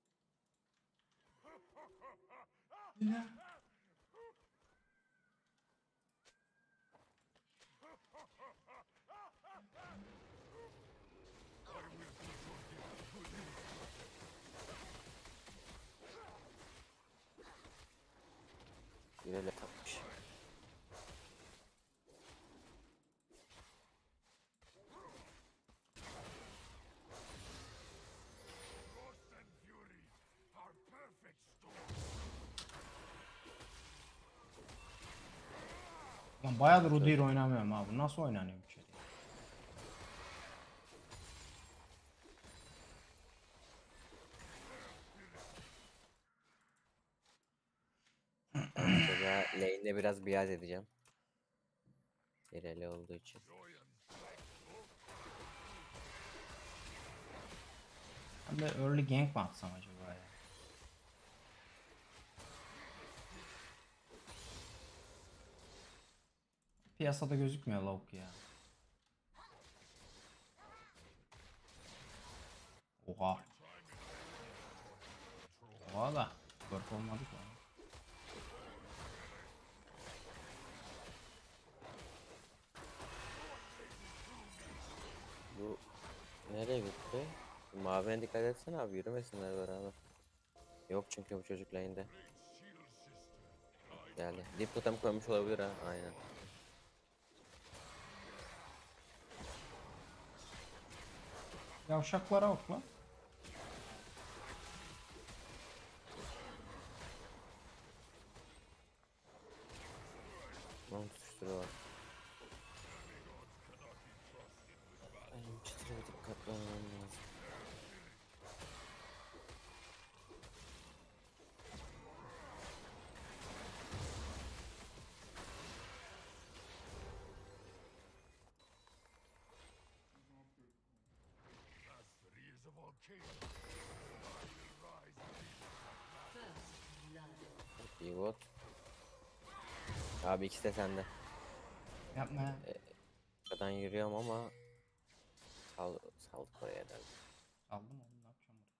Bir ele tapmış. Lan bayağıdır Udyr oynamıyorum abi. Nasıl oynanıyor bu şey? Mesela lane'de biraz biat edeceğim. Bir ele olduğu için. Ben de early gank mi atsam acaba ya? Piyasada gözükmüyor lavuk ya. Oha. Oha da. Görk olmadı ki. Bu nereye gitti? Mavine dikkat etsene abi, yürümesinler beraber. Yok çünkü bu çocuk lane'de. Geldi. Deep totem koymuş olabilir ha. Aynen. Yavşaklara bak lan. Lan tutuşturuyor. Benim çıtıra dikkatli olmam lazım. İyi bot. Abi ikisi de sende. Yapma ya. Arkadan yürüyorum ama saldık oraya herhalde. Aldım oğlum, ne yapacağım burada?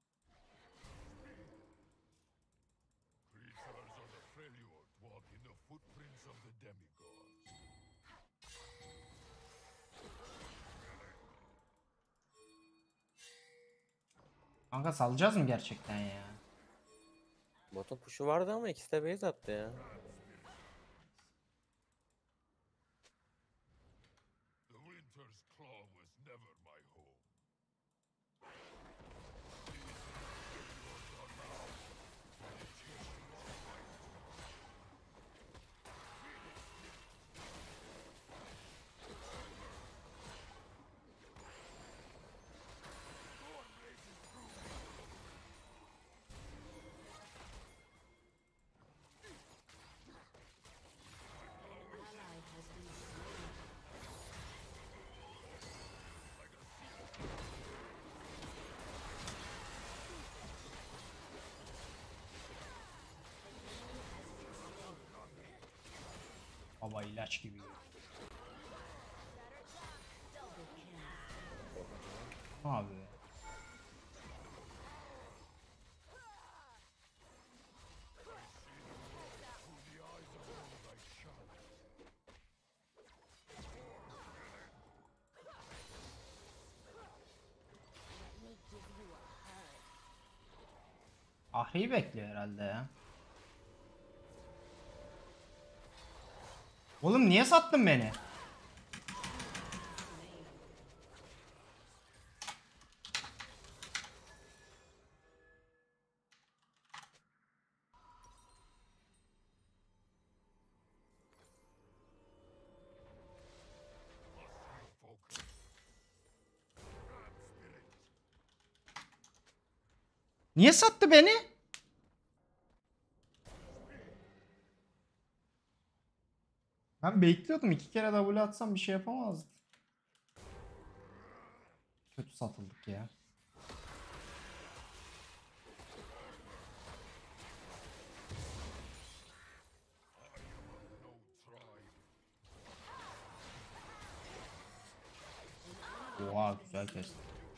Kanka salacağız mı gerçekten ya? Botun push'u vardı ama ikisi de base attı ya. Baba ilaç gibi. Abi. Ahri'yi bekliyor herhalde ya. Oğlum niye sattın beni? Niye sattı beni? Ben bekliyordum. 2 kere W atsam bir şey yapamazdı. Kötü satıldık ya. Oha güzel kesti.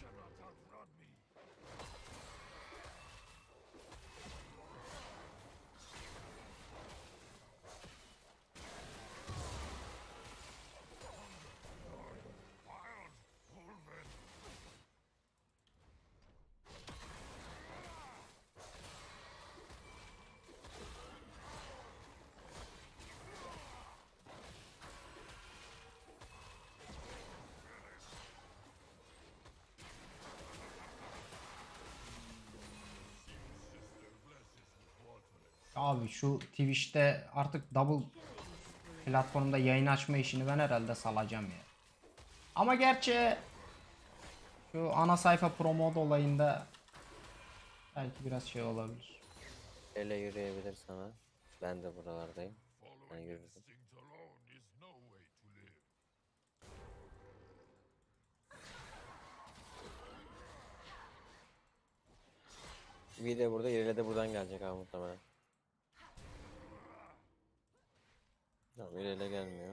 Abi şu Twitch'te artık double platformda yayın açma işini ben herhalde salacağım ya. Ama gerçi şu ana sayfa promote olayında belki biraz şey olabilir. Ele yürüyebilir sana. Ben de buralardayım. Ben yürürüm. Bir de burada, ileride de buradan gelecek abi muhtemelen. Tamam, ileride gelmiyor.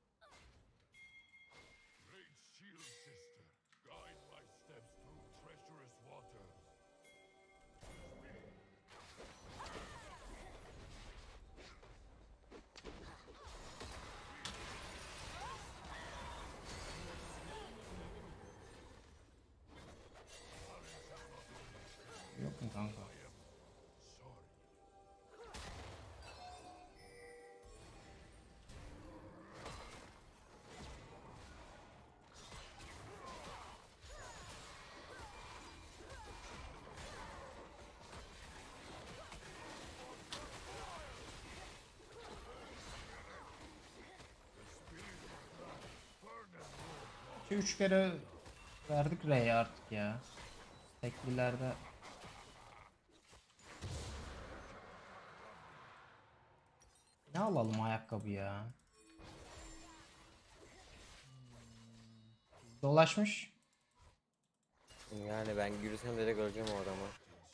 Yok mu kanka? Üç kere verdik R'ye artık ya. Teklilerde ne alalım ayakkabı ya? Dolaşmış. Yani ben yürüsem direkt öleceğim o adamı.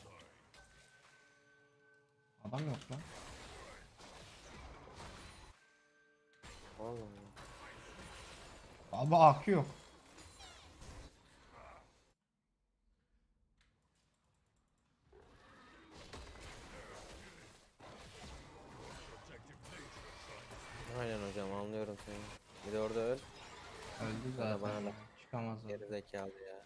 Adam yok lan. Oğlum. Baba ak yok. Aynen hocam, anlıyorum seni. Bir de orada öl. Öldü Bana zaten. bak. Ya. Çıkamaz o. Geri zekalı ya.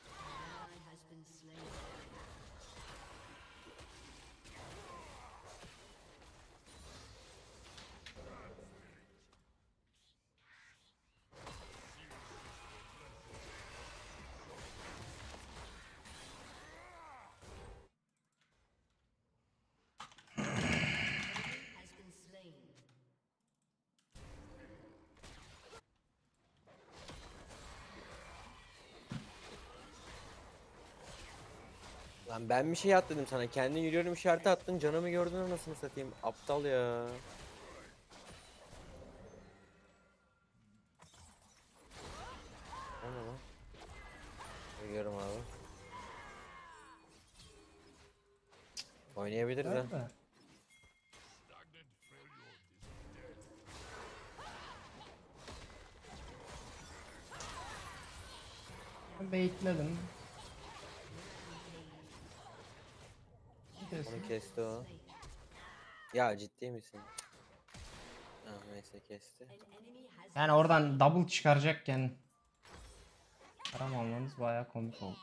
Lan ben bir şey at dedim sana. Kendin yürüyorum işareti attın. Canımı gördün, anasını satayım. Aptal ya. O ne lan? Yürüyorum abi. Oynayabiliriz ha. Nerede? Baitledim. Onu kesti o. Ya ciddi misin? Ha, neyse kesti. Yani oradan double çıkaracakken param almanız bayağı komik oldu.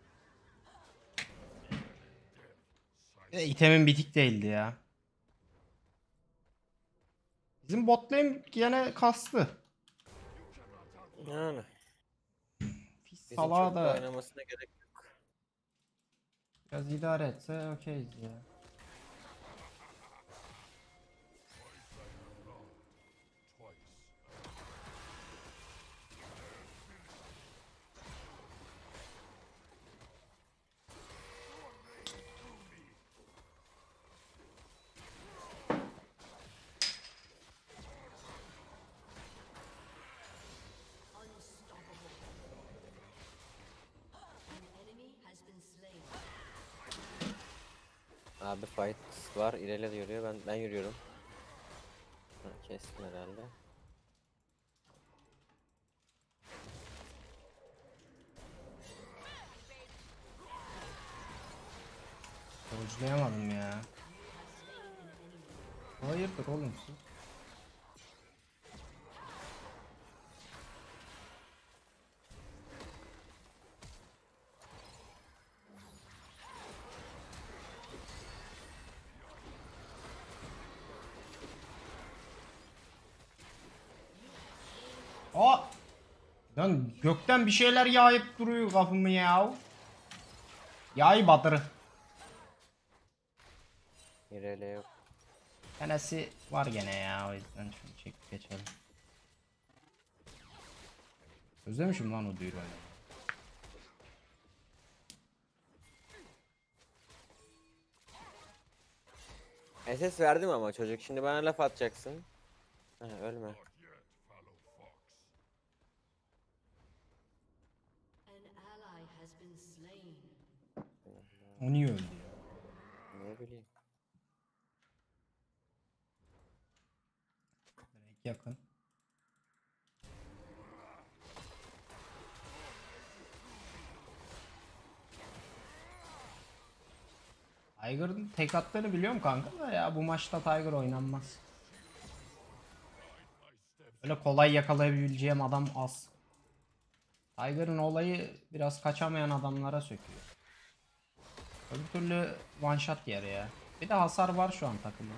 Bir de itemin bitik değildi ya. Bizim bot lane gene kastı. Yani. Pis Bizim salağa çok da da oynamasına gerek yok. biraz idare etse okeyiz ya. Abi fight var. İlerle de yürüyor. Ben yürüyorum. Ha, kestim herhalde. Dodge'layamadım ya. Hayırdır oğlum siz? Aa! Lan gökten bir şeyler yağıp duruyor kafamı ya. Yağ batırı. İlerle yok. Tanesi var gene ya, o yüzden şunu çekip geçelim. Özlemişim lan o düğünü. SS verdim ama çocuk. Şimdi bana laf atacaksın. Ha, ölme. O niye öldü ya? Ne bileyim. Direkt yakın. Tiger'ın tek attığını biliyorum kanka da ya bu maçta Tiger oynanmaz. Öyle kolay yakalayabileceğim adam az. Tiger'ın olayı biraz kaçamayan adamlara söküyor. Öbür türlü one shot yer ya. Bir de hasar var şu an takımda.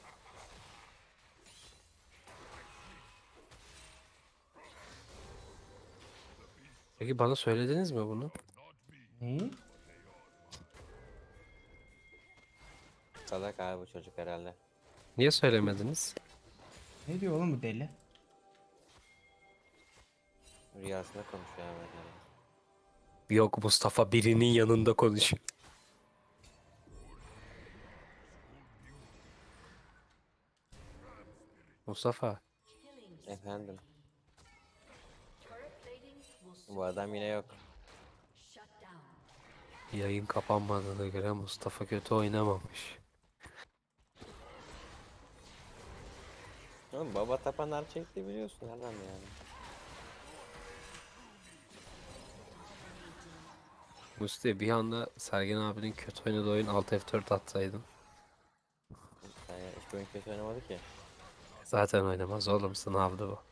Peki bana söylediniz mi bunu? Neyi? Salak abi bu çocuk herhalde. Niye söylemediniz? Ne diyor oğlum bu deli? Rüyasında konuşuyor abi. Yok, Mustafa birinin yanında konuşuyor. Mustafa. Efendim. Bu adam yine yok. Yayın kapanmadığına göre Mustafa kötü oynamamış. Oğlum baba tapanlar çekti biliyorsun nereden yani. Musti bir anda Sergen abinin kötü oynadığı oyun Alt F4 atsaydın. Yani hiç oyun kötü oynamadı ki. Zaten oynamaz oğlum, sınavdı bu.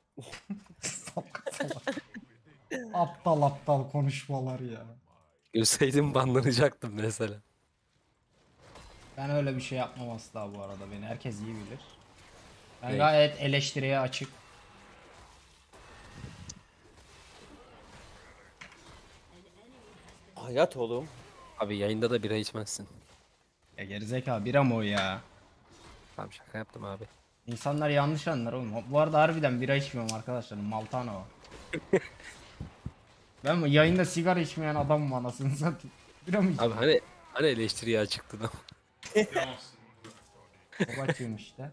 Aptal aptal konuşmalar ya. Gülseydim banlanacaktım mesela. Ben öyle bir şey yapmam asla bu arada, beni herkes iyi bilir. Ben Ne? gayet eleştiriye açık. Hayat oğlum. Abi yayında da bira içmezsin. Ya gerizekalı bira mı o ya? Tamam, şaka yaptım abi. İnsanlar yanlış anlar oğlum. Bu arada harbiden bira içmiyorum arkadaşlar. Maltana o. Ben yayında sigara içmeyen adamım anasını satayım. Bira mı Abi hani eleştiriye açıktın ama. Yapamazsın. Babacığım işte.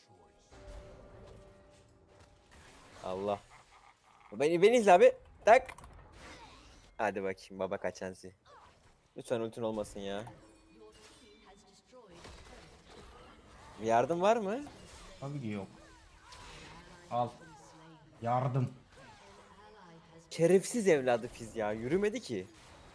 Allah. Beni izle abi. Tak. Hadi bakayım baba kaçansı. Lütfen ultin olmasın ya. Bir yardım var mı? Tabii ki yok. Al. Yardım. Şerefsiz evladı Fiz ya. Yürümedi ki.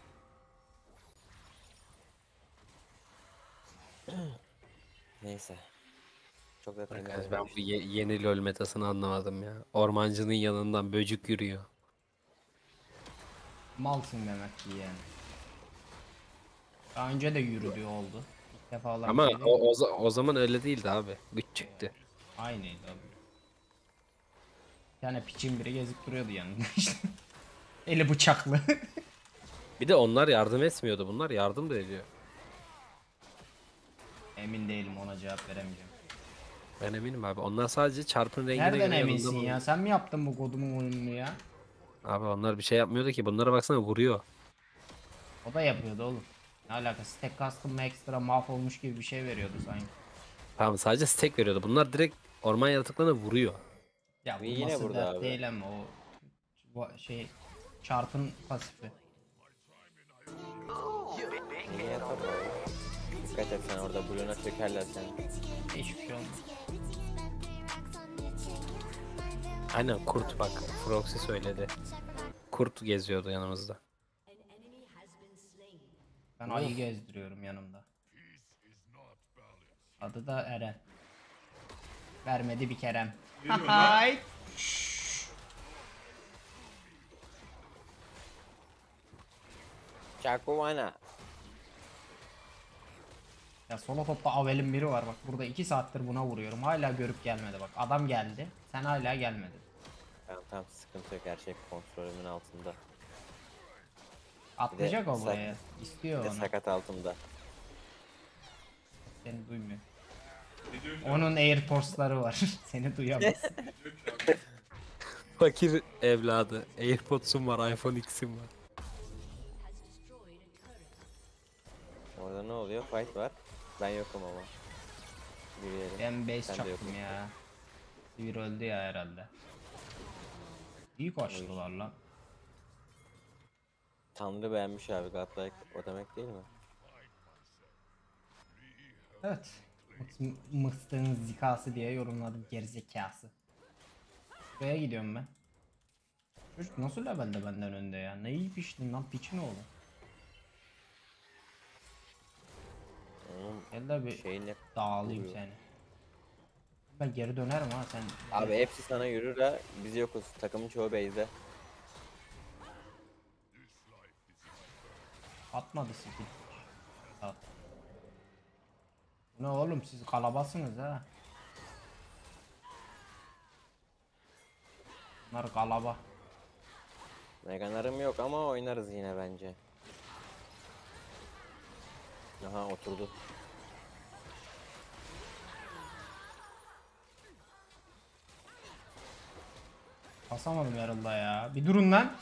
Neyse. Çok da Arkadaş ben bu yeni LoL metasını anlamadım ya. Ormancının yanından böcük yürüyor. Malsın demek ki yani. Daha önce de yürüdüğü oldu. İlk defa olan Ama bir şey değil. o zaman öyle değildi abi. Güç çıktı. Aynıydı abi. Bir tane piçin biri gezip duruyordu yanında işte. Eli bıçaklı. Bir de onlar yardım etmiyordu. Bunlar yardım da ediyor. Emin değilim, ona cevap veremeyeceğim. Ben eminim abi. Onlar sadece çarpın rengine Nereden göre eminsin yanında ya? Sen mi yaptın bu kodumun oyununu ya? Abi onlar bir şey yapmıyordu ki. Bunlara baksana vuruyor. O da yapıyordu oğlum. Ne alakası? Tek kastım mı ekstra mahvolmuş gibi bir şey veriyordu sanki. Tamam sadece stack veriyordu. Bunlar direkt orman yaratıklarına vuruyor. Ya bu Yine nasıl burada dert abi. değil ama o şey çarpın pasifi. Niye yapar abi? Dikkat et sen orada Blue'na çökerler seni. Hiçbir şey olmaz. Aynen kurt bak. Froxy söyledi. Kurt geziyordu yanımızda. Ben ayı gezdiriyorum yanımda. Adı da Eren. Vermedi bir kerem. Geliyor lan. Hay. Çakuvana. Ya solo topta Avel'in biri var bak, burada 2 saattir buna vuruyorum, hala görüp gelmedi bak, adam geldi sen hala gelmedin. Tamam sıkıntı yok, her şey kontrolümün altında. Atlayacak o sak- buraya, istiyor Bir de onu, sakat altında. seni duymuyor. Ne diyor ki? Onun AirPods'ları var seni duyamaz. Ne diyor ki abi? Fakir evladı. AirPods'um var, iPhone X'im var. Orada ne oluyor? Fight var. Ben yokum ama. Yürüyelim. Ben base Sen de çaktım yoksun. ya. Sivir öldü ya herhalde. İyi kaçtılar lan. Tanrı beğenmiş abi, Godlike o demek değil mi? Evet. Mıstığın zikası diye yorumladım, gerizekası. Buraya gidiyorum ben. Çocuk nasıl levelde benden önde ya? Ne iyi piştin lan, piçin oğlu. Onun Gel de bir şeyini... dağılayım vuruyor. seni. Ben geri dönerim ha sen. Abi hepsi sana yürür ha, biz yokuz. Takımın çoğu base'de. Atmadı skill. At. Ne oğlum, siz kalabasınız ha. Bunlar kalaba. Meganarım yok ama oynarız yine bence. Aha oturdu. Basamadım yarılda ya. Bir durun lan.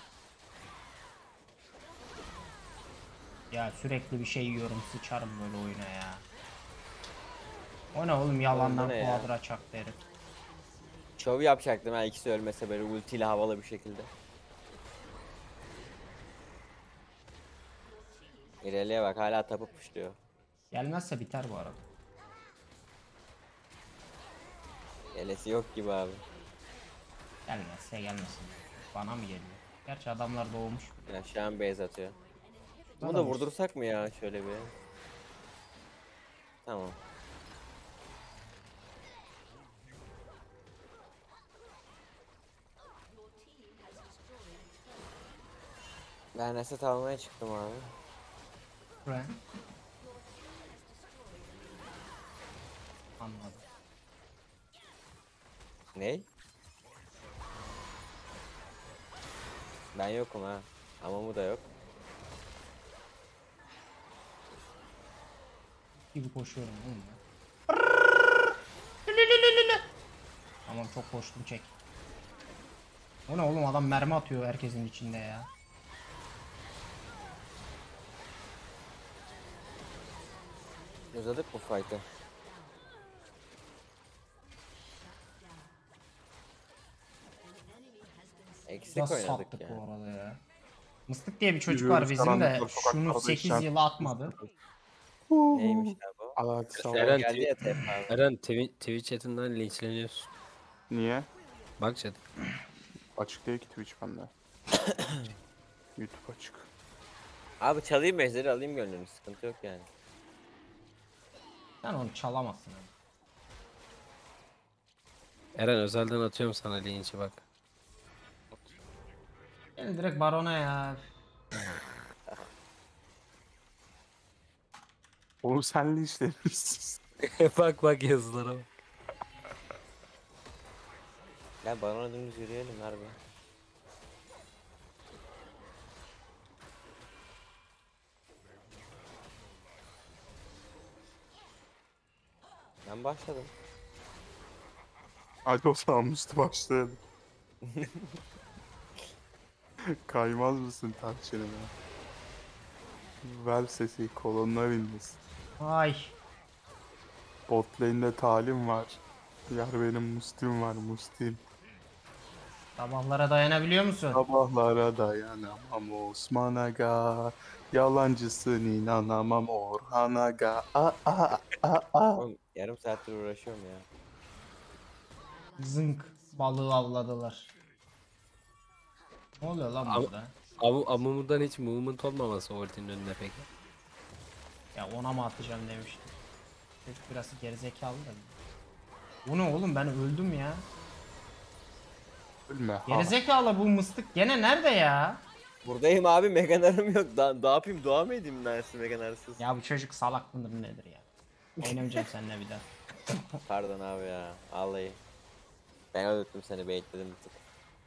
Ya sürekli bir şey yiyorum, sıçarım böyle oyuna ya. O ne oğlum, yalandan Oğlum bu ne ya? kuadra çaktı herif. Şov yapacaktım ha, ikisi ölmese böyle ultiyle havalı bir şekilde. İreli'ye bak, hala tapı puşluyor. Gelmezse biter bu arada. Gelesi yok gibi abi. Gelmezse gelmesin. Bana mı geliyor? Gerçi adamlar doğmuş. Ya şu an base atıyor. Bunu da Adamız. vurdursak mı ya şöyle bir? Tamam. Ben reset almaya çıktım abi. Buraya. Anladım. Ney? Ben yokum ha. Ama bu da yok. Gibi koşuyorum oğlum ben. Tamam çok koştum, çek. O ne oğlum, adam mermi atıyor herkesin içinde ya. Uzadık bu fight'ı. Eksik Nasıl oynadık sattık ya. bu arada ya. Mıstık diye bir çocuk Yürüyoruz var bizim de, karanlıkta, şunu sokaklarda 8 işler. yıla atmadı. Neymiş abi o? Hadi sağ ol. Eren, Geldi ya tep abi. Eren Twitch chatinden linçleniyorsun. Niye? Bak chat. Açık değil ki Twitch bende. YouTube açık. Abi çalayım mezleri, alayım gönlünü, sıkıntı yok yani. Sen onu çalamazsın abi. Eren özelden atıyorum sana linçi bak. Gel direkt barona ya. Oğlum senle işlerimiz. Bak bak yazılara bak. Gel barona dümdüz yürüyelim harbi. Ben başladım. Hadi o zaman Musti başlayalım. Kaymaz mısın tarçınına? Ver sesi kolonlar inmesin. Ay. Bot lane'de talim var. Yar benim Musti'm var Musti'm. Sabahlara dayanabiliyor musun? Sabahlara dayanamam Osman Aga. Yalancısın inanamam Orhan Aga. Oğlum yarım saattir uğraşıyorum ya. Zınk balığı avladılar. Ne oluyor lan Av- burada? Amumu'dan hiç movement olmaması ultinin önünde peki. Ya ona mı atacağım demiştim. Çocuk biraz gerizekalı da. Bu ne oğlum, ben öldüm ya. Ölme ha. Gerizekalı bu mıstık gene nerede ya? Buradayım abi Meganar'ım yok. Ne yapayım dua mı edeyim Nars'ı Meganar'sız? Ya bu çocuk salak mıdır nedir ya? Oynamayacağım seninle bir daha. Pardon abi ya. Vallahi. Ben öldürdüm seni baitledim bir tık.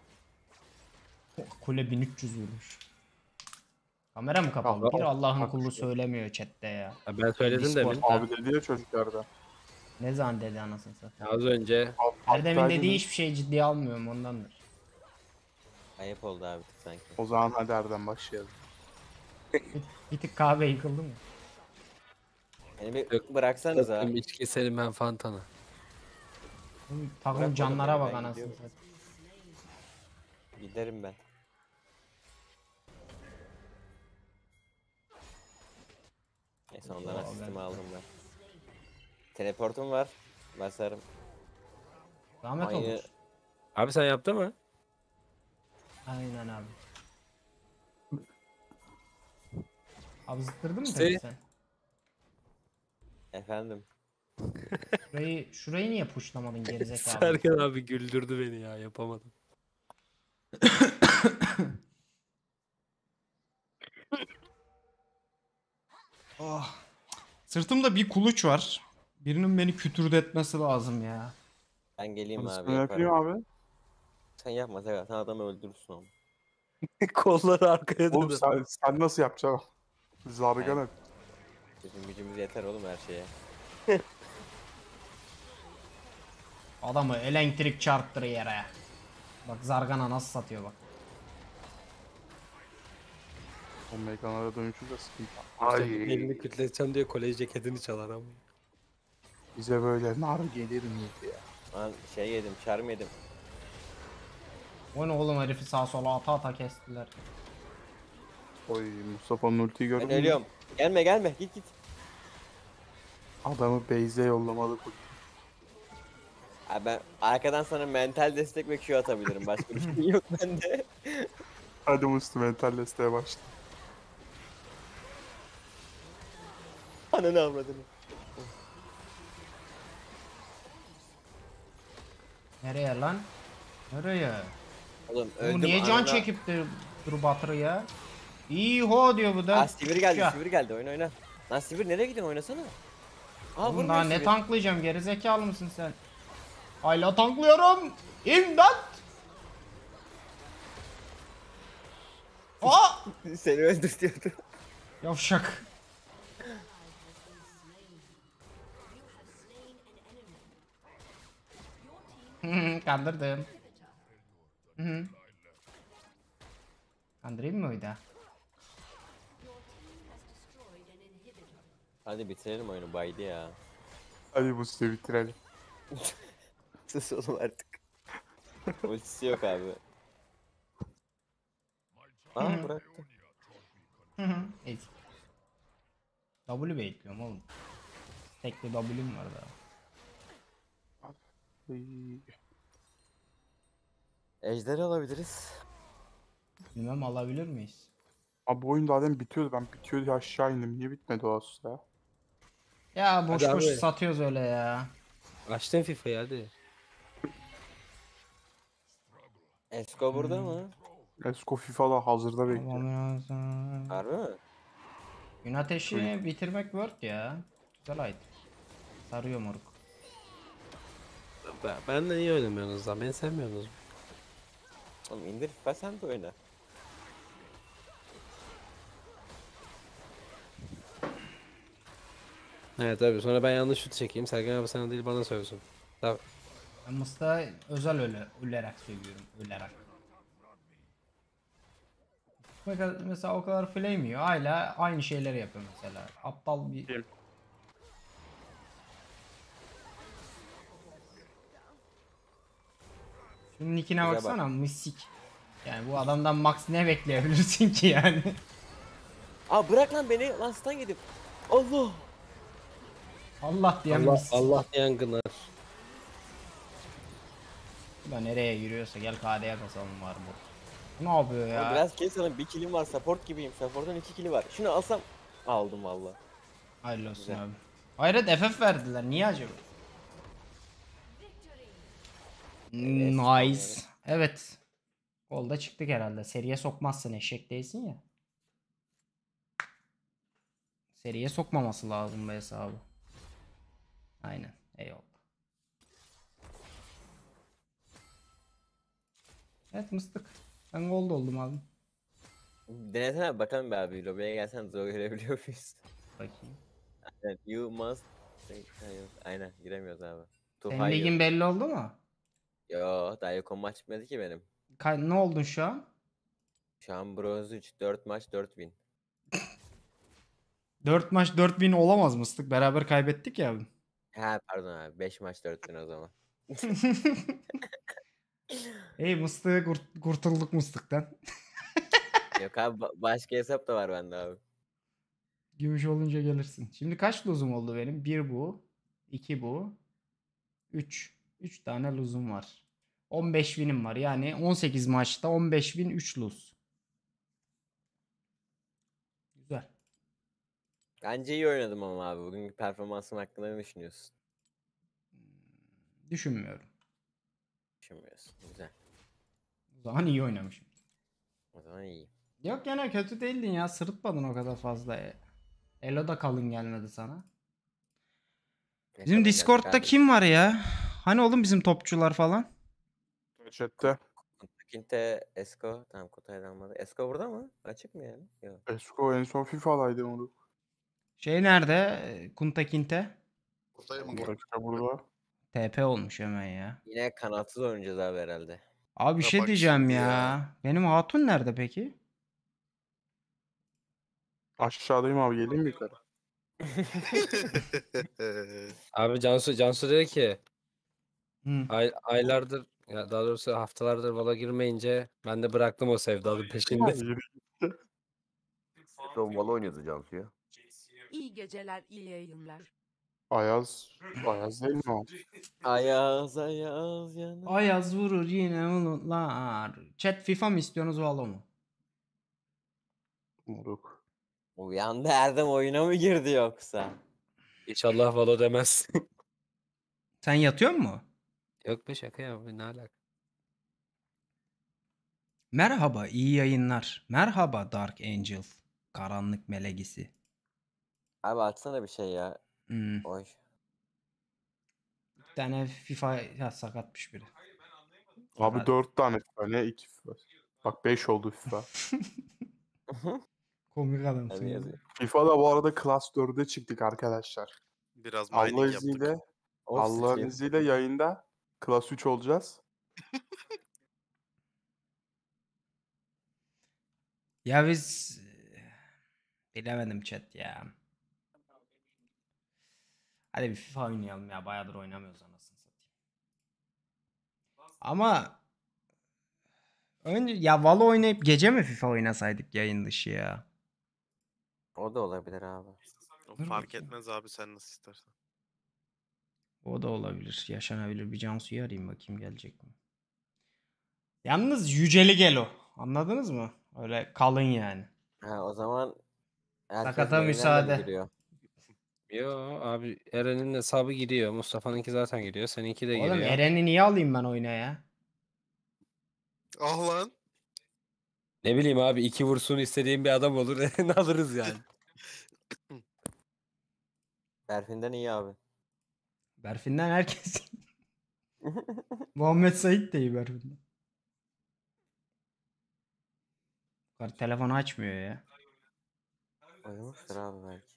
Kule 1300 vurmuş. Kamera mı kapalı? Abi, Bir Allah'ın bak kulu işte. söylemiyor chatte ya. Ya ben söyledim Discord demin. Abi dedi ya çocuklarda. Ne zaman dedi anasını satayım. Az önce Erdem'in dediği Hatta hiçbir şeyi ciddiye almıyorum ondandır. Ayıp oldu abi bir tık sanki. o zaman hadi Erdem başlayalım. Bir tık kahve yıkıldı mı? Beni bir Yok, bıraksanıza. Tatlım içki senin ben Fantana. Takım Bırak canlara oğlum, bak ben anasını gidiyorum. satayım. Giderim ben. Neyse ondan Oo, asistimi ben- aldım ben. Teleportum var. Basarım. Zahmet Aynı- olur. Abi sen yaptın mı? Aynen abi. Abi zıttırdın mı İşte- peki sen? Efendim. Şurayı niye pushlamadın gerizekalı? Serkan abi güldürdü beni ya yapamadım. Oh. Sırtımda bir kuluç var. Birinin beni kütürdetmesi lazım ya. Ben geleyim abi Musti yapıyor yaparım. abi. Sen yapma Sega. Sen adamı öldürürsün onu. Kolları arkaya Oğlum döndü. sen nasıl yapacaksın? Zargana. Bizim gücümüz yeter oğlum her şeye. Adamı elektrik çarptır yere. Bak Zargana nasıl satıyor bak. O mekanlara dönüşü de sıkıntı. Ay. Elini Ay. kütleteceğim diye kolej ceketini çalar ama. Bize böyle nar gelir miydi ya? Lan şey yedim, charm yedim. O ne oğlum, herifi sağa sola ata ata kestiler. Oy Mustafa'nın ultiyi gördün Ben mü? ölüyorum. Gelme gelme git git. Adamı base'e yollamalı bu. Abi ben arkadan sana mental destek ve Q atabilirim. Başka bir şey yok bende. Hadi Musti mental desteğe başla. Ananı avradını. Nereye lan? Nereye? Oğlum Bu öldüm. niye can anana- çekip de dur batırı ya? İyi ho diyor bu da. Aa Sivir geldi, Ya. Sivir geldi. Oyna oyna. Lan Sivir nereye gidiyorsun oynasana. Aa Oğlum vurmuyor daha ne Sivir. tanklayacağım, gerizekalı mısın sen? Hala tanklıyorum. İmdat! Aa! Seni öldürtüyordu. Yavşak. Kandırdım. Hı. Kandırayım mı bir daha? Hadi bitirelim oyunu baydı ya. Hadi Musti bitirelim. Sus oğlum artık. Ultisi yok abi. Aa bıraktı. Evet. W bekliyorum oğlum. Tek bir W'm var daha. Ay. Ejder alabiliriz. Bilmem alabilir miyiz? Abi bu oyun zaten bitiyordu. Ben bitiyor diye aşağı indim. Niye bitmedi o asus ya? Ya boş Hadi boş abi. satıyoruz öyle ya. Açtın FIFA'yı hadi. Esko burada mı? Esko FIFA'da hazırda bekliyor. Harbi mi? Gün ateşi bitirmek work ya. Güzel item. Sarıyor moruk. Benden iyi oynamıyorsunuz lan. Beni sevmiyorsunuz. Oğlum indir FIFA sen de oyna. Evet tabii. Sonra ben yanlış şut çekeyim. Sergen abi sana değil bana sövsün. Tabii. Ben Mısta özel ölerek söylüyorum. Ölerek. Mesela o kadar flame yiyor. Hala aynı şeyleri yapıyor mesela. Aptal bir... Kim? Şunun nickine Güzel baksana misik. Yani bu adamdan max ne bekleyebilirsin ki yani? Aa bırak lan beni lan stun gidip. Allah. Allah diyen Allah, misik. Allah diyen gınar. Bu da nereye yürüyorsa gel KD'ye basalım var bu. Bu ne yapıyor Ya. ya? Biraz kes alın, bir killim var, support gibiyim. Support'un 2 killi var. Şunu alsam aldım valla. Hayırlı olsun Güzel. abi. Hayret FF verdiler. Niye acaba? Nice. Evet. Golda çıktık herhalde. Seriye sokmazsın, eşek değilsin ya. Seriye sokmaması lazım bu hesabı. Aynen. Eyvallah. Evet mıstık. Ben gold oldum abi. Denesene abi, bakalım be abi. Lobiye gelsen zor görebiliyor muyuz? Bakayım. Evet, you must... Aynen giremiyoruz abi. Senin ligin belli oldu mu? Yo daha yakın maç bitmedi ki benim. Ne oldun şu an? Şu an bronz 3, 4 maç 4 win. 4 maç 4 win olamaz mıstık? Beraber kaybettik ya abi. Ha pardon abi, 5 maç 4 win o zaman. Ey mıstığı kurtulduk mıstıktan. Yok abi başka hesap da var bende abi. Gümüş olunca gelirsin. Şimdi kaç luzum oldu benim? 1 bu. 2 bu. 3. 3 tane luzum var. 15 winim var. Yani 18 maçta 15 win 3 luz. Güzel. Bence iyi oynadım ama abi. Bugünkü performansım hakkında ne düşünüyorsun? Düşünmüyorum. Düşünmüyorsun. Güzel. O zaman iyi oynamışım. O zaman iyi. Yok gene kötü değildin ya. Sırıtmadın o kadar fazla. Elo da kalın gelmedi sana. Ne Bizim kadar Discord'da geldik abi. kim var ya? Hani oğlum bizim topçular falan? Chat'te. Kinte, Esko. Tamam Kutay'dan almadı. Esko burada mı? Açık mı yani? Yok. Esko en son FIFA'daydı onu. Şey nerede? Kunta Kinte. Esko burada. TP olmuş hemen ya. Yine kanatsız oynayacağız abi herhalde. Abi bir Ya şey bak diyeceğim şimdi ya. ya. Benim hatun nerede peki? Aşağıdayım abi, geleyim mi yukarı? Abi Cansu dedi ki Hı. aylardır ya daha doğrusu haftalardır Valo girmeyince ben de bıraktım o sevdanın peşinde. Yürü. Son Valo oynuyordu Cansu ya. İyi geceler, iyi yayınlar. Ayaz değil mi o? Ayaz ayaz yana. Ayaz vurur yine unutlar. Chat FIFA mı istiyorsunuz Valo mu? Moruk. Uyandı Erdem, oyuna mı girdi yoksa? İnşallah Valo demez. Sen yatıyor mu? Yok be şaka ya ne alaka. Merhaba iyi yayınlar. Merhaba Dark Angel. Karanlık melegisi. Abi atsana bir şey ya. Oy. Bir tane FIFA ya sakatmış biri. Abi Hadi. 4 tane FIFA, ne 2 FIFA. Bak 5 oldu FIFA. Komik adamsın. Hadi ya. yazıyor. FIFA'da bu arada Class 4'e çıktık arkadaşlar. Biraz Allah mining izniyle, yaptık. Of, Allah'ın stream. izniyle yayında Class 3 olacağız. Ya biz bilemedim chat ya. Hadi bir FIFA oynayalım ya. Bayağıdır oynamıyoruz anasını satayım. Ama önce ya Valo oynayıp gece mi FIFA oynasaydık yayın dışı ya? O da olabilir abi. O Dur fark bakayım. etmez abi, sen nasıl istersen. O da olabilir. Yaşanabilir. Bir Cansu'yu arayayım bakayım gelecek mi? Yalnız yüceli gelo. Anladınız mı? Öyle kalın yani. Ha o zaman herkes Sakata mainlerle mi müsaade. giriyor? Yo abi Eren'in hesabı giriyor. Mustafa'nınki zaten giriyor. Seninki de Oğlum giriyor. Eren'i niye alayım ben oyuna ya? Ah lan. Ne bileyim abi 2 vursun istediğim bir adam olur. Eren'i alırız yani. Berfin'den iyi abi. Berfin'den herkes. Muhammed Sait de iyi bunda. Telefonu açmıyor ya. Oynamıştır abi belki.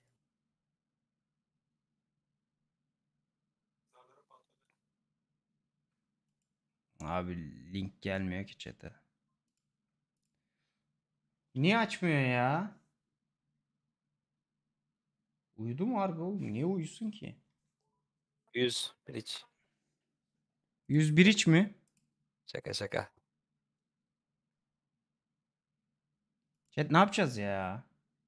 Abi link gelmiyor ki chat'e. Niye açmıyor ya? Uyudu mu harbi oğlum? Niye uyusun ki? 100 bridge. 101 iç mi? Şaka şaka. Chat ne yapacağız ya?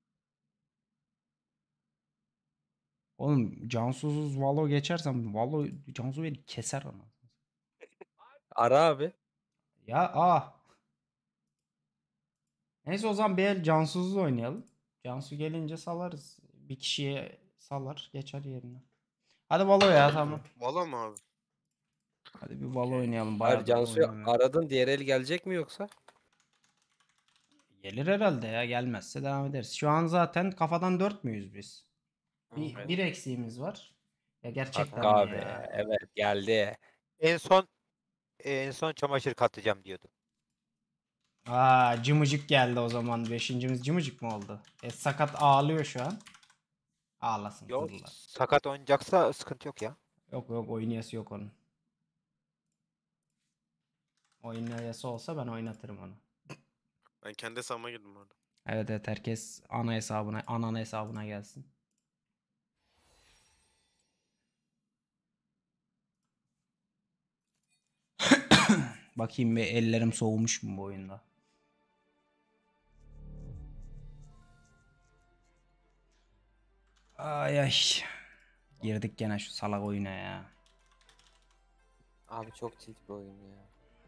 Oğlum Cansu'suz Valo geçersem Valo Cansu beni keser ana. Ara abi. Ya ah. Neyse o zaman bir el Cansu'suz oynayalım. Cansu gelince salarız. Bir kişiye salar geçer yerine. Hadi Valo ya tamam. Valla mı abi? Hadi bir Valo oynayalım. Hayır Bayağıdır Cansu'yu oynamıyorum. aradın, diğer el gelecek mi yoksa? Gelir herhalde ya. Gelmezse devam ederiz. Şu an zaten kafadan 4 müyüz biz? Bir eksiğimiz var. Ya gerçekten Hakkı mi abi. ya? Evet geldi. En son çamaşır katacağım diyordu. Aa cımıcık geldi o zaman. Beşincimiz cımıcık mı oldu? Sakat ağlıyor şu an. Ağlasın Yok kızlar. sakat oynayacaksa sıkıntı yok ya. Yok yok oynayası yok onun. Oynayası olsa ben oynatırım onu. Ben kendi hesabıma girdim orada. Evet evet herkes ana hesabına, ananın hesabına gelsin. Bakayım bir ellerim soğumuş mu bu oyunda? Ay ay. Girdik gene şu salak oyuna ya. Abi çok tilt bir oyun ya.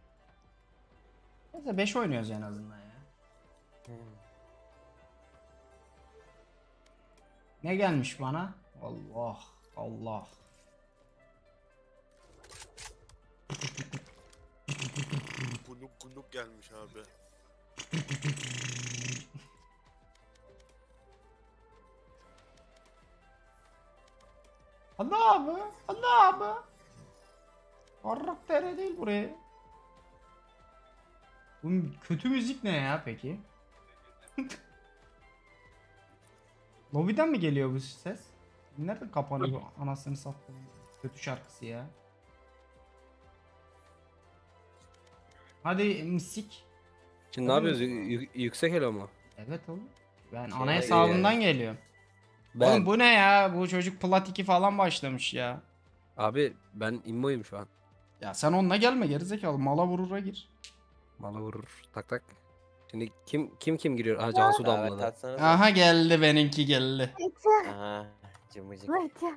Neyse 5 oynuyoruz en azından ya. Ne gelmiş bana? Allah Allah. Gunuk gelmiş abi. Hadi abi. Hadi abi. Arrak tere değil buraya. Bu kötü müzik ne ya peki? Lobiden mi geliyor bu ses? Nerede kapanıyor bu anasını sattım. Kötü şarkısı ya. Hadi müzik. Şimdi ne yapıyoruz? Yüksek elo mu? Evet oğlum. Ben Şey, ana hesabından geliyorum. Ben Oğlum bu ne ya? Bu çocuk Plat 2 falan başlamış ya. abi ben immoyum şu an. Ya sen onunla gelme gerizekalı. Mala vurura gir. Mala vurur. Tak tak. Şimdi kim giriyor? Ha Cansu Davet damladı. atsanız. Aha geldi benimki geldi. Aha. Cımıcık.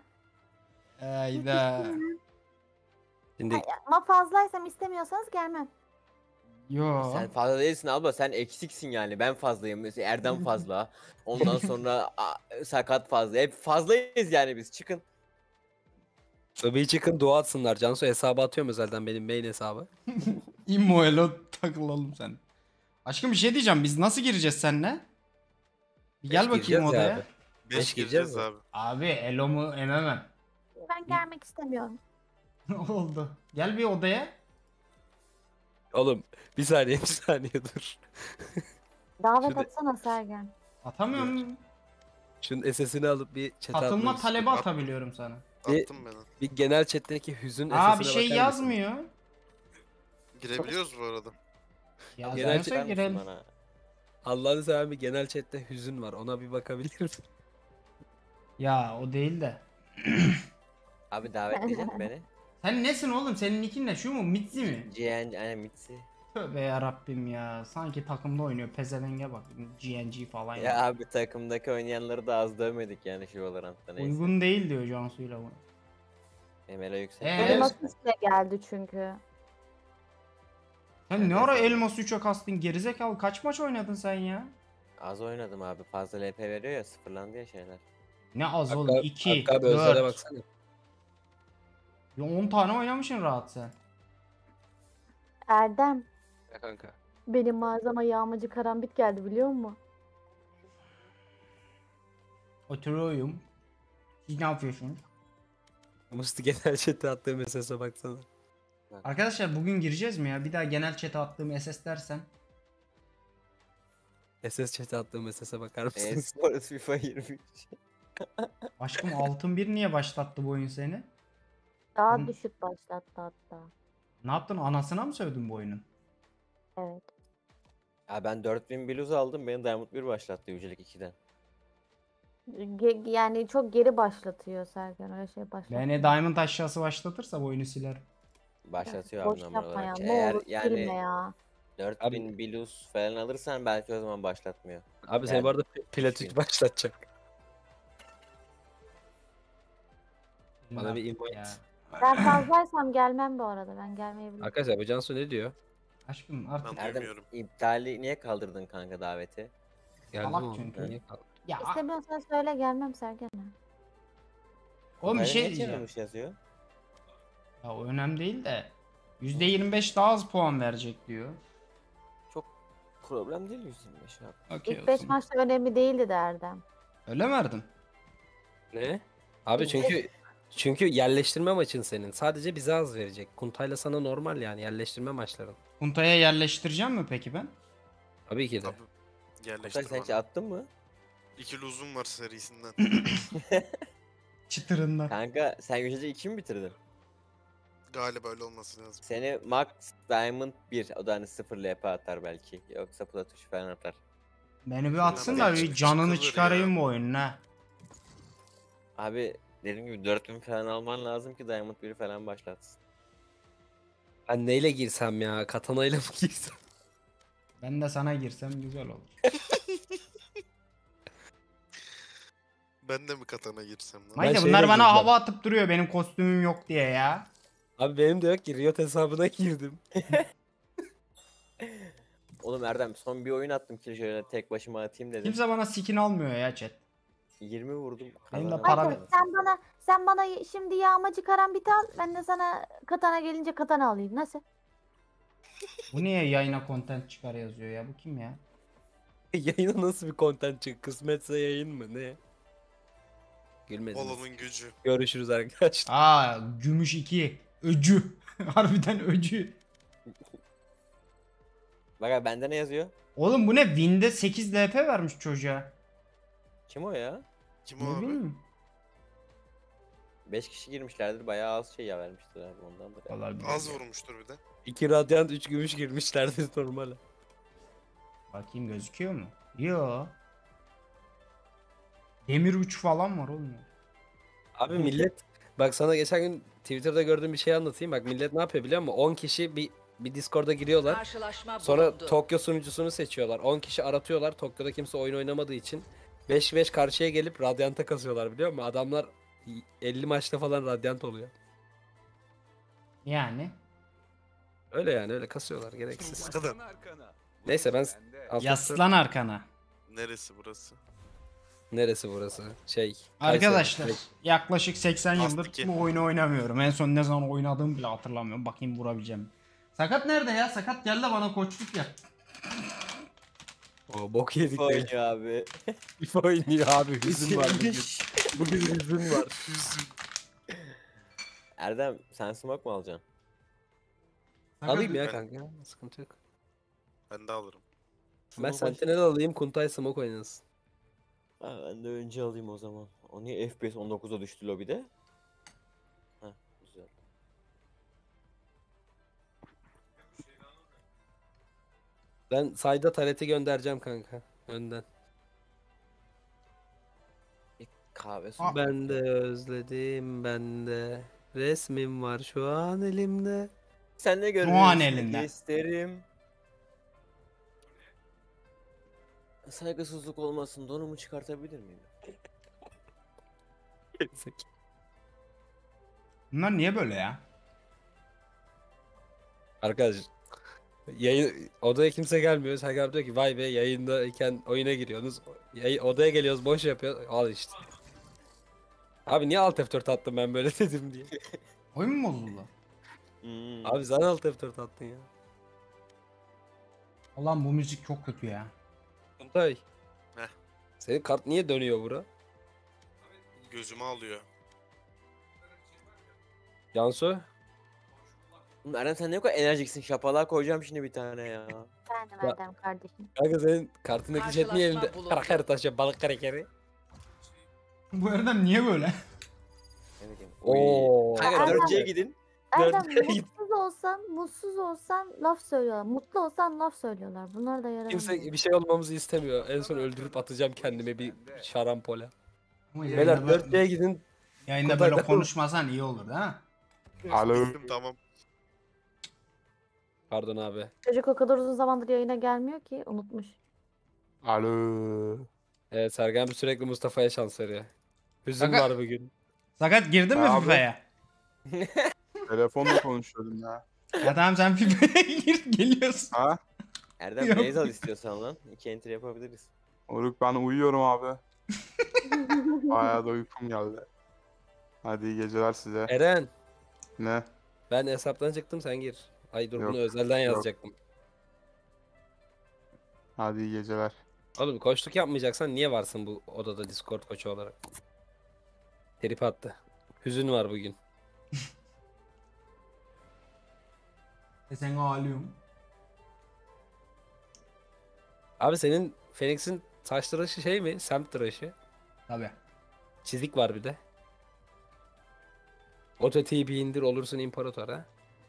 Hayda. Şimdi Ama fazlaysam istemiyorsanız gelmem. Yo. Sen fazla değilsin abla, sen eksiksin yani. Ben fazlayım. Mesela Erdem fazla. Ondan sonra Sakat fazla. Hep fazlayız yani biz. Çıkın. Öbeği çıkın dua atsınlar. Cansu hesabı atıyorum özelden, benim main hesabı. İmmoelo takılalım sen. Aşkım bir şey diyeceğim. Biz nasıl gireceğiz seninle? Bir gel bakayım gireceğiz ya odaya. abi. 5 Beş gireceğiz gireceğiz abi. Abi Elo'mu ememem. Ben gelmek istemiyorum. Oldu. Gel bir odaya. Oğlum bir saniye dur. Davet Şurada- atsana Sergen. Atamıyorum. Şunun SS'ini alıp bir chat'e Katılma atmayı talebi istiyorum. atabiliyorum sana. Attım ben. Bir genel chat'teki hüzün Aa SS'ine bir şey bakar yazmıyor. Girebiliyoruz bu arada. Ya Genel genel chat- girelim. Bana. Allah'ını seven bir genel chat'te hüzün var. Ona bir bakabilir misin? Ya o değil de. Abi davetleyecek beni. Sen nesin oğlum? Senin nickin ne? Şu mu? Mitzi mi? GN, aynen Mitsi. Tövbe yarabbim ya. Sanki takımda oynuyor. Pezevenge bak. GNG falan ya. Ya abi takımdaki oynayanları da az dövmedik yani şu Valorant'ta neyse. Uygun değil diyor Cansu'yla bu. Emela yüksek. Elmas üstüne geldi çünkü. Sen ne ara Elmas 3'e kastın gerizekalı? Kaç maç oynadın sen ya? Az oynadım abi. Fazla LP veriyor ya, sıfırlandı ya şeyler. Ne az oğlum? 2, Hakkı abi özele 4. baksana. 10 tane oynamışsın rahat sen. Erdem, Ya kanka. benim mağazama yağmacı karambit geldi biliyor musun? Oturuyorum. Siz ne yapıyorsunuz? Musti genel chat'e attığım SS'e baksana. Arkadaşlar bugün gireceğiz mi ya? Bir daha genel chat'e attığım SS dersen. SS chat'e attığım SS'e bakar mısınız? E-Sports FIFA 23. Aşkım altın 1 niye başlattı bu oyun seni? Daha Hı. düşük başlattı hatta. Ne yaptın? Anasına mı sövdün bu oyunun? Evet. Ya ben 4000 bluz aldım. Beni Diamond 1 başlattı Yücelik 2'den. Yani çok geri başlatıyor Sergen, öyle şey başlatıyor. Beni Diamond aşağısı başlatırsa bu oyunu silerim. Başlatıyor Boş abi normal yapma ya. olarak. Ne Eğer olur yani silme ya. 4000 bluz falan alırsan belki o zaman başlatmıyor. Abi seni Yani bu arada Platüt 3000. başlatacak. Bana bir Ya. invite. Ben fazlaysam gelmem bu arada. Ben gelmeyebilirim. Arkadaşlar bu Cansu ne diyor? Aşkım artık Ben Erdem duymuyorum. iptali niye kaldırdın kanka daveti? Geldi mi salak oğlum? çünkü. Niye kaldı? Ya İstemiyorsan söyle, gelmem Sergen. oğlum bir Kutayla şey niye diyeceğim. çevirmiş yazıyor? Ya o önemli değil de %25 daha az puan verecek diyor. Çok problem değil 125 abi. Okey İlk 5 olsun. maçta önemli değildi de Erdem. Öyle mi Erdem? Ne? Abi çünkü yerleştirme maçın senin. Sadece bize az verecek. Kuntayla sana normal yani yerleştirme maçların. Punta'ya yerleştireceğim mi peki ben? Tabii ki de. Abi Kutay yerleştir sen hiç bana. attın mı? 2 luzum var serisinden. Çıtırından. Kanka sen Yücelik 2 mi bitirdin? Galiba öyle olması lazım. Seni Max Diamond 1 o da hani 0 LP atar belki. Yoksa Platin falan atar. Beni bir Şuradan atsın ben da bir çıkılır canını ya. çıkarayım bu oyunun ha. Abi dediğim gibi 4000 falan alman lazım ki Diamond 1 falan başlatsın. Ben neyle girsem ya? Katanayla mı girsem? Ben de sana girsem güzel olur. Ben de mi katana girsem lan? Mayda şeyle bunlar bana gireceğim. hava atıp duruyor benim kostümüm yok diye ya. Abi benim de yok ki. Riot hesabına girdim. Oğlum Erdem son bir oyun attım ki şöyle tek başıma atayım dedim. Kimse bana skin almıyor ya chat. 20 vurdum. Benim de kazanamadım. para- Hayır, sen bana şimdi yağmacı karambit al. Ben de sana katana gelince katana alayım. Nasıl? Bu niye yayına content çıkar yazıyor ya? Bu kim ya? Yayına nasıl bir content çık? Kısmetse yayın mı? Ne? Gülmediniz. Olanın gücü. Görüşürüz arkadaşlar. Aa, gümüş 2. Öcü. Harbiden öcü. Bak abi bende ne yazıyor? Oğlum bu ne? Win'de 8 LP vermiş çocuğa. Kim o ya? Kim o Ne abi? bileyim. 5 kişi girmişlerdir bayağı az şey ya vermiştir abi ondandır. ya. Vallahi bilmiyorum Az ya. vurmuştur bir de. 2 radyant 3 gümüş girmişlerdir normale. Bakayım gözüküyor mu? Yo. Demir uç falan var oğlum. Abi millet bak sana geçen gün Twitter'da gördüğüm bir şey anlatayım. Bak millet ne yapıyor biliyor musun? 10 kişi bir Discord'a giriyorlar. Karşılaşma Sonra bulundu. Tokyo sunucusunu seçiyorlar. 10 kişi aratıyorlar. Tokyo'da kimse oyun oynamadığı için 5-5 karşıya gelip Radiant'a kasıyorlar biliyor musun? Adamlar 50 maçta falan Radiant oluyor. Yani. Öyle yani öyle kasıyorlar gereksiz. Bu kadar. Neyse ben alt F4 Yaslan arkana. Neresi burası? neresi burası? Arkadaşlar Kayseri. yaklaşık 80 yıldır Astiki. bu oyunu oynamıyorum. En son ne zaman oynadığımı bile hatırlamıyorum. Bakayım vurabileceğim. Sakat nerede ya? Sakat gel de bana koçluk yap. O bok yedik FIFA de. oynuyor abi. FIFA oynuyor abi. Hüzün var bugün. Bugün hüzün var. Erdem sen smoke mu alacaksın? Sakat- Alayım ya Ben- kanka. Sıkıntı yok. Ben de alırım. Ben Smoke Sentinel alayım. Kuntay Smoke oynasın. Ha, ben de önce alayım o zaman. O niye FPS 19'a düştü lobide? Ha güzel. Ben sayda tareti göndereceğim kanka. Önden. Kahve su. Aa. Ben de özledim ben de. Resmim var şu an elimde. Sen ne görmek an elinde. isterim. Saygısızlık olmasın donumu çıkartabilir miyim? Bunlar niye böyle ya? Arkadaş odaya kimse gelmiyor. Serkan diyor ki vay be yayındayken oyuna giriyorsunuz. Odaya geliyoruz boş yapıyor. Al işte. Abi niye Alt F4 attım ben böyle dedim diye. Oyun mu bozuldu? Abi sen Alt F4 attın ya. Ulan bu müzik çok kötü ya. Kuntay. Heh. Senin kart niye dönüyor bura? Gözümü alıyor. Cansu? Erdem sen ne kadar enerjiksin. Şapalığa koyacağım şimdi bir tane ya. Efendim Erdem kardeşim. Kanka senin kartındaki jet niye elinde? Kraker taşı balık krakeri. Bu Erdem niye böyle? Ne bileyim. Oo. Kanka Erdem- 4C'ye gidin. Erdem Dört- mutsuz olsan laf söylüyorlar. Mutlu olsan laf söylüyorlar. Bunlar da yaramaz. Kimse bir şey olmamızı istemiyor. En son öldürüp atacağım kendime bir şarampole. Ama Beyler yayında, 4C'ye gidin. yayında Kutay böyle da- konuşmasan iyi olur ha. Alo. Tamam. Pardon abi. Çocuk o kadar uzun zamandır yayına gelmiyor ki unutmuş. Alo. Evet Sergen bir sürekli Mustafa'ya şans veriyor. Hüzün Kanka- var bugün. Sakat girdin mi Abi. FIFA'ya? Telefonla konuşuyordum ya. Ya tamam sen FIFA'ya gir geliyorsun. Ha? Erdem Yok. base al istiyorsan lan. 2 enter yapabiliriz. Oruk ben uyuyorum abi. Bayağı da uykum geldi. Hadi iyi geceler size. Eren. Ne? Ben hesaptan çıktım sen gir. Ay dur Yok, bunu özelden yok. yazacaktım. Hadi iyi geceler. Oğlum koçluk yapmayacaksan niye varsın bu odada Discord koçu olarak? Trip attı. Hüzün var bugün. Sen ağlıyorum. Abi senin Phoenix'in saç tıraşı şey mi? Semt tıraşı. Tabii. Çizik var bir de. O tetiği bir indir olursun imparator ha.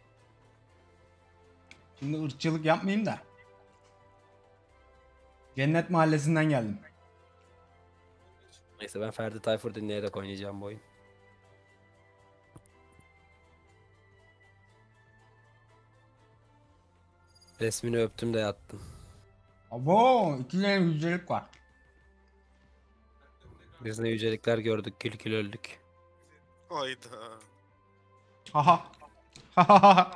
Şimdi ırkçılık yapmayayım da. Cennet Mahallesi'nden geldim. Neyse ben Ferdi Tayfur dinleyerek oynayacağım bu oyun. Resmini öptüm de yattım. Abo, iki tane yüzdelik var. Biz ne yücelikler gördük, gül gül öldük. Hayda. Haha. Haha.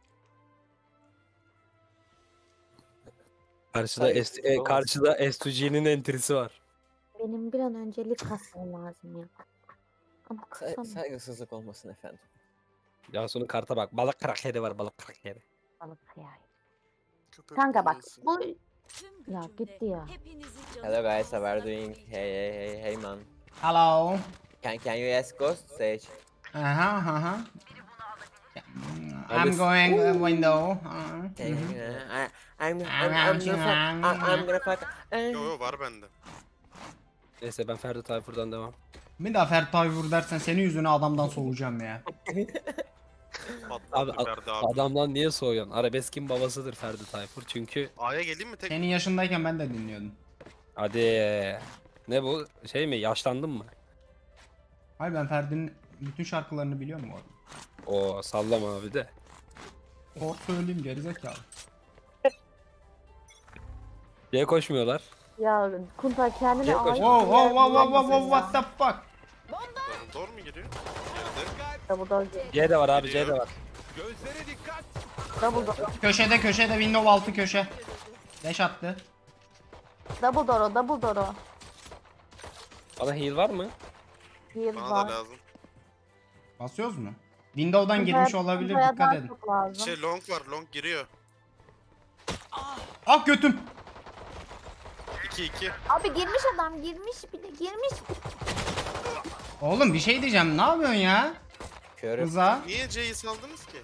Karşıda S2G'nin entrisi var. Benim bir an önce lig kasmam lazım ya. Ama kasamam. Saygısızlık olmasın efendim. Cansu'nun karta bak. Balık krakeri var, balık krakeri. Balık ya. Köpek Kanka bak balığısın. bu Tüm Ya gücümle gitti ya. hepinizi Hello guys, how canınızdan are you doing? Hey man. Hello. Can you ask Ghost Sage? Aha, aha. I'm Alice. going window. I'm I'm gonna fuck. Yo yo var bende. Neyse ben Ferdi Tayfur'dan devam. Bir daha Ferdi Tayfur dersen senin yüzüne adamdan soğuyacağım ya. Abi, Patlattı Ferdi abi. adamdan niye soğuyorsun? Arabeskin babasıdır Ferdi Tayfur çünkü. A'ya geleyim mi tek? Senin yaşındayken ben de dinliyordum. Hadi. Ne bu? Şey mi? Yaşlandın mı? Hayır ben Ferdi'nin bütün şarkılarını biliyorum bu arada. O sallama abi de. O söyleyeyim gerizekalı. Diye koşmuyorlar. Ya Kunta kendine Yok, ait Wow bir yer wow wow wow bulamazsın wow ya. what the fuck? Doğru mu giriyor? Geride. Double door. C de var abi C de var. Double door. Köşede window altı köşe. Deş attı. Double door o. Double door o. Bana heal var mı? Bir Bana var. da lazım. Basıyoruz mu? Window'dan Kunta'ya- girmiş olabilir Kunta'ya dikkat daha edin. çok lazım. Şey long var, long giriyor. Ah götüm. 2-2. Abi girmiş adam girmiş bir de girmiş. Oğlum bir şey diyeceğim ne yapıyorsun ya? Körüm. Rıza. Niye C'yi saldınız ki?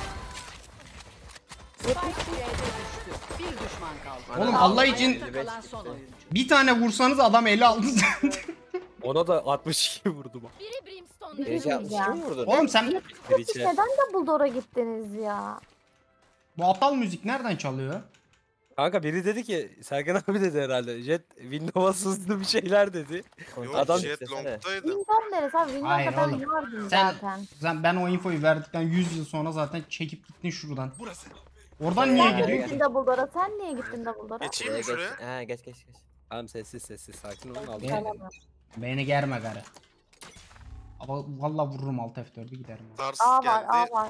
bir düşman kaldı. Oğlum Allah için Kalan son oyuncu. bir tane vursanız adam eli aldı. Ona da 62 vurdum. Biri Brimstone'da. Bir şey Birisi 62 diyeceğim. mi vurdun? Oğlum sen Siz neden Double door'a gittiniz ya? bu aptal müzik nereden çalıyor? Kanka biri dedi ki Sergen abi dedi herhalde. Jet Windows'a sızdı bir şeyler dedi. Yok Adam Jet istesene. long'daydı. Windows neresi abi? Hayır Windows'da oğlum. ben vardım Sen- zaten. Ben o infoyu verdikten 100 yıl sonra zaten çekip gittin şuradan. Oradan niye Sen niye gidiyorsun? gittin Double door'a? Sen niye gittin Double door'a? Geçeyim mi Geç. şuraya? Ha geç. Tamam sessiz sakin olun aldım. Ne? Beni germe garı. Ama valla vururum alt F4'ü giderim. Tars A var, geldi. A var.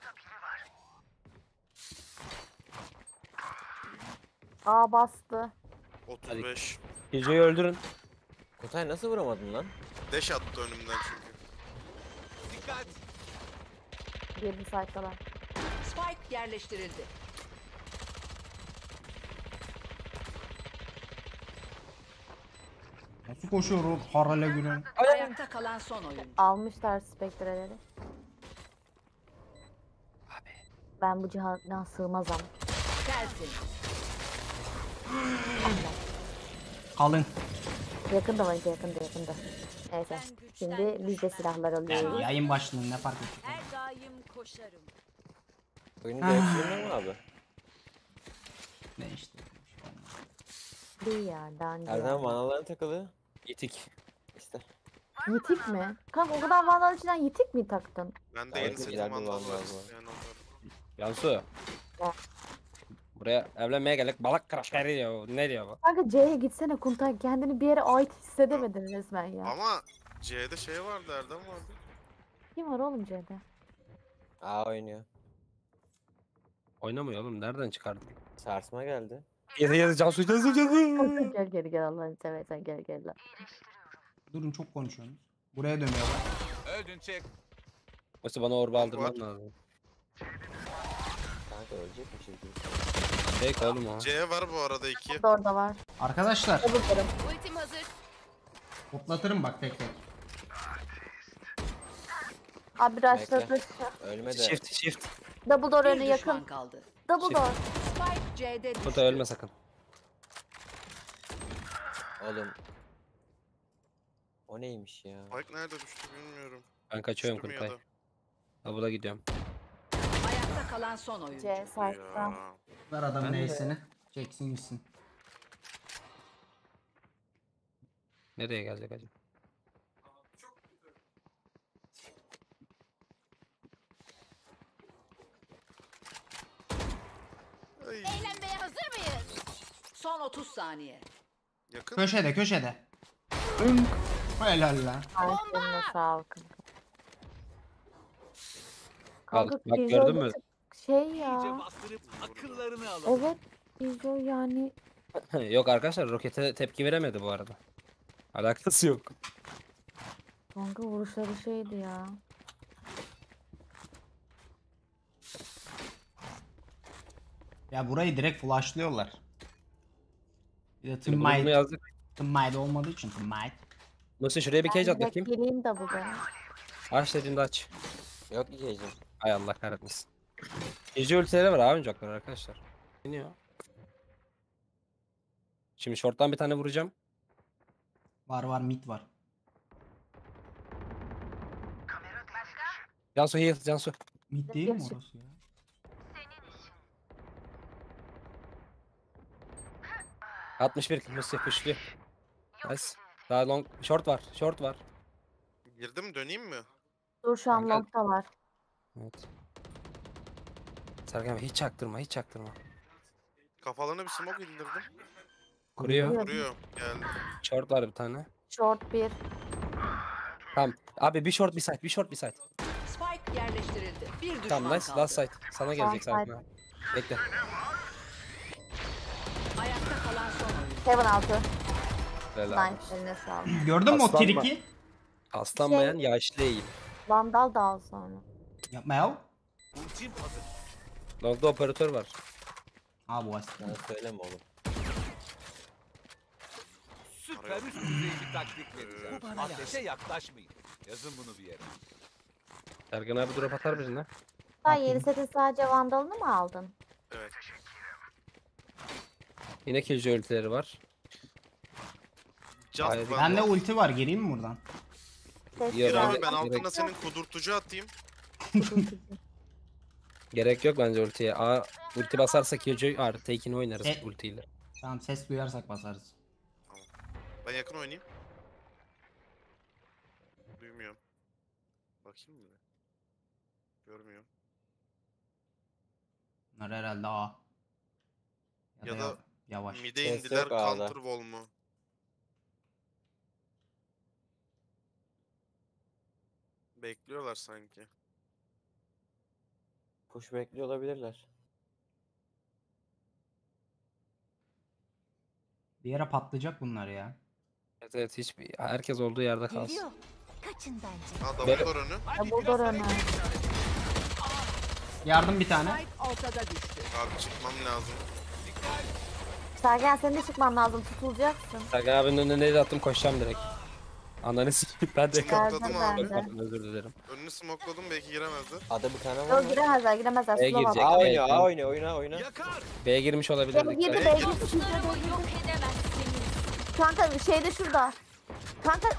A bastı. 35. Geceyi öldürün. Kutay nasıl vuramadın lan? Deş attı önümden çünkü. Girdi sayfalar. Spike yerleştirildi. Nasıl koşuyor o harale gülen? Ayakta kalan son oyuncu. Almışlar spektreleri. Ben bu cihana sığmazam. Gelsin. Kalın. Yakında var yakında. Neyse. Şimdi biz de silahlar Yani alıyoruz. yayın başlığında ne fark edecek? Her daim koşarım. Oyunu değiştirmiyor mu abi? Ne işte. Bir yerden Erdem vanaların takılı. Yitik. İşte. Yitik mi? Kanka o kadar vandal içinden yitik mi taktın? Ben de Evet, yeni setim ileride vandal vandal var. var. Yani onları. Yansu. Ne? Buraya evlenmeye geldik. Balık kıraşları diyor. Ne diyor bu? Kanka C'ye gitsene Kuntay. Kendini bir yere ait hissedemedin resmen ya. Ama C'de şey vardı, Erdem vardı. Kim var oğlum C'de? Aa oynuyor. Oynamıyor oğlum. Nereden çıkardın? Sarsma geldi. Yedi Cansu. Gel Allah'ını seversen gel lan. Durun çok konuşuyorsunuz. Buraya dönüyorlar. Oysa bana orba aldırman lazım. Kanka ölecek mi şimdi? Fake oğlum o. C var bu arada 2. Orada var. Arkadaşlar Double Ultim hazır. toplatırım bak tek tek. Abi rushladı. Ölme de. Shift. Double door önü Bir yakın. düşman kaldı. Double door. Spike C'de düştü. Burada ölme sakın. Oğlum. O neymiş ya? Spike nerede düştü bilmiyorum. Ben kaçıyorum Düştü mü ya Kuntay. da? Double'a gidiyorum. Ayakta kalan son oyuncu. C site'da. Ya. Ver adamın Ben de- neysini. Çeksin gitsin. Nereye gelecek acaba? Ay, Eğlenmeye hazır mıyız? Son 30 saniye. yakın. Köşede. Helal lan. Ağzına sağlık. Al, Kanka bak Killjoy gördün bir mü? tık şey ya. Evet. Killjoy yani. Yok arkadaşlar rokete tepki veremedi bu arada. Alakası yok. Kanka vuruşları şeydi ya. Ya burayı direkt flashlıyorlar. Bir de Şimdi bunu Teammate. yazdık. Teammate olmadığı için Teammate. Nasıl şuraya bir cage at Direkt bakayım. geleyim double'da. Aç dediğinde aç. Yok ki gece. Hay Allah kahretmesin. Gece ultileri var oyuncaklar arkadaşlar. İniyor. Şimdi short'tan bir tane vuracağım. Var mid var. Cansu heal Cansu. Mid değil mi Gerçek. orası ya? Senin 61 Mustafa pushluyor. Nice. Daha long short var. Girdim döneyim mi? Dur şu an Kanka- long'da var. Evet. Serkan Bey, hiç çaktırma. Kafalarına bir smoke indirdim. Kuruyor. Vuruyor. Geldi. Short var bir tane. Short 1. Tamam. Abi bir short bir side. Spike yerleştirildi. Bir düşman Tamam nice. kaldı. Last side. Sana gelecek side. Serkan abi. Bekle. Ayakta kalan son oyuncu. Heaven altı. Helal. Nice. Eline sağlık. Gördün mü o Aslan mı? triki? Aslanmayan yaşlı eğil. Vandal da al sonra. Yapma ya. Long'da operatör var. Ha bu aslında. Bana söyleme oğlum. Süper üst düzey bir taktik vereceğim. Ateşe yaklaşmayın. Yazın bunu bir yere. Serkan abi drop atar birine. Sen yeni setin sadece vandalını mı aldın? Evet. Yine killjoy ultileri var. Just Hayır, ben Bende ulti var. Gireyim mi buradan? Ses Yok Gir güzel. abi ben Direkt- altına senin kudurtucu atayım. Gerek yok bence ultiye. Ulti basarsa killjoy take'ini oynarız E- ultiyle. Tamam ses duyarsak basarız. Ben yakın oynayayım. Duymuyorum. Bakayım mı? Görmüyorum. Bunlar herhalde A. Ya da yavaş. Mid'e Ses indiler yok A'da. counter wall mu? Bekliyorlar sanki. Push bekliyor olabilirler. Bir yere patlayacak bunlar ya. Evet herkes olduğu yerde kalsın. Geliyor. Kaçın bence. Ha double door önü. Double door önü. Yardım bir tane. Spike ortada düştü. Abi çıkmam lazım. Sergen senin de çıkman lazım. Tutulacaksın. Serkan abinin önüne ne attım koşacağım direkt. Ananı sikeyim ben de Geldim Smokladım ben abi. de. Özür dilerim. Önünü smokeladım belki giremezdi. Ada bir tane var Yok mı? giremezler giremezler. B'ye Slow girecek. at. A oynuyor, A oynuyor, oyna. Yakar. B'ye girmiş olabilir B'ye dikkat. girdi B'ye girdi. Dostlarımı yok edemezsiniz. Kanka şeyde şurada. Kanka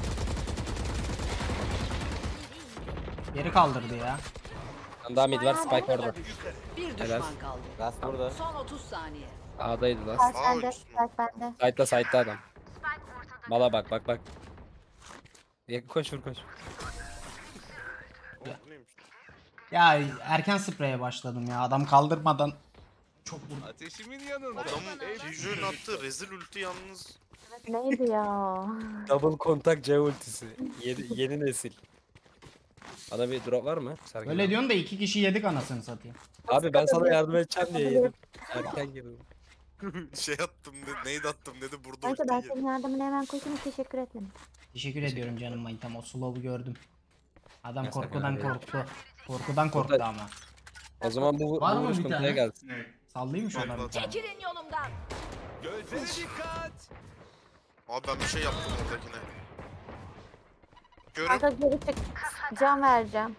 Geri kaldırdı ya. Daha mid var Spike orada. Bir Helal. düşman kaldı. Rast burada. Son 30 saniye. A'daydı lan. Spike Aa, bende. oyuncusun. Spike bende. Side'da adam. Mala bak. Koş vur koş. Oğlum bu neymiş? Ya erken spreye başladım ya. Adam kaldırmadan çok vurdu. Ateşimin yanında. Adamın Kijo'nun attığı rezil ulti yalnız. Neydi ya? Double contact C ultisi. Yeni nesil. Bana bir drop var mı? Sergen Öyle abi. diyorsun da 2 kişi yedik anasını satayım. Abi ben sana yardım edeceğim diye yedim. Erken girdim. Şey attım dedi, neydi attım dedi burada Kanka ulti ben yedim. senin yardımına hemen koşayım teşekkür ederim. Teşekkür ediyorum canım manitam. O slow'u gördüm. Adam Ya korkudan sakın abi. korktu. Korkudan korktu Burada- ama. O zaman bu Var mı vuruş bir kontrole tane? gelsin. Sallayayım mı şu adamı? Çekilin yolumdan. Gözlere dikkat. Abi ben bir şey yaptım oradakine. Görün. Kanka geri çık. Can vereceğim.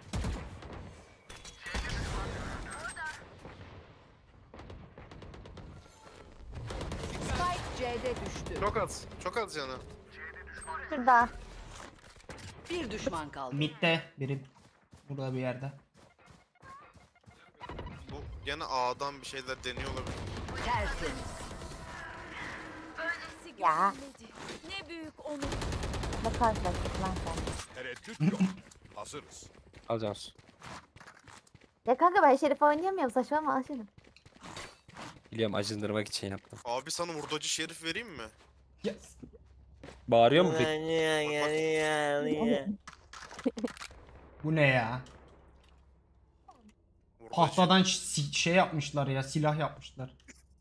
Spike C'de düştü. Çok az canı. Şurada. Bir düşman kaldı. Mid'de biri. Burada bir yerde. Bu gene A'dan bir şeyler deniyor olabilir. Tertemiz. Ya. Ne büyük onur. Ne karşılaştık lan sen. Tereddüt yok. Hazırız. Al Cansu. Ya kanka ben Şerif oynayamıyorum saçmalama al şunu. Biliyorum acındırmak için yaptım. Abi sana hurdacı şerif vereyim mi? Bağırıyor mu peki? Bu ne ya? Hurdacı. Tahtadan şey yapmışlar ya. Silah yapmışlar.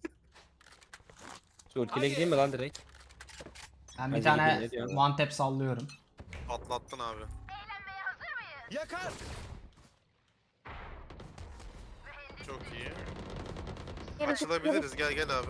Şu ultiyle gideyim mi lan direkt? Ben bir Bence tane gideyim, ne diyorsun? one tap sallıyorum. Patlattın abi. Yakar. Çok iyi. Geri çık, Açılabiliriz gel abi.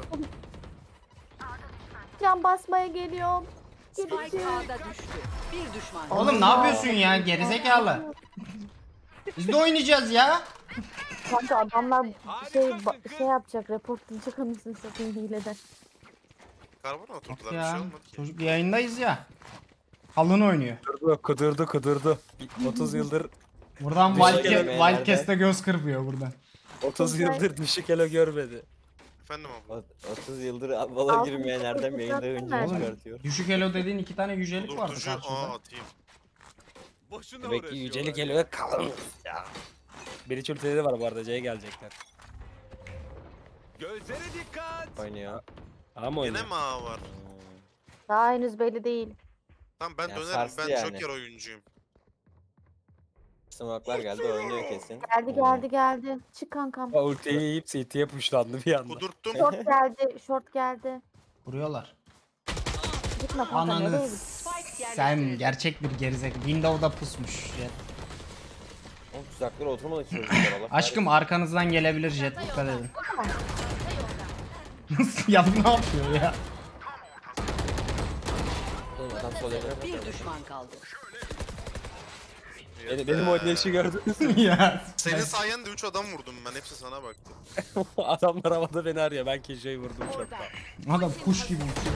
Can basmaya geliyorum. Geri Spike çık. A'da düştü. Bir düşman kaldı. Oğlum ne yapıyorsun ya gerizekalı? Biz de oynayacağız ya. Kanka adamlar şey yapacak reportlayacak anasını satayım hileden. Karbona oturdular bir Ya şey olmadı ki. çocuk yayındayız ya. Halın oynuyor. Kudurdu. 30 yıldır Buradan Düşük Wildcast'e göz kırpıyor buradan. 30 yıldır düşük elo görmedi. Efendim abla. 30 yıldır bala Altın girmeyen çok Erdem yayında güzel önce değil mi? çıkartıyor. Düşük elo dediğin 2 tane yücelik vardı Durdurucu karşıda. atayım. Boşuna Demek ki uğraşıyorlar. yücelik eloya kalmış ya. Bir hiç ultileri var bu arada C'ye gelecekler. Gözlere dikkat. Oynuyor. Ama Yine oynuyor. mi A var? Daha henüz belli değil. Tamam ben Ya dönerim. sarstı Ben yani. Joker oyuncuyum. Smoke'lar geldi oynuyor kesin. Geldi. Çık kankam. O ultiyi yiyip CT'ye pushlandı bir anda. Kudurttum. Short geldi. Vuruyorlar. Gitme kanka nereye Ananı git? sen gerçek bir gerizek. Windows'da pusmuş Jet. Oğlum tuzaklara oturmadı ki çocuklar Allah. Aşkım arkanızdan gelebilir Jet dikkat edin. Ya bu ne yapıyor ya? Oğlum adam sol eline Bir düşman kaldı. Benim oynayışı gördünüz mü? Ya. Senin sayende 3 adam vurdum ben. Hepsi sana baktı. Adamlar havada beni arıyor. Ben Kijo'yu vurdum çoktan. Adam kuş gibi uçuyor.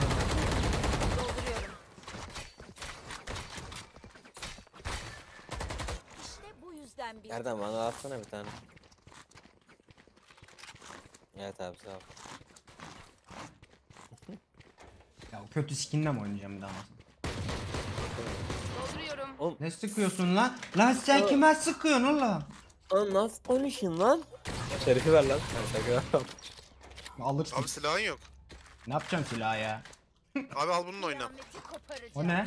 İşte bu yüzden bir Erdem bana atsana bir tane. Evet abi sağ ol. Ya o kötü skinle mi oynayacağım bir daha? dolduruyorum. Ne sıkıyorsun lan? Lan sen kime sıkıyorsun oğlum? Lan nasıl konuşun lan? Şerifi ver lan. Ben sakın Alırsın. Abi silahın yok. Ne yapacaksın silahı ya? Abi al bununla oyna. O ne?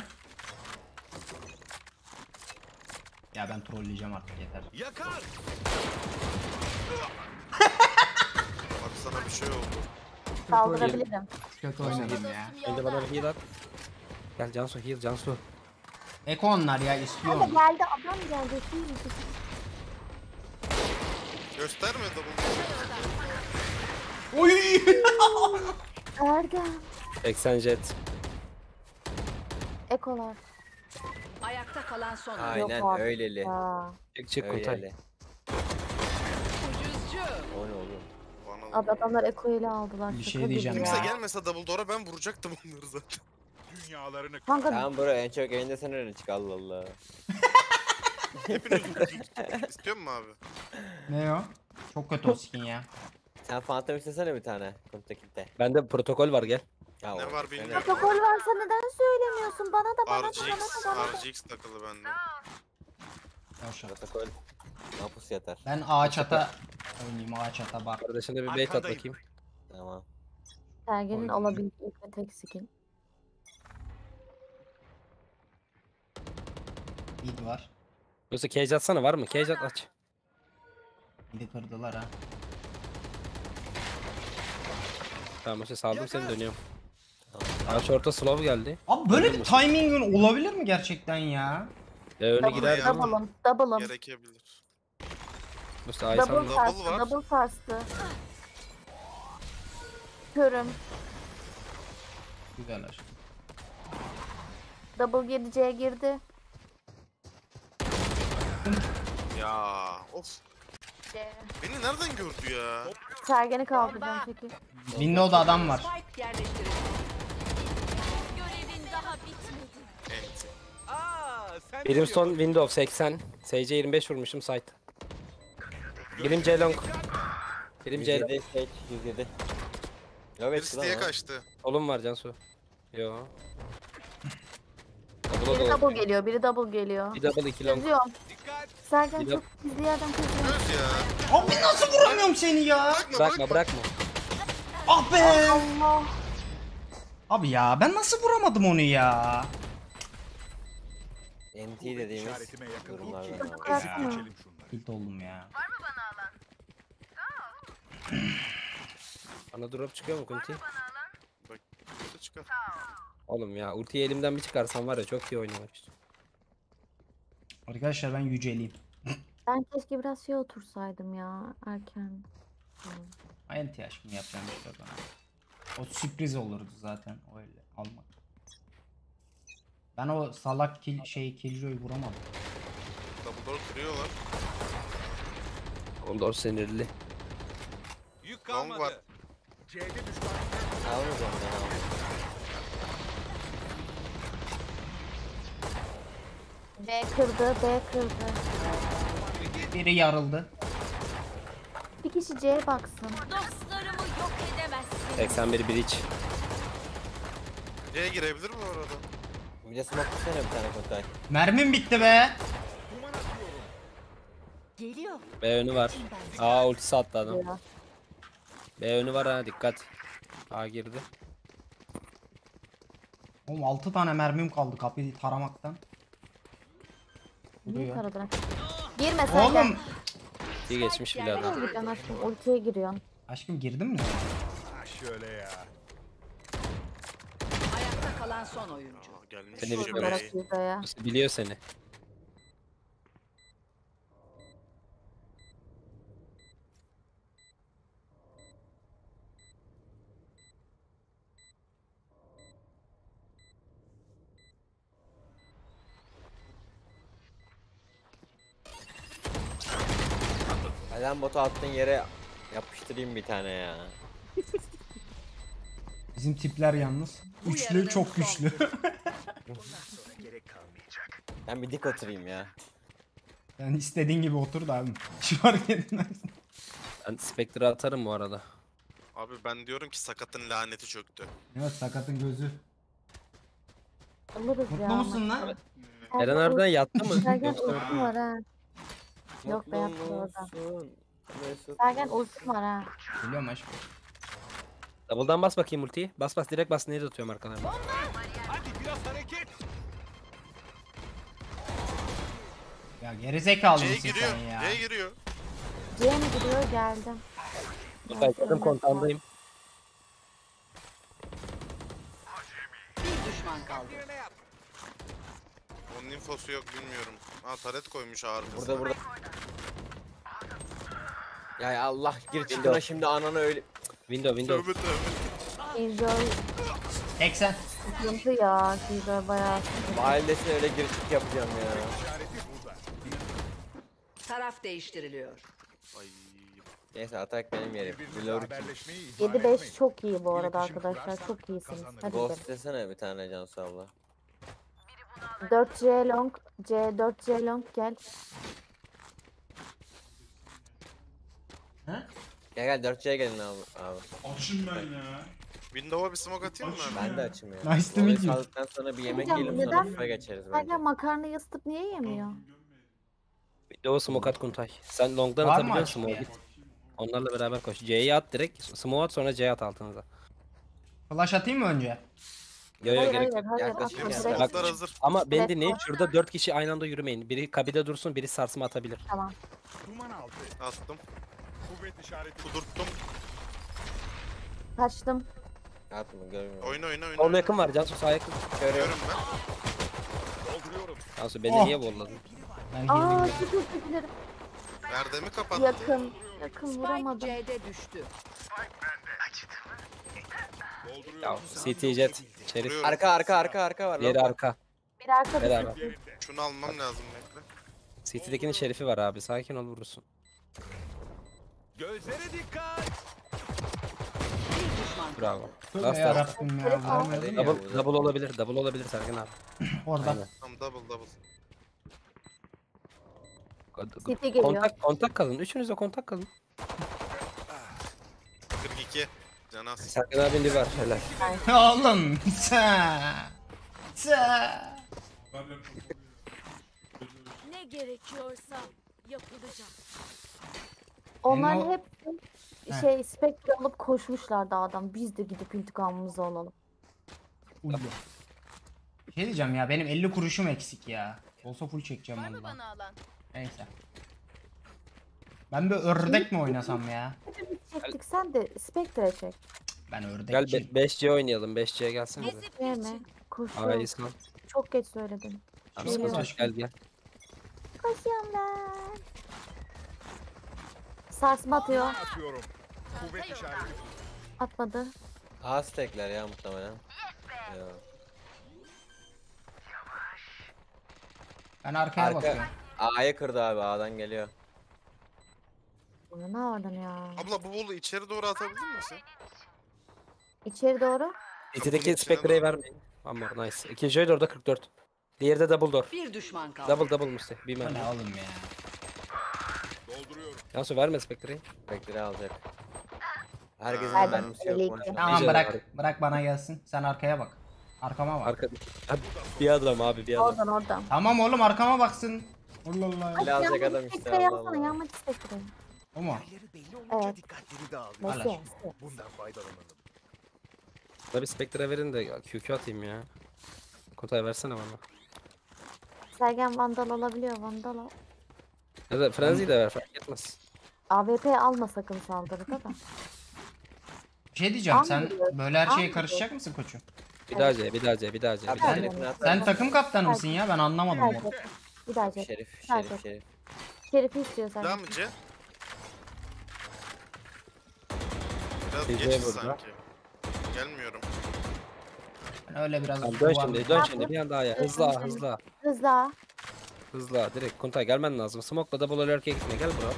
Ya ben trolleyeceğim artık yeter. Yakar. Abi sana bir şey oldu. Kaldırabilirim. Kötü oynadım ya. Elde bana bir heal at. Gel Cansu heal Cansu. Eko onlar ya Kanka istiyorum. geldi adam geldi. Göstermedi bunu. Oy! Erdem. 80 jet. Ekolar. Ayakta kalan son oyuncu. Aynen Yok abi öyleli. ya. Çık Kuntay. Öyleli. Ucuzcu. O ne oğlum? Bana Abi adamlar Eko ile aldılar. Bir Şaka şey gibi diyeceğim. ya. Kimse gelmese Dumbledore'a ben vuracaktım onları zaten. Dünyalarını Kanka Tamam bro en çok yayında sen öne çık Allah Allah. Hepiniz istiyor musun abi? Ne o? Çok kötü o skin ya. Sen Phantom istesene bir tane. Kontakilde. Bende protokol var gel. Ya Ne o- var sen- bilmiyorum. protokol varsa neden söylemiyorsun? Bana da bana da RGX, bana da bana da. RGX takılı bende. Boşver. Protokol. Napus yatar. Ben ağaç ata oynayayım, ağaç ata bar. Kardeşine bir bait at bakayım. Tamam. Sergen'in Oyun. alabildiği tek skin. Mid var. Yoksa cage atsana var mı? Cage at aç. Mid'i kırdılar ha. Tamam işte saldım seni dönüyorum. Ağaç orta slow geldi. Abi böyle bir Öldürmesin. timing'in olabilir mi gerçekten ya? Öne Tamam girer. ya. Double'ım. Gerekebilir. İşte ay Double sandım. sarstı, var. double sarstı. Körüm. Güzel aşkım. Double 7C'ye girdi. Ya of. Beni nereden gördü ya? Sergen'i kaldıracağım çekil. Window'da adam var. Spike yerleştirildi. Görevin daha bitmedi. Enti. Aa, sen Birim son window 80. SC 25 vurmuşum site. Birim C long. Birim C 107 şey 107. Evet Birisi diye kaçtı. Solum var Cansu. Yo. Biri Double'a da double geliyor, biri double geliyor. bir double 2 long. Çözüyorum. dikkat. Sergen Bir çok gizli yerden çözüyor. Göz ya. Abi nasıl vuramıyorum seni ya? Bırakma bırakma. Ah be! Allah. Abi ya ben nasıl vuramadım onu ya? NT dediğimiz İşaretime yakın dur durumlardan ki. abi. Bıraksana. Geçelim şunları. Tilt oldum ya. Bana drop çıkıyor mu Kunti? Kötü çıkar. Oğlum ya ultiyi elimden bir çıkarsam var ya çok iyi oynamak istiyorum. Arkadaşlar ben yüceliyim. Ben keşke biraz şey otursaydım ya erken. Enti aşkım yapacağım işte bana. O sürpriz olurdu zaten öyle almak. Ben o salak Killjoy'u vuramadım. Dumbledore'u kırıyorlar. Oğlum doğru sinirli. Yük Long var. kalmadı. C'de düşman. Almayacağım ben abi. B kırdı, B kırdı. Biri yarıldı. Bir kişi C'ye baksın. Dostlarımı yok edemezsin. 81 bridge. C'ye girebilir mi orada? Bir de smoke tutsana bir tane kontay. Mermim bitti be. Geliyor. B önü var. A ultisi attı adam. Ya. B önü var ha dikkat. A girdi. Oğlum 6 tane mermim kaldı kapıyı taramaktan. Niye Vuruyor. taradılar? Girme Sergen. Oğlum. İyi geçmiş bile adam. Ne olacaksın aşkım? Ultiye giriyorsun. Aşkım girdin mi? Ha şöyle ya. Ayakta kalan son oyuncu. Aa, gelmiş Seni bir J Olarak Bey. girdi ya. Biliyor seni. Neden botu attığın yere yapıştırayım bir tane ya. Bizim tipler yalnız. Bu Üçlü yarının çok son güçlü. Gerek kalmayacak. Ben bir dik oturayım ya. Yani istediğin gibi otur da abi. Şu hareketinden. Ben Spectre atarım bu arada. Abi ben diyorum ki sakatın laneti çöktü. Evet sakatın gözü. Alırız ya. Mutlu musun lan? Sergen Eren harbiden ulti- yattı mı? Sergen Yoksa ultim var ha. Yok be, Mutlu yaptı orada. musun? Mesut Sergen musun? ultim var ha. Biliyorum aşkım. double'dan bas bakayım ultiyi. Bas bas direkt bas neye atıyorum arkalarına. Hadi biraz hareket. Ya gerizekalı C'ye mısın giriyor. sen ya? C'ye giriyor. C'ye mi giriyor? Geldim. Bakayım kontandayım. Bir düşman kaldı. Birine yap. Onun infosu yok bilmiyorum. Aa taret koymuş arkasına. Burada burada. Ya Allah gir çıkına şimdi ananı öyle. Window window. Tövbe tövbe. Enjoy. 80. Sıkıntı ya. Silver bayağı sıkıntı. Mahallesine öyle gir çık yapacağım ya. Taraf değiştiriliyor. Ay. Neyse atak benim yerim. Blur 7-5 çok iyi bu arada arkadaşlar. Çok iyisiniz. Hadi Ghost gidelim. desene bir tane Cansu abla. 4C long. C4C long gel. Gel gel 4C'ye gelin abi. Açım ben ya. Windows'a bir smoke atayım mı? Ben de açım ya. Nice to Olayı meet you. saldıktan sonra bir yemek Hocam, yiyelim sonra neden- FIFA'ya geçeriz bence. Sergen makarnayı ısıtıp niye yemiyor? Video smoke at Kuntay. Sen long'dan Var mı atabiliyorsun açık smoke'u bir git. Onlarla beraber koş. C'yi at direkt. Smoke at sonra C at altınıza. Flash atayım mı önce? Yo yo Hayır gerek hayır yok. hayır. Yaklaşık atma ya. direkt. Smoke'lar hazır. Ama beni Evet, dinleyin. var. Şurada 4 kişi aynı anda yürümeyin. Biri kabide dursun, biri sarsma atabilir. Tamam. Attım. Kudurttum. Kaçtım. Atma görmüyorum. Oyna. Solda yakın var. Cansu sağ yakın. Görüyorum ben. Cansu beni Oh. niye bolladın? Ben Aa healing'im. çok özür dilerim. Perdemi kapattım. Yakın. Yakın Spike vuramadım. C'de düştü. Ya CT Jet. Şerif. Vuruyorum. Arka var. Diğeri Long. arka. Bir arka bir Beraber. sıkıntı. Şunu almam lazım bekle. CT'dekinin şerifi var abi. Sakin ol vurursun. Gözlere dikkat. Bir düşman kaldı. Bravo. Tövbe Last last. yarabbim ya. Vuramıyordum ya. Double olabilir. Double olabilir Sergen abi. Orada. Aynen. Tamam double. CT geliyor. Kontak kalın. Üçünüz de kontak kalın. 42. Canas. Sergen abinin de var. Helal. Oğlum. Ne gerekiyorsa yapılacak. Onlar Benim o- hep Spectre alıp koşmuşlar dağdan. Biz de gidip intikamımızı alalım. Uyuyor. Şey diyeceğim ya benim 50 kuruşum eksik ya. Olsa full çekeceğim Var mı ondan. bana alan? Neyse. Ben bir ördek mi oynasam ya? Hepimiz çektik sen de Spectre çek. Ben Gel ördekçiyim. 5C oynayalım. 5C'ye gelsene de. Ezip Değil geçin. mi? Koşuyor. Aa iyisin lan. Çok geç söyledim. Tamam, Geliyor. sıkıntı yok. Gel gel. Koşuyorum ben. Sarsma atıyor. Atıyorum. Kuvvet işareti. Atmadı. A stackler ya muhtemelen. Ya. Ben arkaya Arka. bakıyorum. A'ya kırdı abi A'dan geliyor. Ne oradan ya? Abla bu bolu içeri doğru atabilir misin? İçeri doğru. CT'deki Spectre'yi vermeyin. Ama nice. İkinci oyun orada 44. Diğeri de double door. Bir düşman kaldı. Double Musti. Bir Bu mermi. ne oğlum ya? Yansu verme Spectre'yi. Spectre alacak. Herkesin Hadi, mermisi yok 52. maşallah. Tamam Güzel bırak. abi. Bırak bana gelsin. Sen arkaya bak. Arkama bak. Arka. Hadi. Bir adam abi bir adam. Oradan. Tamam oğlum arkama baksın. Allah Allah. Hala alacak adam Yağmacı işte, Spectre Allah yapsana. Allah. Yağmacı Spectre. O mu? Yerleri belli olunca Evet. dikkatleri dağılıyor. Hala. Nasıl? Bundan faydalanalım. Tabi Spectre verin de QQ atayım ya. Kontay versene bana. Sergen Vandal alabiliyor. Vandal al. Ya da Frenzy'yi de ver fark etmez. AWP alma sakın saldırıda da. Bir şey diyeceğim. Sen Anlıyorum. böyle her şeye Anlıyorum. karışacak mısın koçum? Bir daha C, bir daha C, bir daha C. Abi Bir daha C. şerifini atar Sen mısın? takım kaptanı mısın ya? Ben anlamadım Bir ya. daha çek. Bir daha çek. Şerif. Şerif. Şerif'i istiyor Daha Sergen. mı C? Biraz Bir C geç burada. sanki. Gelmiyorum. Ben öyle biraz Tamam, dön duvar- şimdi, dön şimdi. Bir anda A'ya. Hızlı A, hızlı A. Hızla. Hızlı A. Direkt Kontay gelmen lazım. Smoke'la double lurk'e gitme. Gel bro.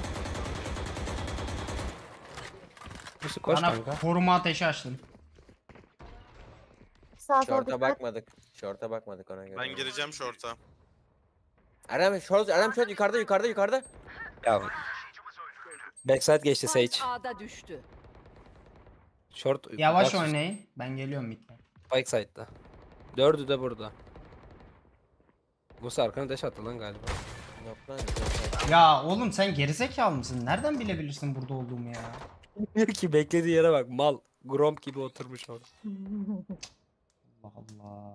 Yusuf koş Bana kanka. koruma ateşi açtın. Sağ sol Short'a dikkat. bakmadık. Short'a bakmadık ona göre. Ben gireceğim short'a. Erdem short yukarıda. Ya. Backside geçti Sage. Spike A'da düştü. Short. Yavaş bak, oynayın. Ben geliyorum mid'e. Spike side'da. Dördü de burada. Bu arkana dash attı lan galiba. Yok lan. Ya oğlum sen gerizekalı mısın? Nereden bilebilirsin burada olduğumu ya? Diyor ki beklediği yere bak mal. Gromp gibi oturmuş orada. Allah Allah.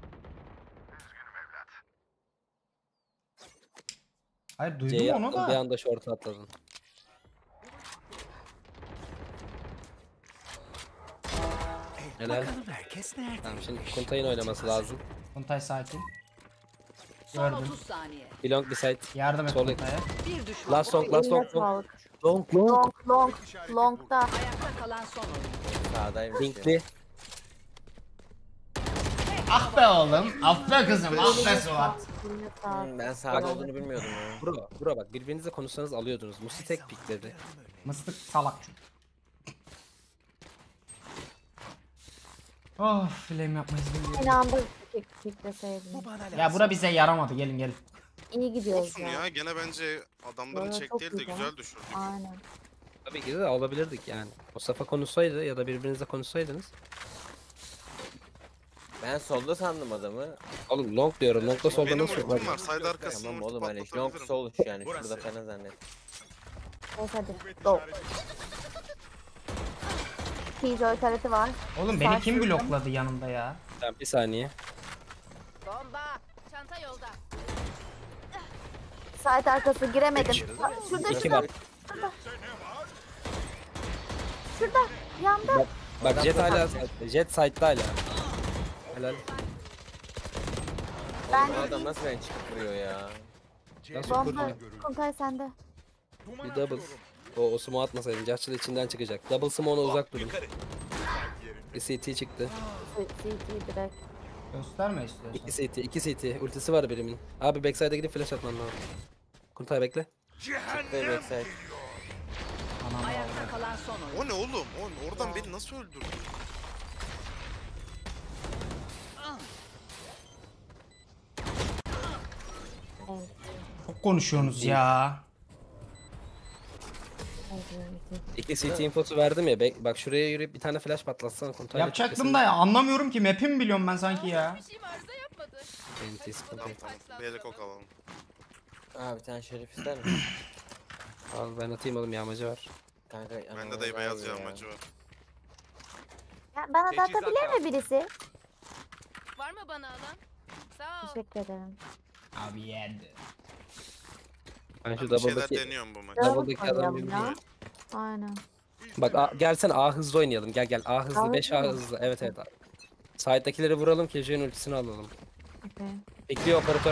Hayır duydum C'ye onu attın bir da. anda short'a atladın. Helal. Bakalım herkes nerede? Tamam şimdi Kontay'ın oynaması lazım. Kontay sakin. Son Gördüm. 30 saniye. Belong beside. Yardım et Sol Kontay'a. Bir düşman. Last long, last Eline long. sağlık. Long. Long'da. Ayakta kalan son oyun. Sağdaymış. Linkli. Ah be oğlum. Ah be kızım. Ah be Suat. Ben sağda olduğunu bilmiyordum ya. Bro bak birbirinize konuşsanız alıyordunuz. Musi tek pikledi. Mıstık salak çocuk. Oh flame yapmayı bilmiyorum. Aynı anda kikleseydin. Ya bura bize yaramadı. Gelin gelin. İyi gidiyoruz Olsun ya. ya gene bence adamların Yo, çek çok değil de güzel. güzel düşürdük. Aynen. Tabii ki de alabilirdik yani. Mustafa konuşsaydı ya da birbirinizle konuşsaydınız. Ben solda sandım adamı. Oğlum long diyorum. Long'da solda Benim nasıl ultim var? var. Side arkasını Tamam ulti oğlum hani long patlatabilirim. sol yani şurada falan zannet. Neyse hadi. Go. Killjoy tarafı var. Oğlum beni kim blokladı yanımda ya? Tamam bir saniye. Bomba. Çanta yolda. Site arkası giremedim. Şurada İki şurada. var. Şurada. Yanda. Bak Jet hala Jet side'da hala. Helal. Ben Bu adam nasıl beni çıkıp vuruyor ya? Nasıl bomba. kurdular? Kontay sende. Bir double. O smoke atmasaydın. Jax'ı içinden çıkacak. Double smoke'una uzak durun. Bir CT çıktı. CT direkt. Gösterme istiyorsan. 2 CT, 2 CT. Ultisi var birimin. Abi backside'a gidip flash atman lazım. Kuntay bekle. Çıktı backside. Ayakta kalan son oyun. O ne oğlum? Oradan beni nasıl öldürdü? Çok konuşuyorsunuz ya. 2 CT infosu verdim ya. Bak şuraya yürüyüp bir tane flash patlatsan Kuntay'la Yapacaktım da ya anlamıyorum ki map'i mi biliyorum ben sanki ya. Bir şeyim arıza yapmadı. TNT sıkıntı Tamam yok. tamam. Bir helikop alalım. Abi bir tane şerif ister misin? Al ben atayım oğlum yağmacı var. Kanka Bende de beyaz yağmacı var. Ya bana da atabilir mi birisi? Var mı bana alan? Sağ ol. Teşekkür ederim. Abi yendi. Ben şu Bir şeyler double'daki deniyorum bu maç. Double'daki adamı Oynayalım bilmiyorum. ya. Aynen. Bak gelsene A hızlı oynayalım. Gel A hızlı A 5 hızlı A mı? hızlı. Evet evet. Side'dakileri vuralım ki Jay'ın ultisini alalım. Okay. Bekliyor operatör.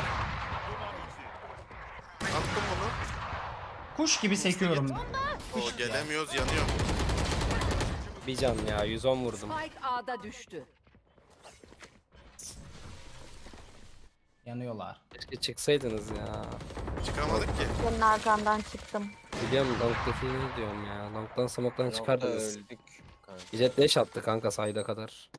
Attım bunu. Kuş gibi sekiyorum. O gelemiyoruz yanıyor. Bir can ya 110 vurdum. Spike A'da düştü. Yanıyorlar. Keşke çıksaydınız ya. Çıkamadık ki. Senin arkandan çıktım. Biliyorum long'dakini diyorum ya. Long'dan smoke'dan Nokta çıkardınız. öldük. Kanka. Jet 5 attı kanka sayda kadar.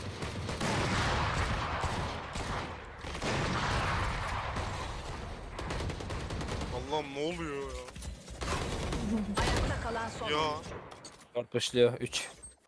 Allah'ım ne oluyor ya? Ayakta kalan son oyun. Ya. 4 başlıyor 3.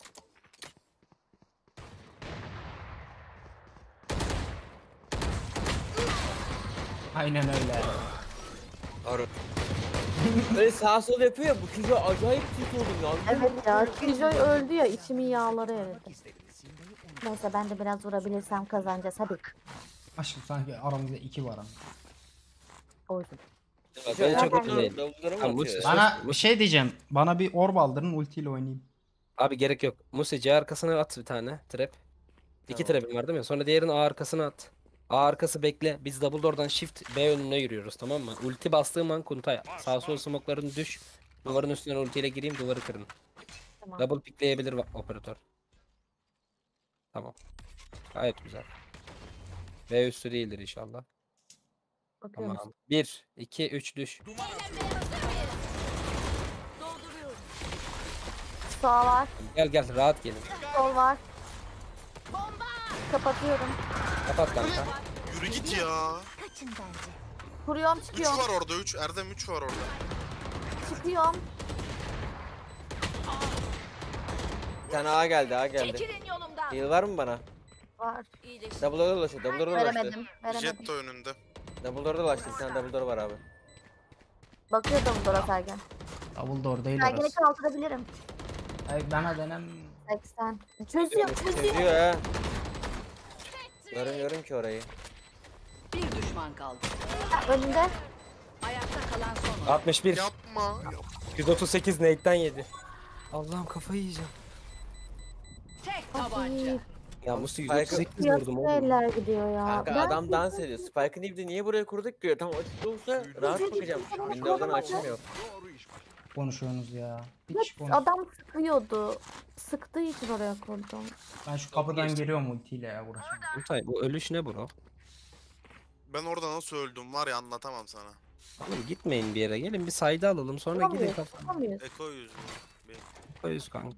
Aynen öyle. Arı. Böyle sağ sol yapıyor ya bu kilo acayip tilt oldum ya. Evet ya. Killjoy öldü ya. İçimin yağları eridi. Neyse ben de biraz vurabilirsem kazanacağız. Hadi. Aşkım sanki aramızda 2 var ama. O yüzden. Ben çok Davulları- emin değilim. davulları mı Tamam, atıyor? Musi- Bana bir şey diyeceğim. Bana bir orb aldırın ultiyle oynayayım. Abi gerek yok. Musi C arkasına at bir tane trap. 2 Tamam. trap'im var değil mi? Sonra diğerini A arkasına at. A arkası bekle. Biz double door'dan shift B önüne yürüyoruz tamam mı? Ulti bastığım an Kuntay. Sağ sol smoke'larını düş. Duvarın üstünden ultiyle gireyim duvarı kırın. Tamam. Double pickleyebilir operatör. Tamam. Gayet güzel. B üstü değildir inşallah. Bakıyorum. Tamam. 1, 2, 3 düş. Dolduruyorum. Sağ var. Gel gel rahat gelin. Sol var. Kapatıyorum. Kapat kanka. Yürü git ya. Kaçın bence. Kuruyorum 3 çıkıyorum. var orada 3. Erdem 3 var orada. Çıkıyorum. Bir tane A geldi A geldi. Çekilin yolumdan. Heal var mı bana? Var. İyileşin. Double'lara dolaşıyor. Double'lara dolaştı. Veremedim. Veremedim. Jet de önünde. Double'lara dolaştı. Bir tane Double'lara var abi. Bakıyor da bu Dora Sergen. Double door değil Sergen'i orası. kaldırabilirim. Ay bana denem. 80. Çözüyorum. Çözüyor ha. Görmüyorum ki orayı. Bir düşman kaldı. Önünde. Ayakta kalan son oyun. 61. Yapma. 138 nade'den yedi. Allah'ım kafayı yiyeceğim. Tek tabanca. Ay, Ya Musi Spike'ı- 138 vurdum Piyasada oğlum. eller gidiyor ya. Kanka Ben adam dans ediyor. Spike'ın ipini niye buraya kurduk ki? Tam açıkta olsa rahat bakacağım. Windows'dan açılmıyor. çok konuşuyorsunuz ya. Hiç konuş. Adam sıkıyordu. Sıktığı için oraya kurdum. Ben şu kapıdan geliyorum ultiyle ya uğraşamam. Kuntay bu ölüş ne bro? Ben orada nasıl öldüm var ya anlatamam sana. Oğlum gitmeyin bir yere. Gelin bir sayda alalım sonra gidin Yapamıyoruz, kafa. yapamıyoruz. Eko yüzünden. Koyuz kanka.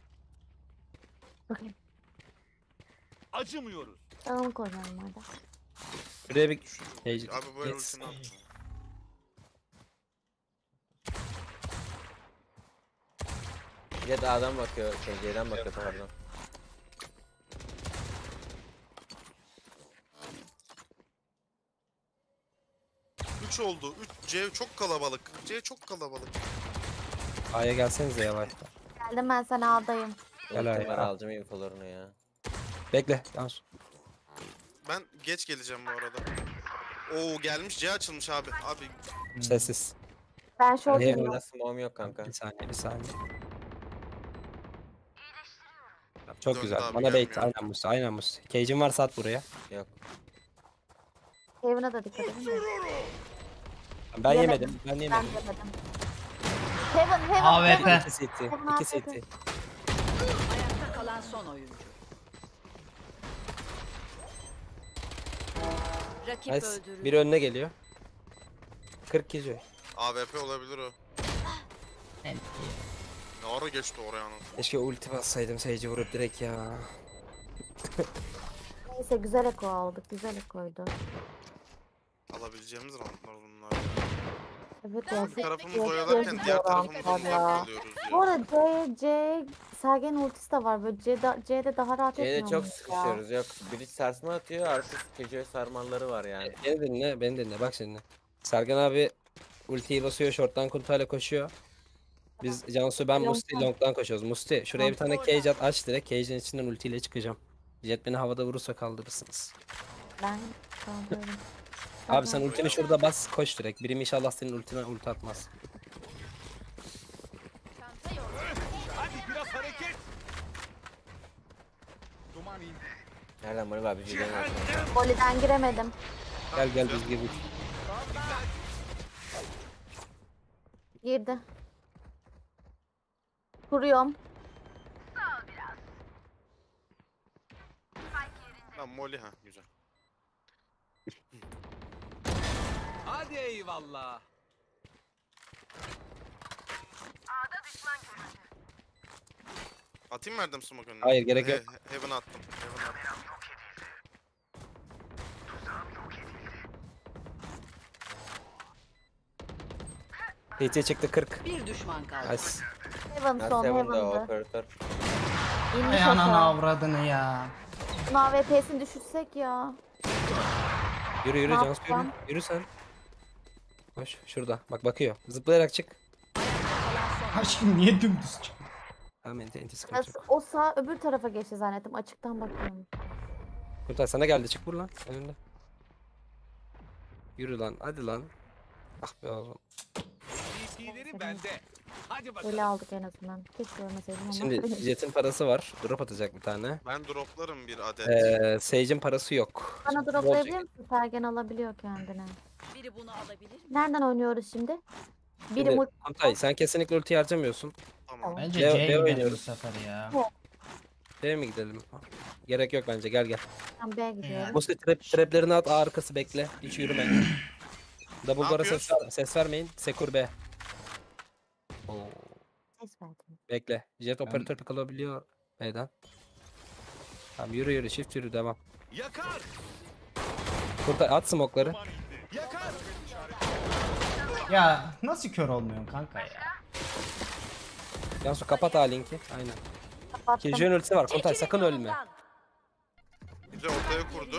Acımıyoruz. Tamam koyalım hadi. Şuraya bir... Abi böyle Yes. ultini attım. Ya da adam bakıyor, C'den bakıyor pardon. Üç oldu. 3 C çok kalabalık. C çok kalabalık. A'ya gelsenize yavaş. Geldim ben sana A'dayım. Gel Ultim A'ya. var, alacağım infolarını ya. Bekle. Dans. Ben geç geleceğim bu arada. Oo gelmiş C açılmış abi. Abi Sessiz. Ben short Niye iniyorum. öyle? Smoke'um yok kanka. Bir saniye bir saniye. Çok Döndü güzel. abi, Bana bait. gelmiyor. Aynen Musti. Aynen Musti. Cage'in varsa at buraya. Yok. Heaven'a da dikkat edin de. Ben Yemedim. yemedim. Ben Ben yemedim. demedim. Heaven, AWP. Heaven. İki city. Heaven İki AWP. city. Ayakta kalan son oyuncu. Rakip Nice. öldürüldü. Biri önüne geliyor. 40 kişi. AWP olabilir o. Ne ara geçti oraya anam. Keşke ulti bassaydım Sage'i vurup direkt ya. Neyse güzel eko aldık. Güzel ekoydu. Alabileceğimiz roundlar bunlar. Evet ya. Bir tarafımız çok oyalarken iyi diğer roundlar tarafımızı ya. alıyoruz Bu ya. arada Sergen ultisi de var. Böyle C'de daha rahat C'de etmiyor çok muyuz ya? sıkışıyoruz. Yok. Biri sarsma atıyor, artık gece sarmalları var yani. Beni dinle, beni dinle. Bak şimdi. Sergen abi ultiyi basıyor, short'tan Kuntay'la koşuyor. Biz Cansu ben Musti long'dan koşuyoruz. Musti şuraya bir tane cage at, aç direkt. Cage'in içinden ultiyle çıkacağım. Jet beni havada vurursa kaldırırsınız. Ben kaldırırım. Abi sen ultini şurada bas, koş direkt. Birim inşallah senin ultine ulti atmaz. Hadi biraz hareket. Duman indi. Nereden bana abi? C'den bakıyor. Voli'den giremedim. Gel gel biz gibi. Girdi. Kuruyorum. Lan Molly ha güzel. Hadi eyvallah. Atayım mı Erdem smoke önüne? Hayır, gerek yok. Heaven attım. Heaven attım. TT çıktı 40. Bir düşman kaldı. Nice. Heaven Ben son Seven'da Heaven'dı. operatör. İnmiş Ay ananı aşağı. avradını ya. Bunun AWP'sini düşürsek ya. Yürü yürü Ne Cansu yürü. yapacağım? Yürü sen. Koş şurada. Bak bakıyor. Zıplayarak çık. Aşkım niye dümdüz çık? Tamam enti sıkıntı Nasıl, yok. o sağ öbür tarafa geçti zannettim. Açıktan bakıyorum. Kuntay sana geldi, çık vur lan önünde. Yürü lan, hadi lan. Ah be oğlum. DP'leri bende. Hadi bakalım. Öyle aldık en azından. Keşke ölmeseydim ama. Şimdi Jet'in parası var. Drop atacak bir tane. Ben droplarım bir adet. Sage'in parası yok. Bana Şimdi droplayabilir bol- misin? Sergen alabiliyor kendine. Biri bunu alabilir mi? Nereden oynuyoruz şimdi? Biri Şimdi mul... Kuntay sen kesinlikle ulti harcamıyorsun. Tamam. Bence Leo- C'ye Leo gidelim bu oynuyoruz. sefer ya. D'ye mi gidelim? Gerek yok bence, gel gel. Ben B'ye gidiyorum. Musti traplerini at, A arkası bekle. Hiç yürüme. Double Ne door'a ses vermeyin. Sekur B. Oo. Ses verdim. Bekle. Jet operatör pick alabiliyor B'den. Tamam yürü yürü, shift yürü, devam. Yakar. Kuntay at smoke'ları. Duman indi. Yakar. Ya nasıl kör olmuyorsun kanka ya? Cansu kapat A linki. Aynen. Kapattım. Kijo'nun ultisi var. Kuntay sakın ölme. Bir de ortaya kurdu.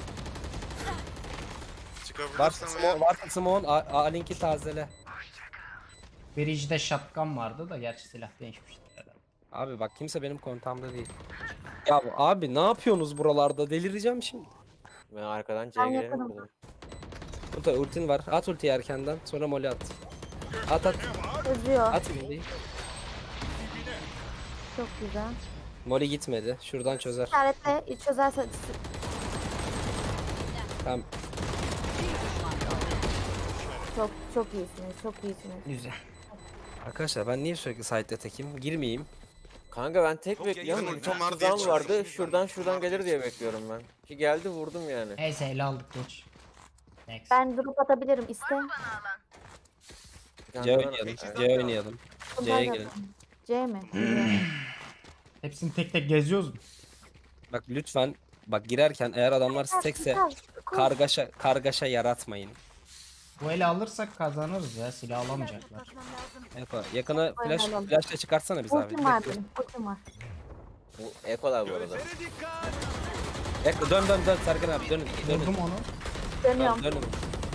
Varsa Çıkabilirsem eğer. smoke'un A linki tazele. Bridge'de shotgun vardı da gerçi silah değişmiştir herhalde. Abi bak kimse benim kontağımda değil. Ya abi ne yapıyorsunuz buralarda? Delireceğim şimdi. Ben arkadan Ben C'ye girelim yakınım. dedim. Kuntay ultin var. At ultiyi erkenden. Sonra molly at. At. Çözüyor. At molly'yi. Çok güzel. Molly gitmedi. Şuradan çözer. İşaretle çözerse Tamam. çok iyisiniz. Çok iyisiniz. Güzel. Arkadaşlar ben niye sürekli site'de tekim? Girmeyeyim. Kanka ben tek Çok bekliyorum. yakın Bir tane ultim var diye tuzağım vardı. çıkıyorum. Şuradan gelir diye bekliyorum ben. Ki geldi vurdum yani. Neyse ele aldık geç. Next. Ben drop atabilirim iste. C oynayalım. C oynayalım. C'ye gelin. C mi? Hepsini tek tek geziyoruz mu? Bak lütfen bak girerken eğer adamlar stackse kargaşa yaratmayın. Bu eli alırsak kazanırız ya. Silah alamayacaklar. Bakmam lazım. Eko yakına Oynayalım. flashla çıkartsana biz abi. Ultim var benim. Ultim var. Bu ekolar bu arada. Eko dön Serkan abi dönün. Vurdum onu. Dönüyorum. Dönün.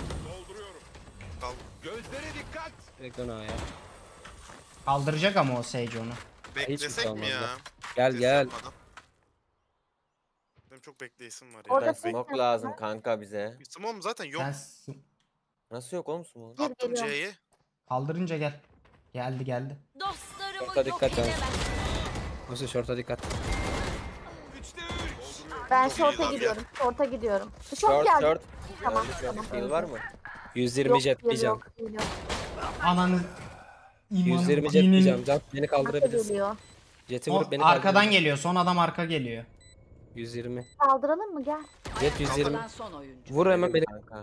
Gözlere dikkat. Direkt dön ya. Kaldıracak ama o Sage onu. Beklesek mi olmaz ya? lan. Gel Ses gel. yapmadan. Benim çok bekleyisim var ya. Orada Ben ses Smoke lazım kanka bize. Smoke'um zaten yok. Ben Nasıl yok oğlum smoke? Attım geliyorum. C'yi. kaldırınca gel. Geldi. Dostlarımı Şorta yok dikkat edemez. Nasıl short'a dikkat. 3'te 3. Ben Çok iyi short'a lan gidiyorum. Short'a gidiyorum. Short Short geldi. short. Tamam, Geldi tamam. short. Heal var mı? 120 Yok, jet diyeceğim. yok, yok. Ananı 120 jet diyeceğim. Can beni Arka kaldırabilirsin. geliyor. Jet'i O, vurup beni arkadan kaldırabilirsin. geliyor. Son adam arka geliyor. 120. Kaldıralım mı? Gel. Jet 120. Kalan son oyuncu. Vur hemen beni. Kanka.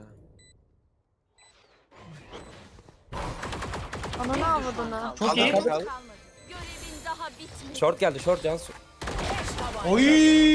Ananı avradını. Çok iyi. Kaldı. Görevin daha bitmedi. Short geldi short Cansu. Oy!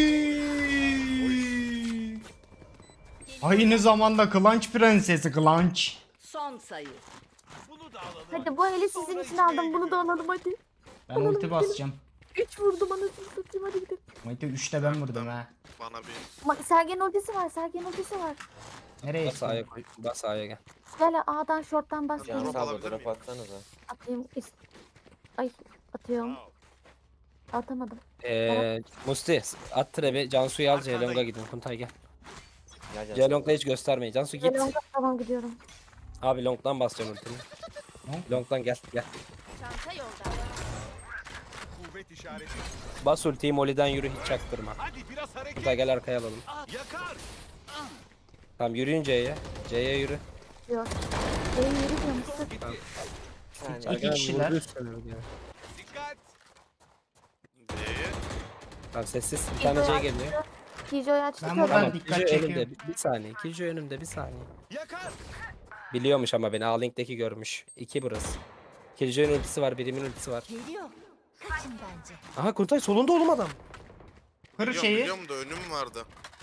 Aynı zamanda Klanç Prensesi Klanç. Son sayı. Bunu da alalım. Hadi bu eli sizin için aldım. Bunu da alalım hadi. Ben ulti basacağım. 3 vurdum anasını satayım hadi gidelim. Ulti 3'te ben vurdum ha. Bana bir Sergen ultisi var. Sergen ultisi var. Nereye Bas A'ya istiyorsun? koy. Bas A'ya gel. Gel A'dan short'tan basayım. Can alabilir sabır drop miyim? atsanıza. Atayım. Ay atıyorum. Atamadım. Musti at trebi. Cansu'yu al Ceylong'a gidin. Kuntay gel. Gel Can. Ceylong'da hiç göstermeyin. Cansu git. Tamam gidiyorum. Abi long'dan basacağım ultini. Long'dan gel. Çanta yolda. Kuvvet işareti. Bas ultiyi Molly'den yürü hiç çaktırma. Hadi biraz hareket. Kuntay gel arkaya alalım. Yakar. Tamam yürüyün C'ye. C'ye yürü. Yok. Benim yürü diyorum. Sık. Yani. İki kişiler. Dikkat. C'yi. Tamam sessiz. Bir tane C geliyor. Kijo'yu açtık. Ben öyle. buradan Tamam. dikkat Killjoy çekiyorum. önümde. Bir saniye. Killjoy önümde bir saniye. Yakar. Biliyormuş ama beni A-Link'teki görmüş. 2 burası. Killjoy'un ultisi var. Birimin ultisi var. Geliyor. Kaçın bence. Aha Kuntay solunda oğlum adam. Kır Biliyorum, şeyi. biliyorum da önüm vardı.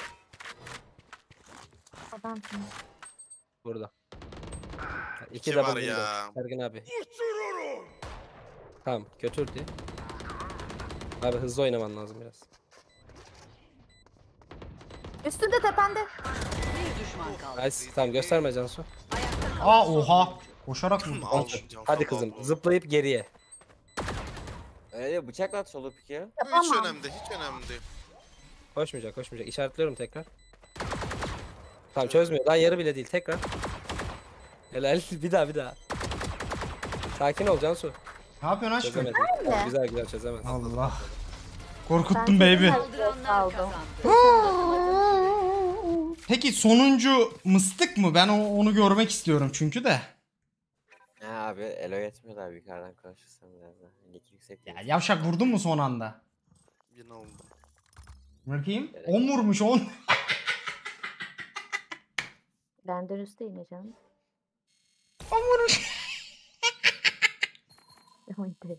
Adamsın. Burada. İki 2 var double ya. window. Sergin abi. Tamam kötüydü. Abi hızlı oynaman lazım biraz. Üstünde tepende. Bir düşman kaldı. Nice. Tamam gösterme Cansu. Aa oha. Koşarak vurdu. Aldım. Hadi kızım zıplayıp geriye. Öyle değil, bıçakla at solu pik ya. Hiç Yapamam. önemli, hiç önemli değil. Koşmayacak. İşaretliyorum tekrar. Tamam çözmüyor. Daha yarı bile değil. Tekrar. Helal. Bir daha. Sakin ol Cansu. Ne yapıyorsun aşkım? Çözemedin. Nerede? Güzel çözemedin. Allah. Korkuttun baby. Saldıranlar kazandı. Peki sonuncu mıstık mı? Ben onu görmek istiyorum çünkü de. Ha abi elo yetmiyor abi yukarıdan konuşursam biraz daha. Ligi yüksek. Ya yavşak vurdun mu son anda? Yine oldu. Bakayım. 10 vurmuş 10. Benden üstte yine canım. 10 vurmuş. Oydu.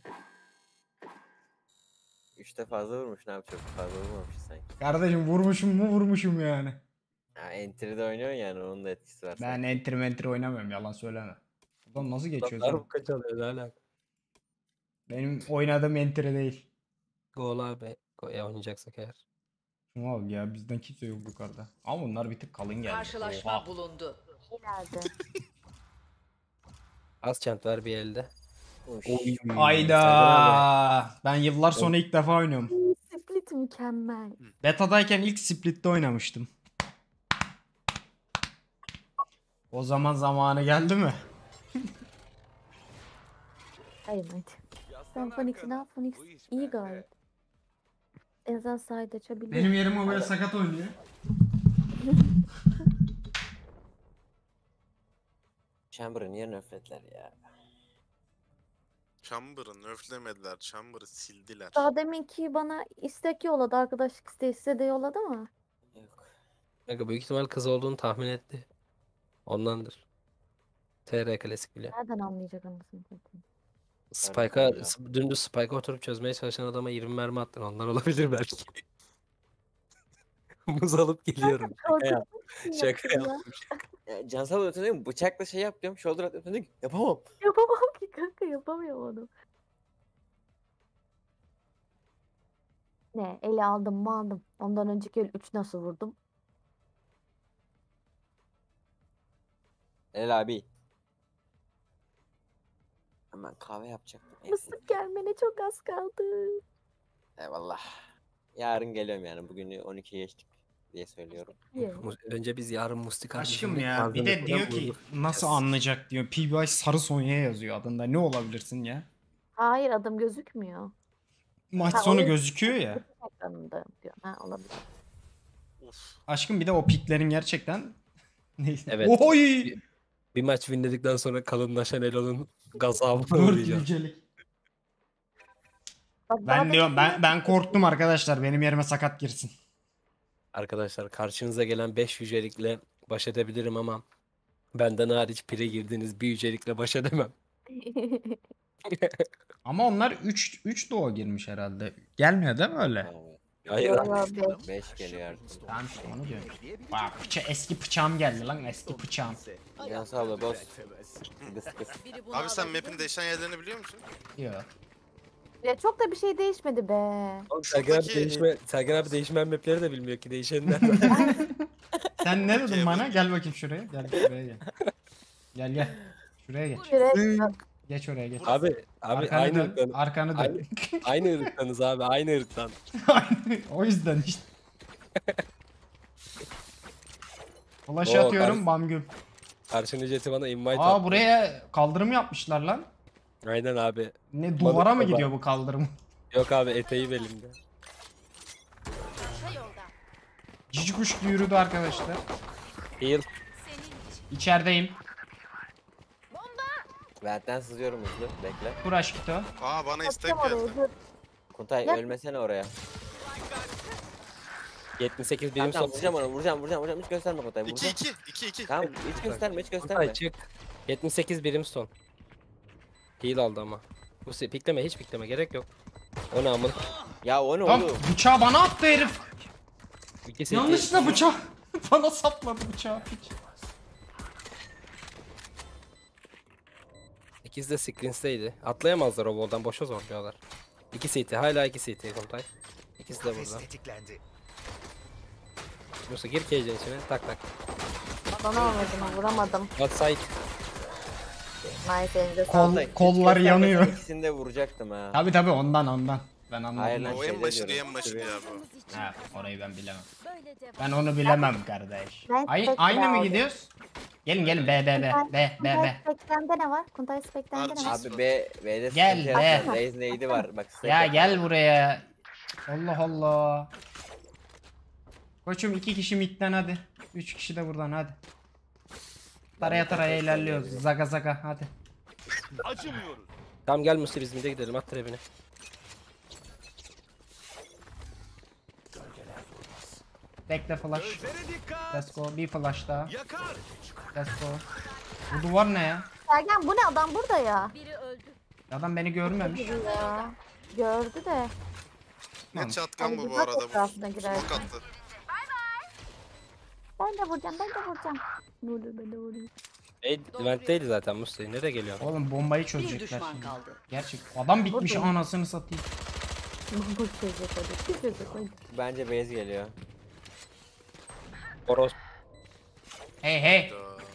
3'te fazla vurmuş ne abi çok fazla vurmamış sanki. Kardeşim vurmuşum mu vurmuşum yani. Ha entry'de oynuyorsun yani onun da etkisi var. Ben entry oynamıyorum yalan söyleme. Buradan nasıl geçiyoruz? Darbuka lan? kaç alıyor ne alaka? Benim oynadığım entry değil. Gol abi. Oynayacaksak eğer. Şuna bak ya bizden kimse yok yukarıda. Ama bunlar bir tık kalın geldi. Karşılaşma Oha. bulundu. İleride. Az çant var bir elde. Ayda. Ben yıllar sonra ilk defa oynuyorum. Split mükemmel. Beta'dayken ilk Split'te oynamıştım. O zaman zamanı geldi mi? Hayır hadi. Sen Phoenix'in al. Phoenix iyi gayet. En azından side açabiliyor. Benim yerime böyle sakat oynuyor. Chamber'ı niye nöfletler ya? Chamber'ı nerflemediler. Chamber'ı sildiler. Daha deminki bana istek yolladı. Arkadaşlık isteği size de yolladı mı? Kanka büyük ihtimal kız olduğunu tahmin etti. Ondandır. TR klasik bile. Nereden anlayacak anasını satayım? Spike'a dümdüz Spike'a oturup çözmeye çalışan adama 20 mermi attın. Onlar olabilir belki. Muz alıp geliyorum. Şaka yaptım. Cansel böyle diyorum bıçakla şey yap diyorum. Shoulder at diyorum. Yapamam. Yapamam ki kanka, yapamıyorum onu. Ne? Eli aldım mı aldım. Ondan önceki el 3 nasıl vurdum? El abi. Hemen kahve yapacaktım. Mısık gelmene çok az kaldı. Eyvallah. Yarın geliyorum yani. Bugünü 12'ye geçtik diye söylüyorum. Önce biz yarın Musti Aşkım kardeşimle ya bir de malzeme diyor falan ki bulduk. nasıl anlayacak diyor. PBI Sarı Sonya yazıyor adında. Ne olabilirsin ya? Hayır, adım gözükmüyor. Maç Ha, sonu oyun- gözüküyor ya. Ekranında diyor. Ha, olabilir. Aşkım bir de o piklerin gerçekten neyse. Evet. Oy! Bir maç winledikten sonra kalınlaşan Elo'nun gazabına 4 uğrayacağız. yücelik. Bak, Ben diyorum ben korktum arkadaşlar. Benim yerime sakat girsin. Arkadaşlar karşınıza gelen 5 yücelikle baş edebilirim ama benden hariç pire girdiğiniz bir yücelikle baş edemem. Ama onlar 3 doğu girmiş herhalde. Gelmiyor değil mi öyle? Hayır Yo, abi. yo, 5 geliyor artık. Tamam işte onu diyorum. Bak eski bıçağım geldi lan, eski bıçağım. Cansel abla boss. Kıs kıs. Abi sen map'in değişen yerlerini biliyor musun? Yok. Ya çok da bir şey değişmedi be. Oğlum Sergen abi değişmeyen mapleri de bilmiyor ki değişenler var. Sen ne dedin bana? Gel bakayım şuraya. Gel şuraya gel. Gel. Şuraya geç. Şuraya Geç oraya geç. Abi Arkanı aynı dön. ırktan. Arkanı dön. Aynı ırktanız abi aynı ırktan. O yüzden işte. Flash Oo, atıyorum bamgüm. Karşının jeti bana invite Aa attı. buraya kaldırım yapmışlar lan. Aynen abi. Ne duvara mı Balık gidiyor bu kaldırım? Yok abi eteği belimde. Cici kuş yürüdü arkadaşlar. Heal. İçerideyim. Benden sızıyorum hızlı. Bekle. Kur aşkito. Aa bana istek atacağım geldi. oraya. Dur. Kuntay Ya- ölmesene oraya. 78 Tamam birim tamam son. vuracağım onu vuracağım. Hiç gösterme Kuntay. 2-2. Tamam hiç gösterme hiç gösterme. Kuntay çık. 78 birim son. Heal aldı ama. Bu pikleme hiç pikleme gerek yok. O ne amına. Ya o ne Tam oğlum? bıçağı bana attı herif. İkisi Yanlışlıkla bıçağı bana sapladı bıçağı. Piç. İkisi de screens'teydi. Atlayamazlar o boldan boşa zorluyorlar. 2 CT hala 2 CT Kuntay. İkisi de burada. Musa gir cage'in içine tak tak. Bana olmadı, vuramadım. Outside. Nice elinde Kollar yanıyor. İkisini de vuracaktım ha. Tabi ondan. Ben anladım. Hayır lan, O şey en başı diyorum. en başıydı ya bu. Ha, orayı ben bilemem. Ben onu bilemem kardeş. Ben Spectre Aynı mı aldım. gidiyoruz? Gelin B. Kuntay Spek'tende ne var? Kuntay Spek'tende ne var? Abi B'de Gel sıkıntı be. yapma. Raze neydi var bak. Ya gel buraya. Allah Allah. Koçum 2 kişi midden hadi. 3 kişi de buradan hadi. Taraya ilerliyoruz. Zaga hadi. Acımıyoruz. Tamam gel Musa biz mid'e gidelim at trebini. Bekle flash. Gözlere dikkat. Let's go. Bir flash daha. Yakar. Let's go. Bu duvar ne ya? Sergen bu ne, adam burada ya. Biri öldü. Adam beni görmemiş. Gibi ya. Gördü de. Ne çatkan Hani bu bir bu bak arada etrafına bu. girer. Smoke attı. Ben de vuracağım. Ne olur ben de vurayım. Eventteydi zaten Musa. Nereye geliyor? Oğlum bombayı çözecekler şimdi. Gerçek. Adam bitmiş Burada. anasını satayım. Bu çocuk hadi. Bir çocuk hadi. Bence base geliyor. Boros. Hey.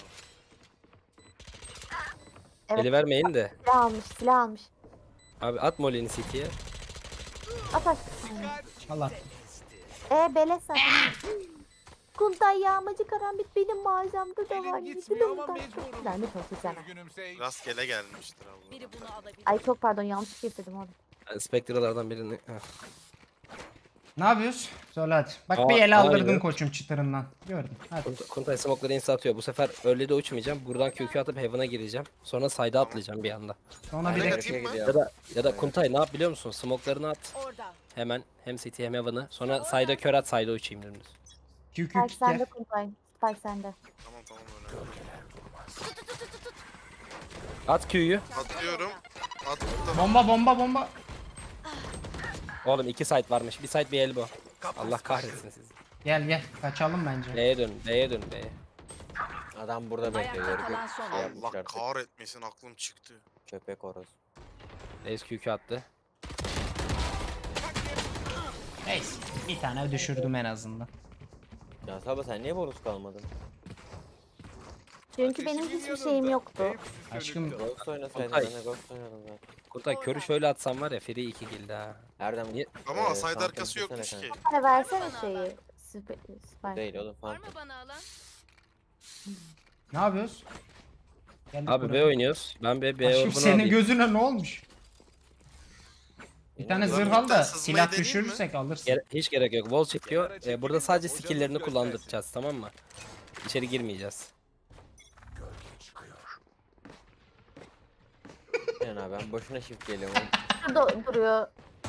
Evet. Eli vermeyin de. Silah almış. Abi at Molly'ni CT'ye. At aç. Allah. Beleş zaten. Kuntay yağmacı karambit benim mağazamda da var. Gitmiyor ama mecburum. Lanet olsun sana. Üzgünümse Rastgele gelmiştir abi. Biri bunu alabilir. Ay çok pardon, yanlış istedim onu. Spectre'lardan birini. Heh. Ne yapıyoruz? Söyle hadi. Bak Aa, bir el aldırdın aynen. koçum çıtırından. Gördüm. Hadi. Kuntay smoke'ları insta atıyor. Bu sefer early'de uçmayacağım. Buradan QQ atıp Heaven'a gireceğim. Sonra side'a atlayacağım bir anda. Sonra bir de atayım mı? Ya da Kuntay ne yap biliyor musun? Smoke'larını at. Orada. Hemen hem City hem Heaven'ı. Sonra side'a kör at, side'a uçayım dümdüz. QQ Spike kick sende gel. Kuntay. Spike sende. Tamam öyle. At Q'yu. Atıyorum. Attım. Bomba bomba bomba. Oğlum 2 side varmış. Bir side bir elbow. Allah kahretsin sizi. Gel gel. Kaçalım bence. B'ye dön, B'ye dön, B'ye. Adam burada bekliyor. Ayakta Yok, kalan son şey Allah yapmış artık. kahretmesin aklım çıktı. Köpek horoz. Reis QQ attı. Neyse. Bir tane düşürdüm en azından. Ya Sabah sen niye bonus kalmadın? Çünkü benim hiçbir şeyim yoktu. Aşkım Ghost oynasaydın Kuntay. ben de Ghost oynadım zaten. Kuntay körü şöyle atsam var ya free 2 kill daha. Erdem Niye- Ama Phantom side arkası istesene yokmuş kanka. ki. Bana versene şeyi. Spike. Değil oğlum Var mı Phantom. bana alan? ne yapıyoruz? Geldik Abi buraya. B oynuyoruz. Ben B Aşkım orbunu senin alayım. gözüne ne olmuş? Bir tane Bilmiyorum. zırh al da Sızmayı silah deneyeyim mi? düşürürsek alırsın. Hiç gerek yok. Wall çekiyor. Burada sadece skill'lerini kullandıracağız, tamam mı? İçeri girmeyeceğiz. Yani abi ben boşuna shift geliyorum. oğlum. Şurada duruyor.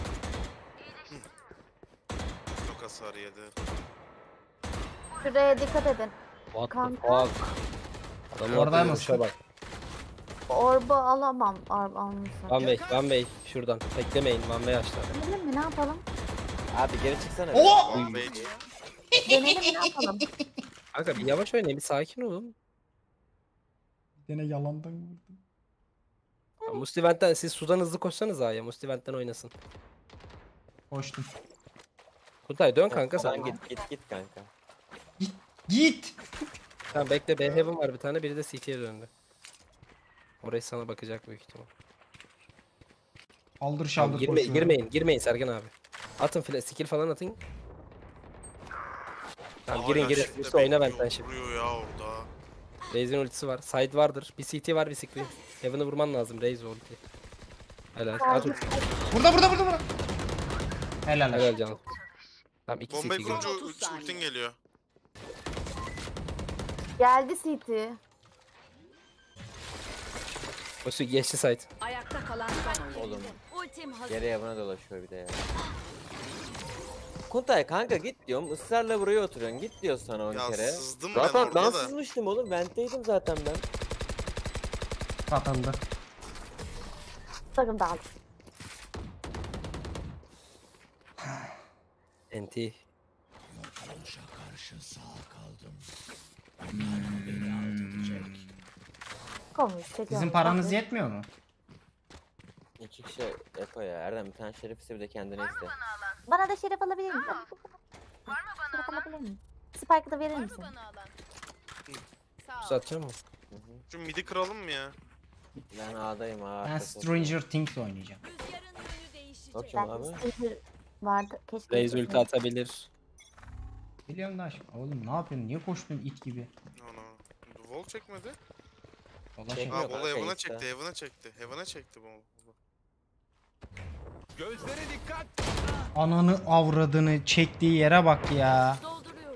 Çok hasar yedi. Şuraya dikkat edin. What the Kanka. fuck? Adamın Orada attığı mısın? vuruşa bak. Orbu alamam. Orbu almışsın. Van Bey şuradan. Beklemeyin, Van Bey açlar. Denelim mi ne yapalım? Abi geri çıksana. Oo! Van Bey. Denelim mi ne yapalım? Kanka bir yavaş oynayın, bir sakin olun. Gene yalandan vurdum. Ya Mustivent'ten siz sudan hızlı koşsanız A'ya. Mustivent'ten oynasın. Koştum. Kuntay dön kanka sen. Sen git kanka. Git. Tamam bekle, B Heaven var bir tane, biri de CT'ye döndü. Orayı sana bakacak büyük ihtimal. Aldır Tamam, şaldır koşuyorum. girmeyin Sergen abi. Atın skill falan atın. Tamam girin. shift'te Üstü oyna bekliyor, benden şimdi. vuruyor ya orada. Raze'in ultisi var. Side vardır. Bir CT var, bir screen. Heaven'ı vurman lazım. Raze ulti. Helal. At ulti. Burada. Helal. Helal canım. Tamam 2 CT Bombayı geliyor. kurunca ultin geliyor. Geldi City. Bosu geçti side. Ayakta kalan son oyuncu. Oğlum Ultim hazır. geriye bana dolaşıyor bir de ya. Kuntay kanka git diyorum. Israrla buraya oturuyorsun. Git diyor sana 10 Ya kere. sızdım ben Zaten orada ben da. sızmıştım oğlum. Vent'teydim zaten ben. Satıldı. Sakın dağıl. NT. Konuş çekiyorum. Sizin paranız yetmiyor mu? 2 kişi Eko ya. Erdem bir tane şerif iste bir de kendine iste. Bana da şeref alabilir miyim? Şeref alabilir miyim? Spike'ı da verir Var mı misin? bana alan? Sağ ol. Satacağım mı? Şu midi kıralım mı ya? Ben A'dayım ha. Ben arkası. Stranger Things oynayacağım. Rüzgarın yönü değişecek. Bakayım abi. Belki Stranger vardı. Keşke. Raze ulti atabilir. Biliyorum da aşkım. Oğlum ne yapıyorsun? Niye koştun it gibi? Ana. Wall çekmedi. Dolaş Çekmiyor. Ha Yok, Wall'u kanka, Heaven'a işte. çekti. Heaven'a çekti bu. Gözlere dikkat. Ananı avradını çektiği yere bak ya. Dolduruyorum.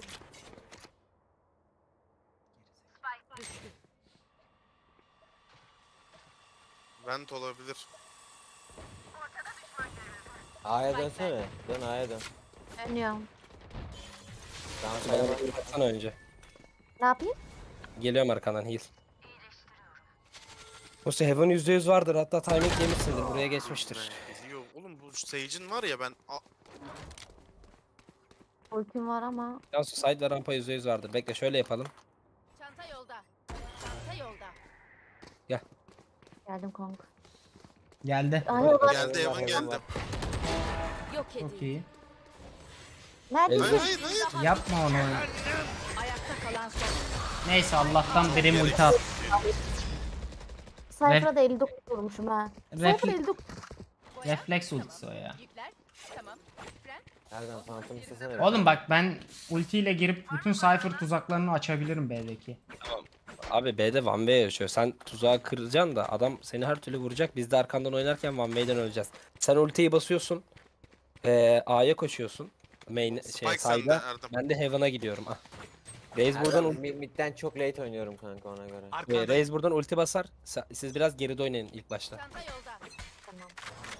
Düştü. Vent olabilir. A'ya dönsene. Dön A'ya dön. Dönüyorum. Tamam Bana sen bir baksana önce. Ne yapayım? Geliyorum arkandan heal. Bosu Heaven %100 vardır, hatta timing yemişsindir, buraya geçmiştir. Biliyor. Oğlum bu Sage'in var ya ben... Ultim var ama. Cansu side ve rampa %100 vardır. Bekle şöyle yapalım. Çanta yolda. Çanta yolda. Geldim Kong. Geldi. Ay bak. Geldi Heaven geldi. Yok Çok edildi. iyi. Nerede? Hayır. Yapma onu. Ayakta kalan son oyuncu. Neyse Allah'tan birim ulti at. Cypher'a da 59 vurmuşum ha. Cypher Refle- 59. Refleks ultisi o ya. Yükler. Tamam. Fren. Erdem Phantom istesene. Oğlum bak ben ultiyle girip bütün Cypher tuzaklarını açabilirim B'deki. Abi B'de Van Way yaşıyor. Sen tuzağı kıracaksın da adam seni her türlü vuracak. Biz de arkandan oynarken Van Way'den öleceğiz. Sen ultiyi basıyorsun. A'ya koşuyorsun. Main Spike sayda. sende Erdem. Ben de Heaven'a gidiyorum. Ah. Reis buradan Midden çok late oynuyorum kanka ona göre. Reis buradan ulti basar. Siz biraz geride oynayın ilk başta. Çanta yolda. Tamam.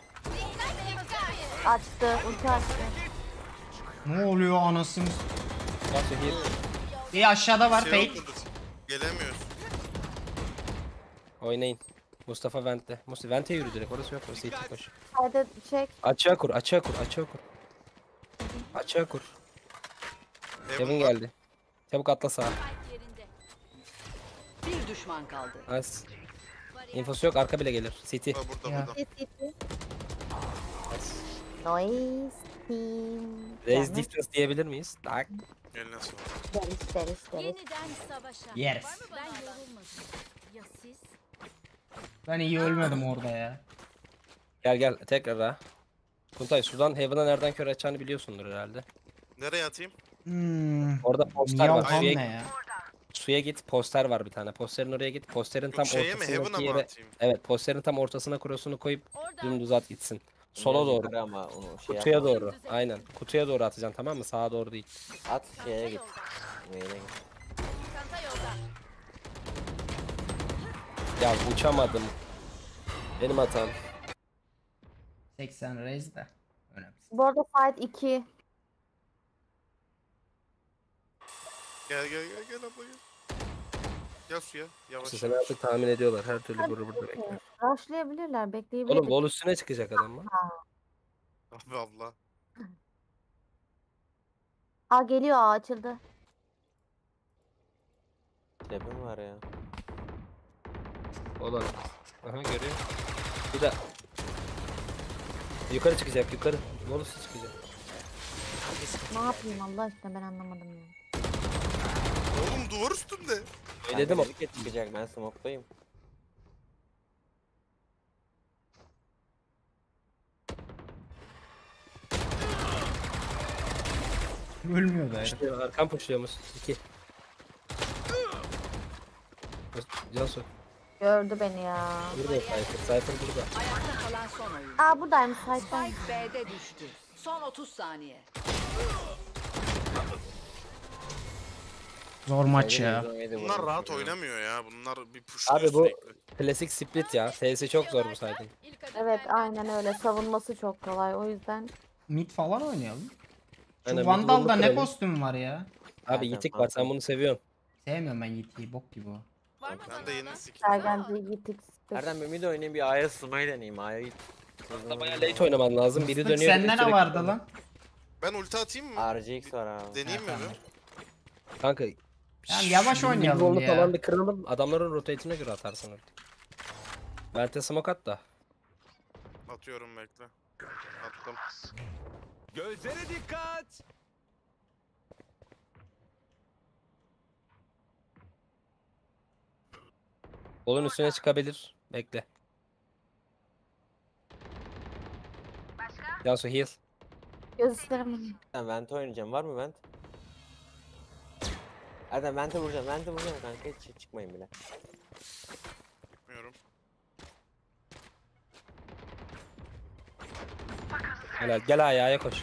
Açtı. Ulti açtı. Ne oluyor anasını? Nasıl heal? Bir aşağıda var Şey fake. oldu. Gelemiyoruz. Oynayın. Mustafa Vent'te. Mustafa Vent'e yürü direkt. Orası yok. Orası iti koş. Hadi çek. Açığa kur. Açığa kur. Açığa kur. Açığa kur. Kevin var. geldi. Çabuk atla sağa. Yerinde. Bir düşman kaldı. Nice. Infosu yok. Arka bile gelir. City. Ha, burada Ya. burada. Noise team. Reis distance diyebilir miyiz? Tak. Eline sağlık. Deriz. Yeniden savaşa. Yes. Ben yorulmadım. Ya siz? Ben iyi ölmedim orada ya. Gel tekrar ha. Kuntay sudan Heaven'a nereden kör açacağını biliyorsundur herhalde. Nereye atayım? Orada poster var. Yalhan Suya, ne ya? suya git, poster var bir tane. Posterin oraya git. Posterin tam Şeye mi? Heaven'a ortasındaki mı yere. atayım? Evet, posterin tam ortasına cross'unu koyup Orada. dümdüz at gitsin. Sola Biraz doğru. yukarı ama onu şey Kutuya yapma. doğru. Aynen. Kutuya doğru atacaksın, tamam mı? Sağa doğru değil. At şeye git. Main'e git. Çanta yolda. Ya uçamadım. Benim hatam. 80 raise de. Önemli. Bu arada fight 2. Gel abla gel. Gel suya. Yavaş. Seni artık tahmin ediyorlar. Her türlü burada bekler. Rushlayabilirler. Bekleyebilirler. Oğlum bol üstüne çıkacak adam mı? Abi abla. Aa geliyor, açıldı. Trap'im var ya. Olan. Aha görüyor. Bir de yukarı çıkacak, yukarı. Bol üstü çıkacak. Ne yapayım Allah aşkına, ben anlamadım ya. Oğlum duvar üstünde. Söyledim o. Dedik çıkacak, ben smoke'dayım. Ölmüyor da. İşte arkam pushluyormuş. 2. Cansu. Gördü beni ya. Burada Cypher burada. Ayakta kalan son oyun. Aa buradaymış site'den. Spike B'de düştü. Son 30 saniye. Zor maç ya. Bunlar rahat oynamıyor ya. Bunlar bir push Abi bu sürekli. klasik split ya. TS çok zor bu saydın. Evet aynen öyle. Savunması çok kolay. O yüzden. Mid falan oynayalım. Şu Aynen, mid Vandal'da wall'u ne kıralım. kostüm var ya? Abi Zaten yitik var, fazla. sen bunu seviyorsun. Sevmiyorum ben Yeti'yi, bok gibi o. Ben de yeni skin. Sergenci gittik. Nereden bir mid oynayayım, bir A'ya sızmayı deneyeyim. A'ya git. Aslında bayağı late oynaman lazım. Biri Mıstık dönüyor. sende ne sürekli- vardı lan? Ben ulti atayım mı? RGX var abi. Deneyeyim mi Ha, bir? Kanka. Tamam, yavaş şu oynayalım mid wall'u ya. falan bir kıralım. Adamların rotate'ine göre atarsın ulti. Vente smoke at da. Atıyorum bekle. Attım. Gözlere dikkat. Bolun üstüne çıkabilir. Bekle. Cansu heal. Göz isterim. Ben vent oynayacağım. Var mı vent? Erdem vent'e vuracağım. Vent'e vuracağım kanka. Hiç çıkmayın bile. Bilmiyorum. Helal. Gel ayağa koş.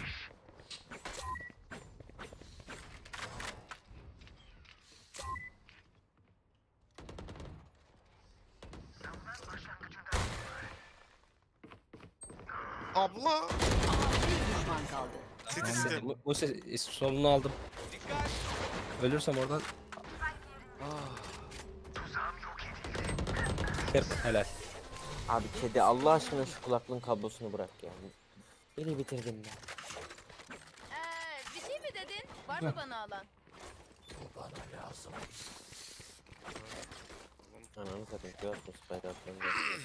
Abla. Bir düşman kaldı. City city. Bu sonunu aldım. Ölürsem oradan. Kırk. Helal. Abi kedi Allah aşkına şu kulaklığın kablosunu bırak ya. Beni bitirdin ya. Bir şey mi dedin? Var mı bana alan? Ananı satayım. Gördüm spike attığını.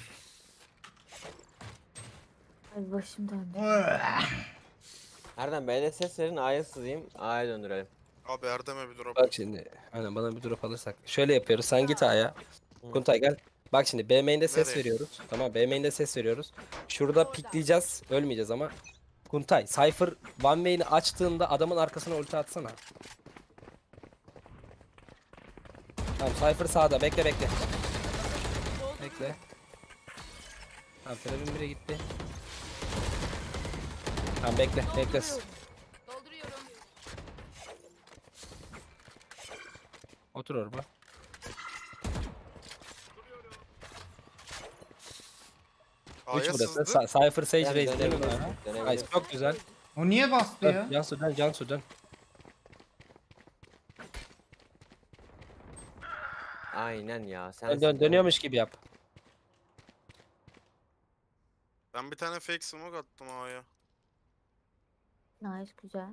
Ay başım döndü. Erdem B'de ses verin, A'ya sızayım. A'ya döndürelim. Abi Erdem'e bir drop. Bak şimdi. Aynen bana bir drop alırsak. Şöyle yapıyoruz. Sen git A'ya. Kuntay gel. Bak şimdi B main'de ses Nereye? veriyoruz. Tamam, B main'de ses veriyoruz. Şurada pikleyeceğiz. Ölmeyeceğiz ama. Kuntay, Cypher one main'i açtığında adamın arkasına ulti atsana. Tamam, Cypher sağda. Bekle. Bekle. Tamam, Trap'in biri gitti. Tamam, bekle. Dolduruyorum. Otur orada. A'ya 3 burası. sızdı. Cypher Sage Yani Raze değil mi? dönebiliriz, Nice. dönebiliriz. Çok güzel. O niye bastı ya? Cansu dön, Cansu dön. Aynen ya. Sen Dönüyormuş gibi yap. Ben bir tane fake smoke attım A'ya. Nice, güzel.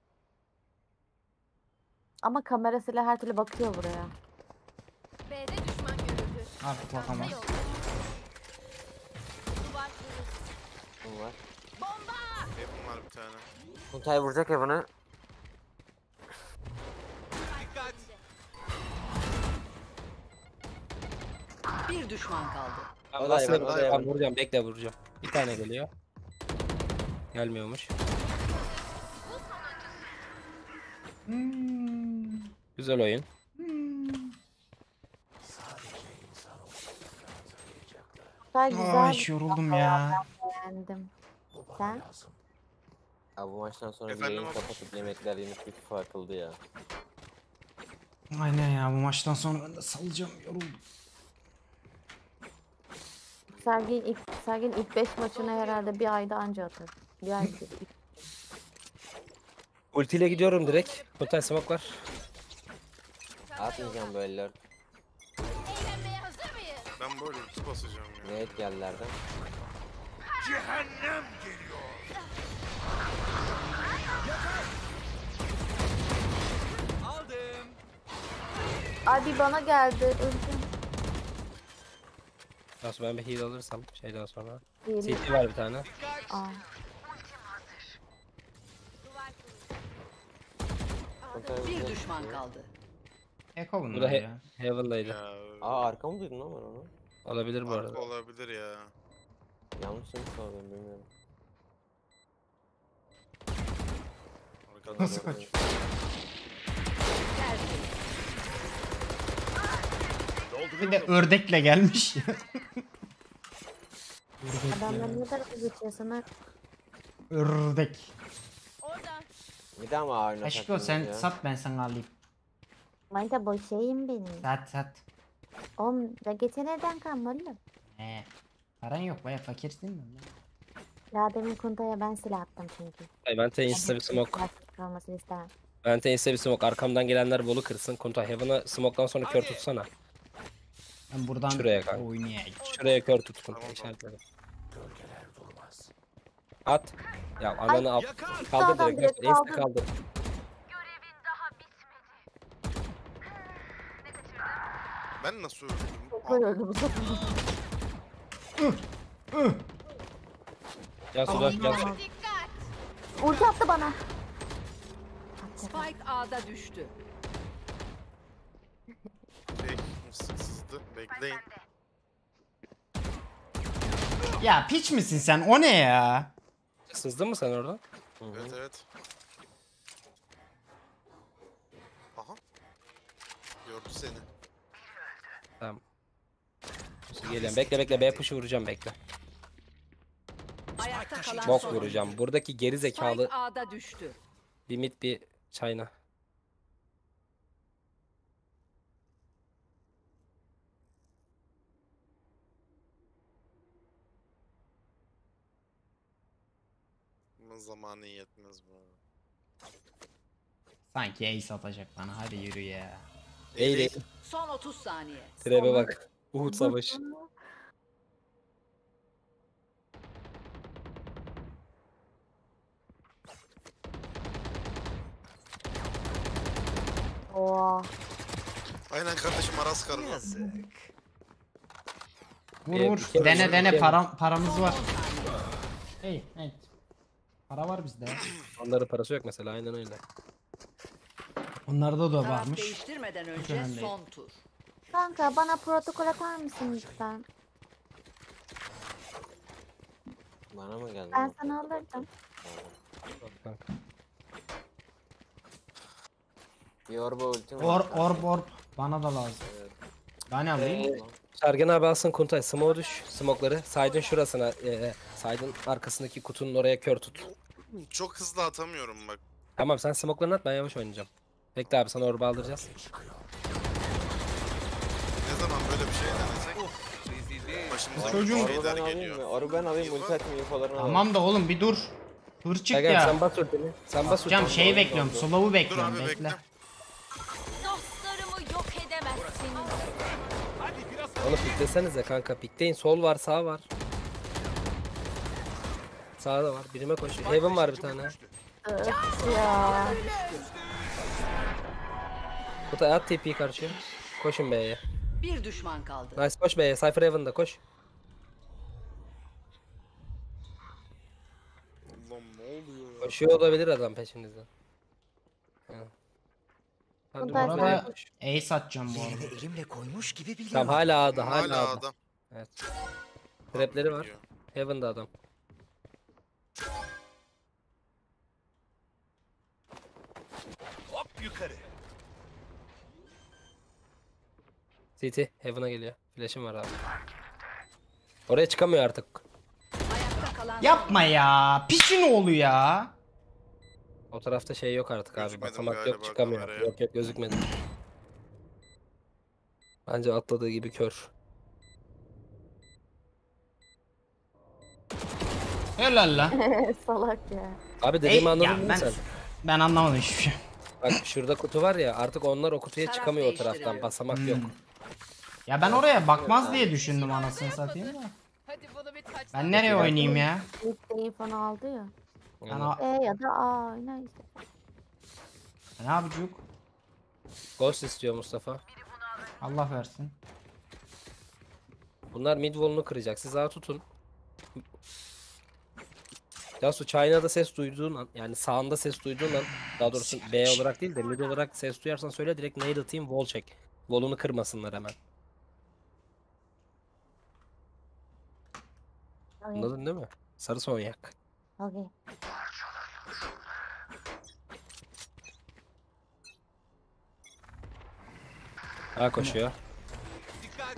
Ama kamerasıyla her türlü bakıyor buraya. B'de düşman görüldü. Artık bakamaz. Duvar kırıldı. Kim var? Bomba! Hepim var bir tane. Kuntay vuracak ya bunu. Dikkat. Bir düşman kaldı. Ben O da aslında hayvan, o da hayvan. vuracağım, bekle vuracağım. Bir tane geliyor. Gelmiyormuş. Güzel oyun. Güzel güzel. Ay yoruldum ya. Beğendim. Sen? Ya bu maçtan sonra bir Efendim yayın abi? kapatıp yemekler yenip bir FIFA akıldı ya. Aynen ya, bu maçtan sonra ben de salacağım, yoruldum. Sergen ilk 5 maçını herhalde bir ayda anca atar. Bir ay. Ultiyle gidiyorum direkt. Kuntay smoke var. Atmayacağım böyle lord. Eğlenmeye hazır mıyız? Ben böyle ulti basacağım ya. Evet geldilerden. Cehennem geliyor. Aldım. Abi bana geldi. Öldüm. Nasıl ben bir heal alırsam şeyden sonra. Değil. CT var bir tane. Aa. Kuntay Bir vuracak. düşman kaldı. Eko Bu da bunlar ya. Heaven'daydı. Ya Aa arka mı duydun lan ben onu? Olabilir bu arka arada. olabilir ya. Yanlış mı sordum bilmiyorum. Arkadan Nasıl doğru. kaç? Bir de ördekle gelmiş ya. Adamlar ne tarafa geçiyor sana? Ördek. Orada. Bir daha mı ağrına Aşko sen sat, ben sana alayım. Manita boşayım benim. Sat. Oğlum da geçen evden kalmalı. Paran yok, baya fakirsin mi? Ya demin Kuntay'a ben silah attım çünkü. Vente insta bir smoke. Plastik kalmasını istemem. Vente insta bir smoke. Arkamdan gelenler bolu kırsın. Kuntay Heaven'a smoke'dan sonra kör tutsana. Ben buradan Şuraya kanka. oynayayım. Şuraya kör tut Kuntay. Tamam. İşaretledim. At. Ya ananı al. Yakar. Kaldır Sağdan direkt. direkt Insta kaldır. kaldır. Ben nasıl öldüm? Çok öldü bu sefer. Cansu dön. Cansu. Dikkat. Ulti attı bana. Spike A'da düştü. Şey, mısık sızdı. Bekleyin. Ya piç misin sen? O ne ya? Sızdın mı sen oradan? Evet evet. Aha. Gördü seni. Tamam. Geliyorum. Bekle. B push'u vuracağım bekle. Ayakta kalan Bok son oyuncu. vuracağım. Buradaki geri zekalı Spike A'da düştü. bir mid bir China. Ama zamanı yetmez bu arada. Sanki ace atacak bana, hadi yürü ya. Eğil. Son 30 saniye. Trebe bak. Uhud savaşı. Oo. Aynen kardeşim Aras karılı. Yazık. Vur Bir vur. kere Dene vur, bir dene, kere. paramız var. Hey, hey. Para var bizde. Onların parası yok mesela aynen öyle. Onlarda da Taraf varmış. değiştirmeden Hiç önce önemli değil. son tur. Kanka bana protokol atar mısın lütfen? Bana mı geldi? Ben sana alırdım. Kanka. Bir orba ultim var. Orb. Bana da lazım. Ben alayım. Sergen abi alsın Kuntay. Smoke düş. Smoke'ları. Side'ın şurasına. Side'ın arkasındaki kutunun oraya kör tut. Çok hızlı atamıyorum bak. Tamam sen smoke'larını at ben yavaş oynayacağım. Bekle abi sana orba aldıracağız. zaman böyle bir şey denesek. Başımıza Çocuğun- bir Arı ben şeyler alayım geliyor. mı? Arı ben alayım. Ulti atayım infolarını alayım. Tamam da oğlum bir dur. Hırçık Gel ya. sen bas ultini. Sen bas Basacağım ultini. şeyi bekliyorum. Slow'u Dur bekliyorum. abi Bekle. bekle. Dostlarımı yok edemezsin. Onu piklesenize kanka. Pikleyin. Sol var, sağ var. Sağda var. Birime koşuyor. Heaven var bir tane. Öf ya. Kutay at TP'yi karşıya. Koşun B'ye. Bir düşman kaldı. Nice koş B'ye. Cypher Heaven'da koş. Allah'ım ne oluyor ya? Koşuyor olabilir adam peşinizden. Ha. Hadi Kutay bakalım. Bu sen- arada ace atacağım bu arada. Elimle koymuş gibi biliyorum. Tamam hala A'da. Hala Hala A'da. adam. Evet. Trapleri var. Gidiyor. Heaven'da adam. Hop yukarı. CT Heaven'a geliyor. Flash'ım var abi. Oraya çıkamıyor artık. Ayakta kalan Yapma ya. Piçin oğlu ya. O tarafta şey yok artık abi. Gözükmedim Basamak galiba yok çıkamıyor. kameraya. Yok yok gözükmedi. Bence atladığı gibi kör. Helal lan. Salak ya. Abi dediğimi Ey, anladın ya mı ben- sen? Ben anlamadım hiçbir şey. Bak şurada kutu var ya artık onlar o kutuya Taraf çıkamıyor o değiştiriyor. taraftan. Basamak Hmm. yok. Ya ben oraya bakmaz diye düşündüm anasını satayım da. Hadi bunu bir taç. Ben nereye oynayayım ya? İlk de infonu aldı ya. Ben Yani E ya da A neyse. ne yapacak? Ghost istiyor Mustafa. Allah versin. Bunlar mid wall'unu kıracak. Siz A tutun. Yasu China'da ses duyduğun an yani sağında ses duyduğun an daha doğrusu B olarak değil de mid olarak ses duyarsan söyle direkt nade atayım wall çek. Wall'unu kırmasınlar hemen. Okay. Anladın değil mi? Sarı sonyak. Okay. A koşuyor. Dikkat.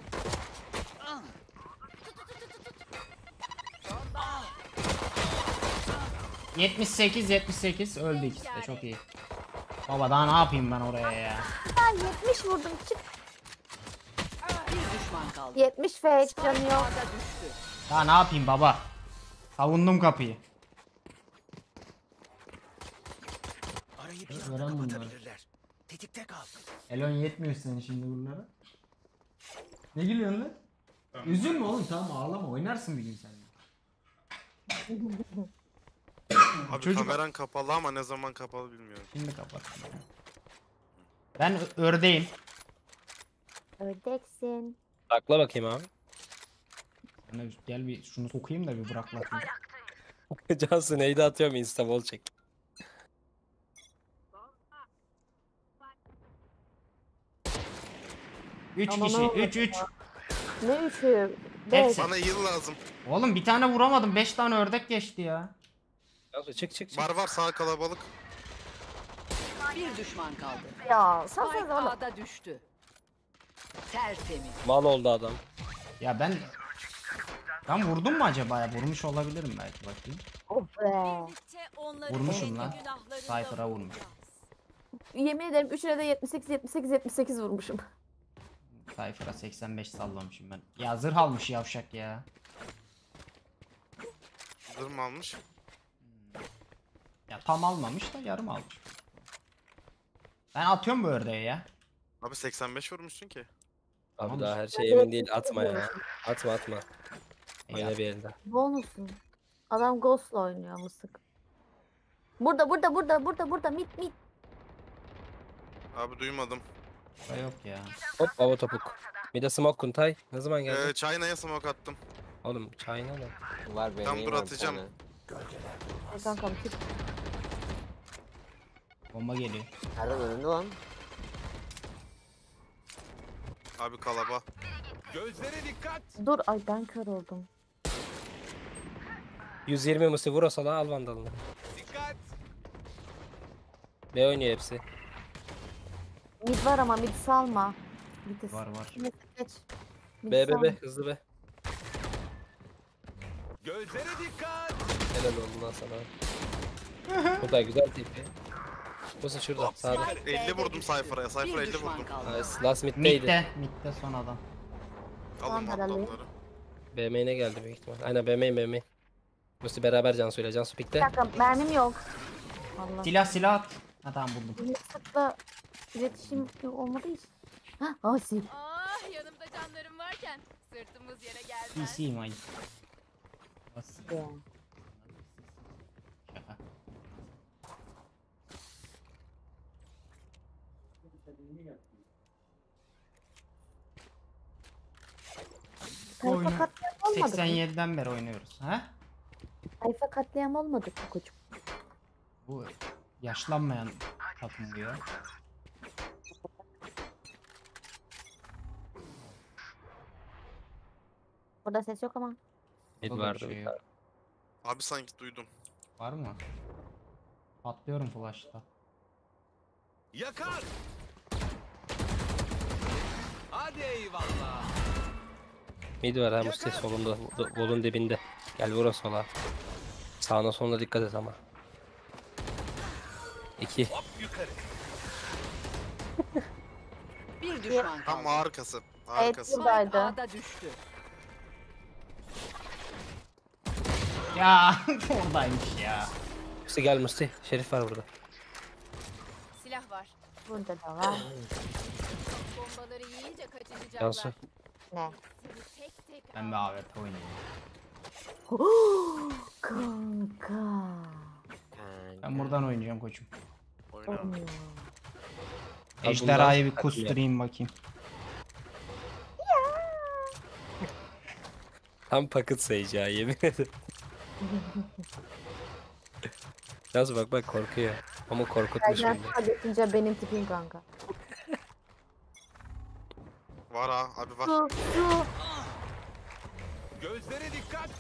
78 öldü ikisi de çok iyi. Baba daha ne yapayım ben oraya ya? Ben 70 vurdum çık. Bir düşman kaldı. 70 fake canı yok. A'da düştü. Daha ne yapayım baba? Savundum kapıyı. Arayı bir Veren anda bunları. kapatabilirler. Tetikte kal. Elon yetmiyor senin şimdi bunlara. Ne gülüyorsun lan? Üzülme oğlum tamam ağlama oynarsın bir gün sen. Abi Çocuk- kameran kapalı ama ne zaman kapalı bilmiyorum. Şimdi kapat. Ben ördeğim. Ördeksin. Takla bakayım abi. Sana gel bir şunu sokayım da bir bıraklatayım. Cansu neydi atıyorum insta wall çek. Üç Aman kişi. Allah'ım 3. Ne üçü? Hepsi. 5. Bana yıl lazım. Oğlum bir tane vuramadım. 5 tane ördek geçti ya. Cansu çık. Var var sağ kalabalık. Bir düşman kaldı. Ya Spike sen oğlum. A'da düştü. Tertemiz. Mal oldu adam. Ya ben vurdum mu acaba ya? Vurmuş olabilirim belki bakayım. Of be. Vurmuşum lan. Cypher'a vurmuş. Yemin ederim üçüne de 78 vurmuşum. Cypher'a 85 sallamışım ben. Ya zırh almış yavşak ya. Zırh mı almış? Ya tam almamış da yarım almış. Ben atıyorum bu ördeği ya. Abi 85 vurmuşsun ki. Abi Tamam daha işte. her şey emin değil atma ya. Atma. Ya. Oyna bir elden. Bonusun. Adam Ghost'la oynuyor mısık. Burada mit. Abi duymadım. Da yok ya. Hop hava topuk. Bir de smoke Kuntay. Ne zaman geldi? China'ya smoke attım. Oğlum China ne? Var benim. Tam dur atacağım. Kankam çık. Bomba geliyor. Nereden önünde lan? Abi kalaba. Gözlere dikkat. Dur ay ben kör oldum. 120 musi vur o salağı al vandalını. Dikkat. B oynuyor hepsi. Mid var ama mid salma. Mid Var. Neyse, geç. Mid B salma. hızlı B. Gözlere dikkat. Helal oldu lan sana. Bu da güzel tipi. Burası şurada sağda. 50 vurdum Cypher'a. Cypher'a 50 vurdum. Last mid'deydi. Mid'de son adam. Alın Tamam, adamları. BM'ine geldi büyük ihtimal. Aynen BM. Burası beraber Cansu'yla. Cansu Bir pikte. dakika mermim yok. Allah. Silah at. Ha tamam buldum. Sıkla iletişim olmadığı için. Hah Asi. Ah yanımda canlarım varken sırtımız yere gelmez. PC'yim ay. Asi. Ya. Şaka. Tayfa katliam olmadı mı? 87'den beri oynuyoruz. Ha? Tayfa katliam olmadı mı koçum? Bu yaşlanmayan takım bu ya. Burada ses yok ama. Mid Burada bir vardı şey bir yok. tane. Abi sanki duydum. Var mı? Patlıyorum flash'ta. Yakar. Hadi eyvallah. Mid var ha Mustafa solunda. Bolun dibinde. Gel vur o sola. Sağına soluna dikkat et ama. 2. Hop yukarı. Bir düşman Tam kaldı. arkası. Evet Arkası. buradaydı. A'da düştü. Ya oradaymış ya. Mustafa gel Mustafa. Şerif var burada. Silah var. Burada da var. Bombaları yiyince kaçınacaklar. Cansu. Ne? Seni tek tek Ben bir AWP oynayayım. Kanka. Ben buradan oynayacağım koçum. Oyna. Oynuyor. Ejderhayı bir bundan- kusturayım bakayım. Tam paket sayıcı ha yemin ederim. Cansu bak korkuyor. Ama korkutmuş Sergen beni. kaydedince benim tipim kanka. Var ha. Abi var. Su. Gözlere dikkat.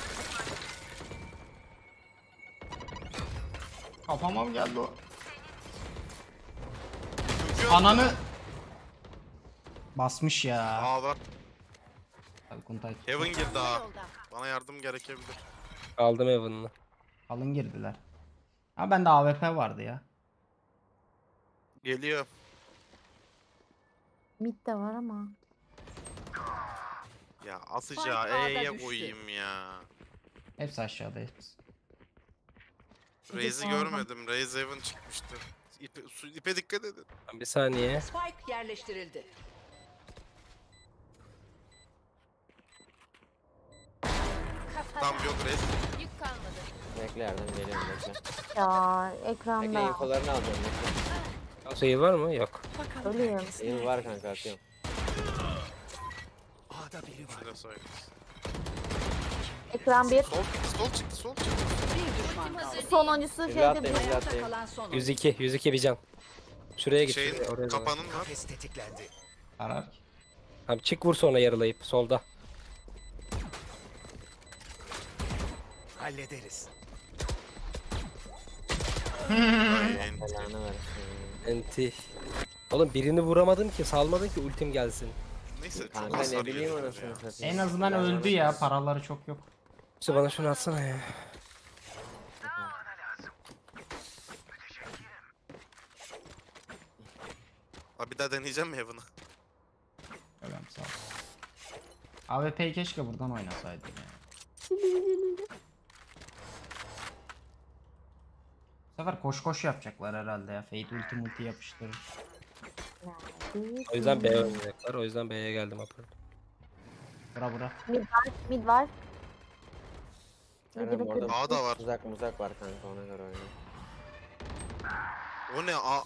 Kafama mı geldi o? Yok. Ananı basmış ya. Aa var. Abi Kuntay. Heaven girdi ha. Bana yardım gerekebilir. Aldım Evan'ını. Kalın girdiler. Ha bende AWP vardı ya. Geliyor. Mid de var ama. Ya Spike asacağı A'da E'ye düştü. koyayım ya. Hepsi aşağıda hepsi. Raze'i görmedim. Raze Heaven çıkmıştı. İpe dikkat edin. Bir saniye. Spike yerleştirildi. Tam yok Raze. yük kalmadı. Bekle yardım geliyorum bekle. Ya Bekle ekranda. infolarını alacağım bekle. Cansu iyi var mı? Yok. Ölüyorum. İyi var kanka atıyorum. A'da biri var. Şurada söyle. Ekran bir. Sol çıktı, sol çıktı, sol çıktı. Bir düşman kaldı. Sonuncusu Evlat şeyde da bir. evlat. Ayakta kalan son oyuncu. 102 bir can. Şuraya git. Şeyin şuraya, oraya doğru. kapanın var. Kafes tetiklendi. Arar. Tamam çık vur sonra yarılayıp solda. Hallederiz. Ay, Belanı versin. Enti. Oğlum birini vuramadım ki salmadın ki ultim gelsin. Neyse çok Kanka hasar ne bileyim yedim anasını ya. satayım. En azından öldü ya. Paraları çok yok. İşte bana şunu atsana ya. Abi bir daha deneyeceğim mi Heaven'ı? Öyle sağ ol. AWP'yi keşke buradan oynasaydım ya. Bu sefer koş yapacaklar herhalde ya. Fate ulti yapıştırır. O yüzden B oynayacaklar. O yüzden B'ye geldim apır. Bura. Mid var. Mid var. Kanka Mid'i orada bitirdim. A da var. muzak var kanka ona göre oyna. O ne A?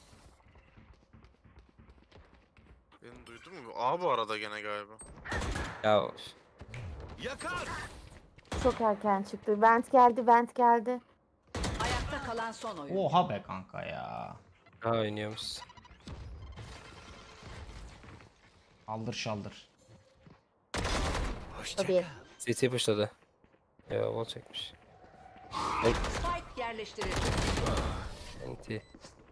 Beni duydun mu? A bu arada gene galiba. Ya Yakar. Çok erken çıktı. Vent geldi. Ayakta kalan son oyuncu. Oha be kanka ya. ha oynuyormuş. Aldır şaldır. Tabii. CT pushladı. Ya wall çekmiş. Spike yerleştirildi. Enti.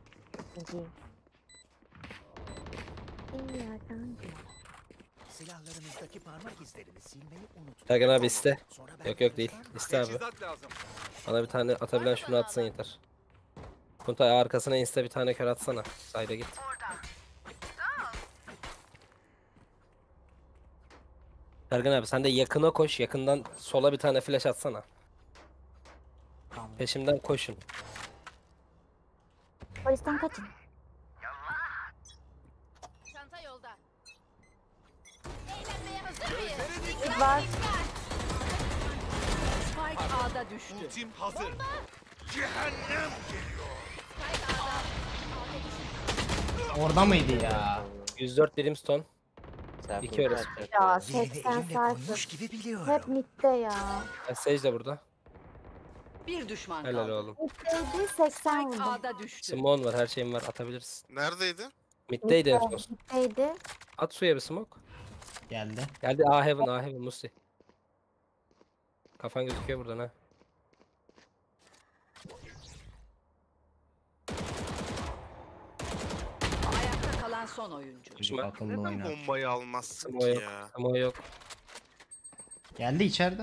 Silahlarınızdaki parmak izlerini silmeyi unutmayın. Sergen abi iste. Sonra ben Yok değil. İste abi. Teçhizat lazım. Bana bir tane atabilen şunu atsın yeter. Kuntay arkasına insta bir tane kör atsana. Sayda git. Sergen abi sen de yakına koş. Yakından sola bir tane flash atsana. Tamam. Peşimden koşun. Polisten kaçın. Çanta yolda. Eğlenmeye hazır mıyız? Mid var. Spike A'da düştü. Ultim hazır. Cehennem geliyor. Orada mıydı ya? 104 Brimstone. Serpil 2 orası. kaçacak Ya ya. 80 sayfa. gibi biliyorum. Hep midde ya. Sage de burada. Bir düşman Helal kaldı. oğlum. Middeydi 80 Spike vurdum. A'da düştü. Simon var, her şeyim var, atabilirsin. Neredeydi? Mid'deydi en son. Middeydi. At suya bir smoke. Geldi. Geldi A heaven, A heaven Musti. Kafan gözüküyor buradan ha. Ayakta kalan son oyuncu. Çocuk akıllı Neden oynar. bombayı almazsın Smoke ki yok. ya? Smoke yok. Geldi içeride.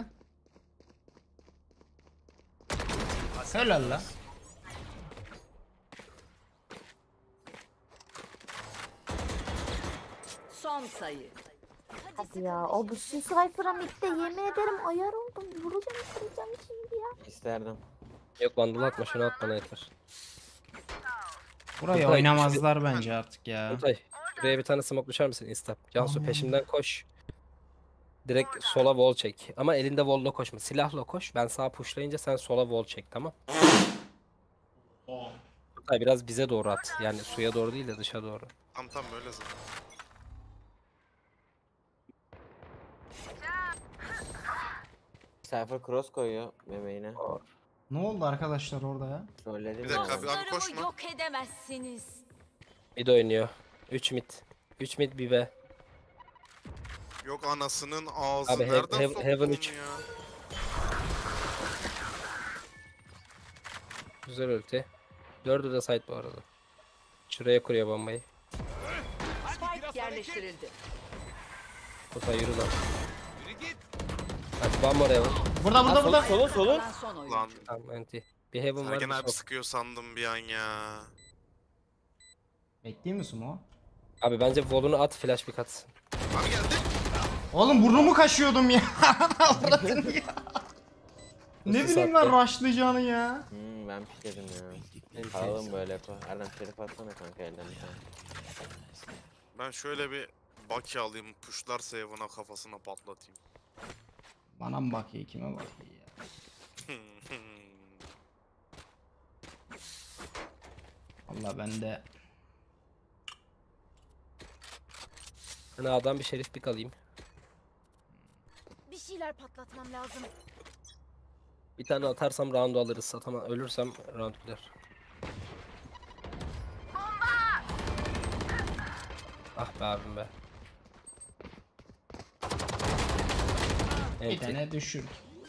Helal la. Son sayı. Hadi ya. O bu şu sayfara midde yemin ederim ayar oldum. Vuracağım kıracağım şimdi ya. İsterdim. Yok vandal atma, şunu at bana yeter. Burayı Kuntay, oynamazlar bence artık ya. Kuntay, şuraya bir tane smoke düşer misin insta? Cansu peşimden koş. Direkt sola wall çek. Ama elinde wall'la koşma. Silahla koş. Ben sağa pushlayınca sen sola wall çek, tamam? Aa, Kuntay biraz bize doğru at. Yani suya doğru değil de dışa doğru. Tam böyle zaten. Cypher cross koyuyor bebeğine. Ne oldu arkadaşlar orada ya? Trolledim Bir dakika ya. abi, abi koşma. yok edemezsiniz. Mid oynuyor. 3 mid. 3 mid bir B. Yok anasının ağzı. Abi, Nereden Heaven soktun 3. ya? Güzel ulti. 4'ü de side bu arada. Şuraya kuruyor bombayı. Spike yerleştirildi. Kuntay yürü lan. Yürü git. Hadi one more heaven. Burada burada. Solun solun. Kalan son oyuncu. Lan Tamam anti. Bir heaven var. Sergen bir abi top. sıkıyor sandım bir an ya. Bekleyeyim mi Sumo? Abi bence wall'unu at, flash bir katsın. Abi geldi. Oğlum burnumu kaşıyordum ya. Avradını ya. Ne Nasıl bileyim ben sattı? rushlayacağını ya. Ben pişirdim ya. Kalalım böyle yapı. Erdem şerif atsana kanka elden bir tane. Ben şöyle bir Baki alayım. Pushlarsa Evan'a kafasına patlatayım. Bana mı bakıyor kime bakıyor ya? Valla ben de Ben A'dan bir şerif pick alayım. Bir şeyler patlatmam lazım. Bir tane atarsam round'u alırız. Atama ölürsem round gider. Ah be abim be. bir Evet. tane düşür.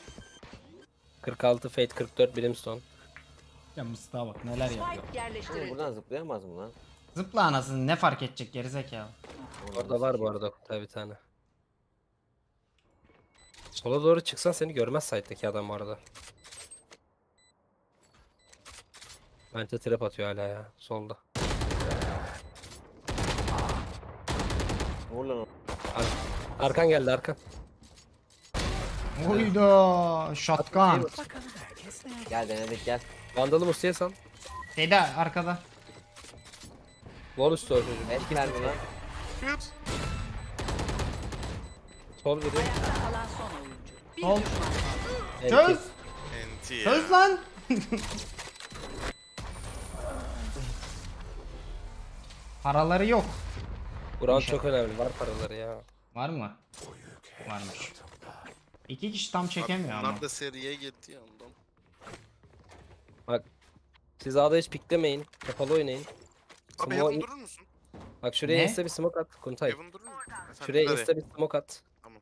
46 Fate, 44 Brimstone. Ya Mustafa bak neler yapıyor. Spike Oğlum yerleştirildi. buradan zıplayamaz mı lan? Zıpla anasını ne fark edecek gerizekalı. Orada var bu arada Kuntay bir tane. Sola doğru çıksan seni görmez site'deki adam bu arada. Bence trap atıyor hala ya solda. Vur lan o. Arkan geldi arkan. Oyda shotgun. Gel denedik gel. Vandal'ı Musti'ye sal. Şeyde arkada. Wall üstü o çocuk. Et verdi lan. Hıps. Sol biri. Ayakta kalan son oyuncu. Bir Sol. düşman kaldı. Çöz. Enti ya. Çöz lan. Paraları yok. Bu round çok önemli. Var paraları ya. Var mı? Varmış. İki kişi tam çekemiyor ama. Bunlar da seriye gitti ya ondan. Bak. Siz A'da hiç piklemeyin. Kapalı oynayın. Abi Smoke- Heaven durur musun? Bak şuraya Ne? insta bir smoke at Kuntay. Heaven durur mu? Efendim, Şuraya nereye? insta bir smoke at. Tamam.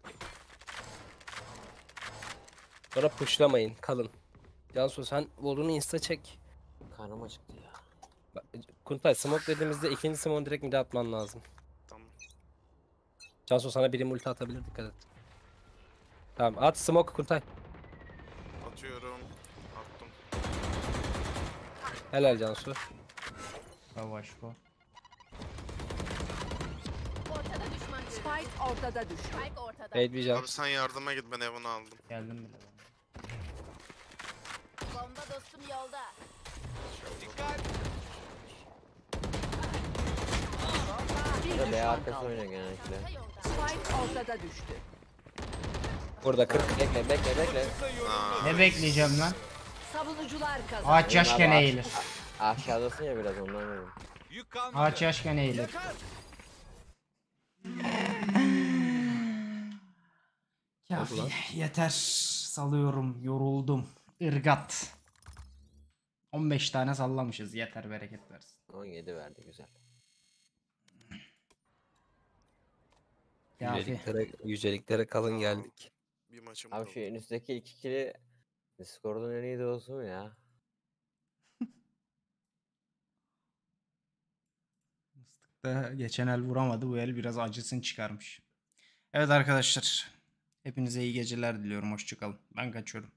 Sonra pushlamayın. Kalın. Cansu sen wall'unu insta çek. Karnım acıktı ya. Bak, Kuntay smoke dediğimizde ikinci smoke'u direkt mid'e atman lazım. Tamam. Cansu sana biri multi atabilir, dikkat et. Tamam at smoke Kuntay. Atıyorum. Attım. Helal Cansu. Savaş bu. Ortada düşman görüldü. Spike ortada düştü. Spike ortada. Bekleyeceğim. Abi sen yardıma git, ben Evan'ı aldım. Geldim bile. Bomba dostum yolda. Dikkat. Bir Ya da B düşman arkası kaldı. oynuyor genellikle. Çanta yolda. Spike ortada düştü. Burada 40. Bekle. Ne bekleyeceğim lan? Savunucular kazandı. Ağaç yaşken Abi, eğilir. Aşağıdasın ya biraz ondan dedim. Yük kalmadı. Ağaç yaşken eğilir. Yakar. Kafi. Yeter. Salıyorum. Yoruldum. Irgat. 15 tane sallamışız. Yeter, bereket versin. 17 verdi güzel. Kafi. Yüceliklere kalın geldik. Bir maçım Abi kaldı. şu en üstteki 2 kili Discord'un en iyi de olsun ya. Geçen el vuramadı. Bu el biraz acısını çıkarmış. Evet arkadaşlar. Hepinize iyi geceler diliyorum. Hoşçakalın. Ben kaçıyorum.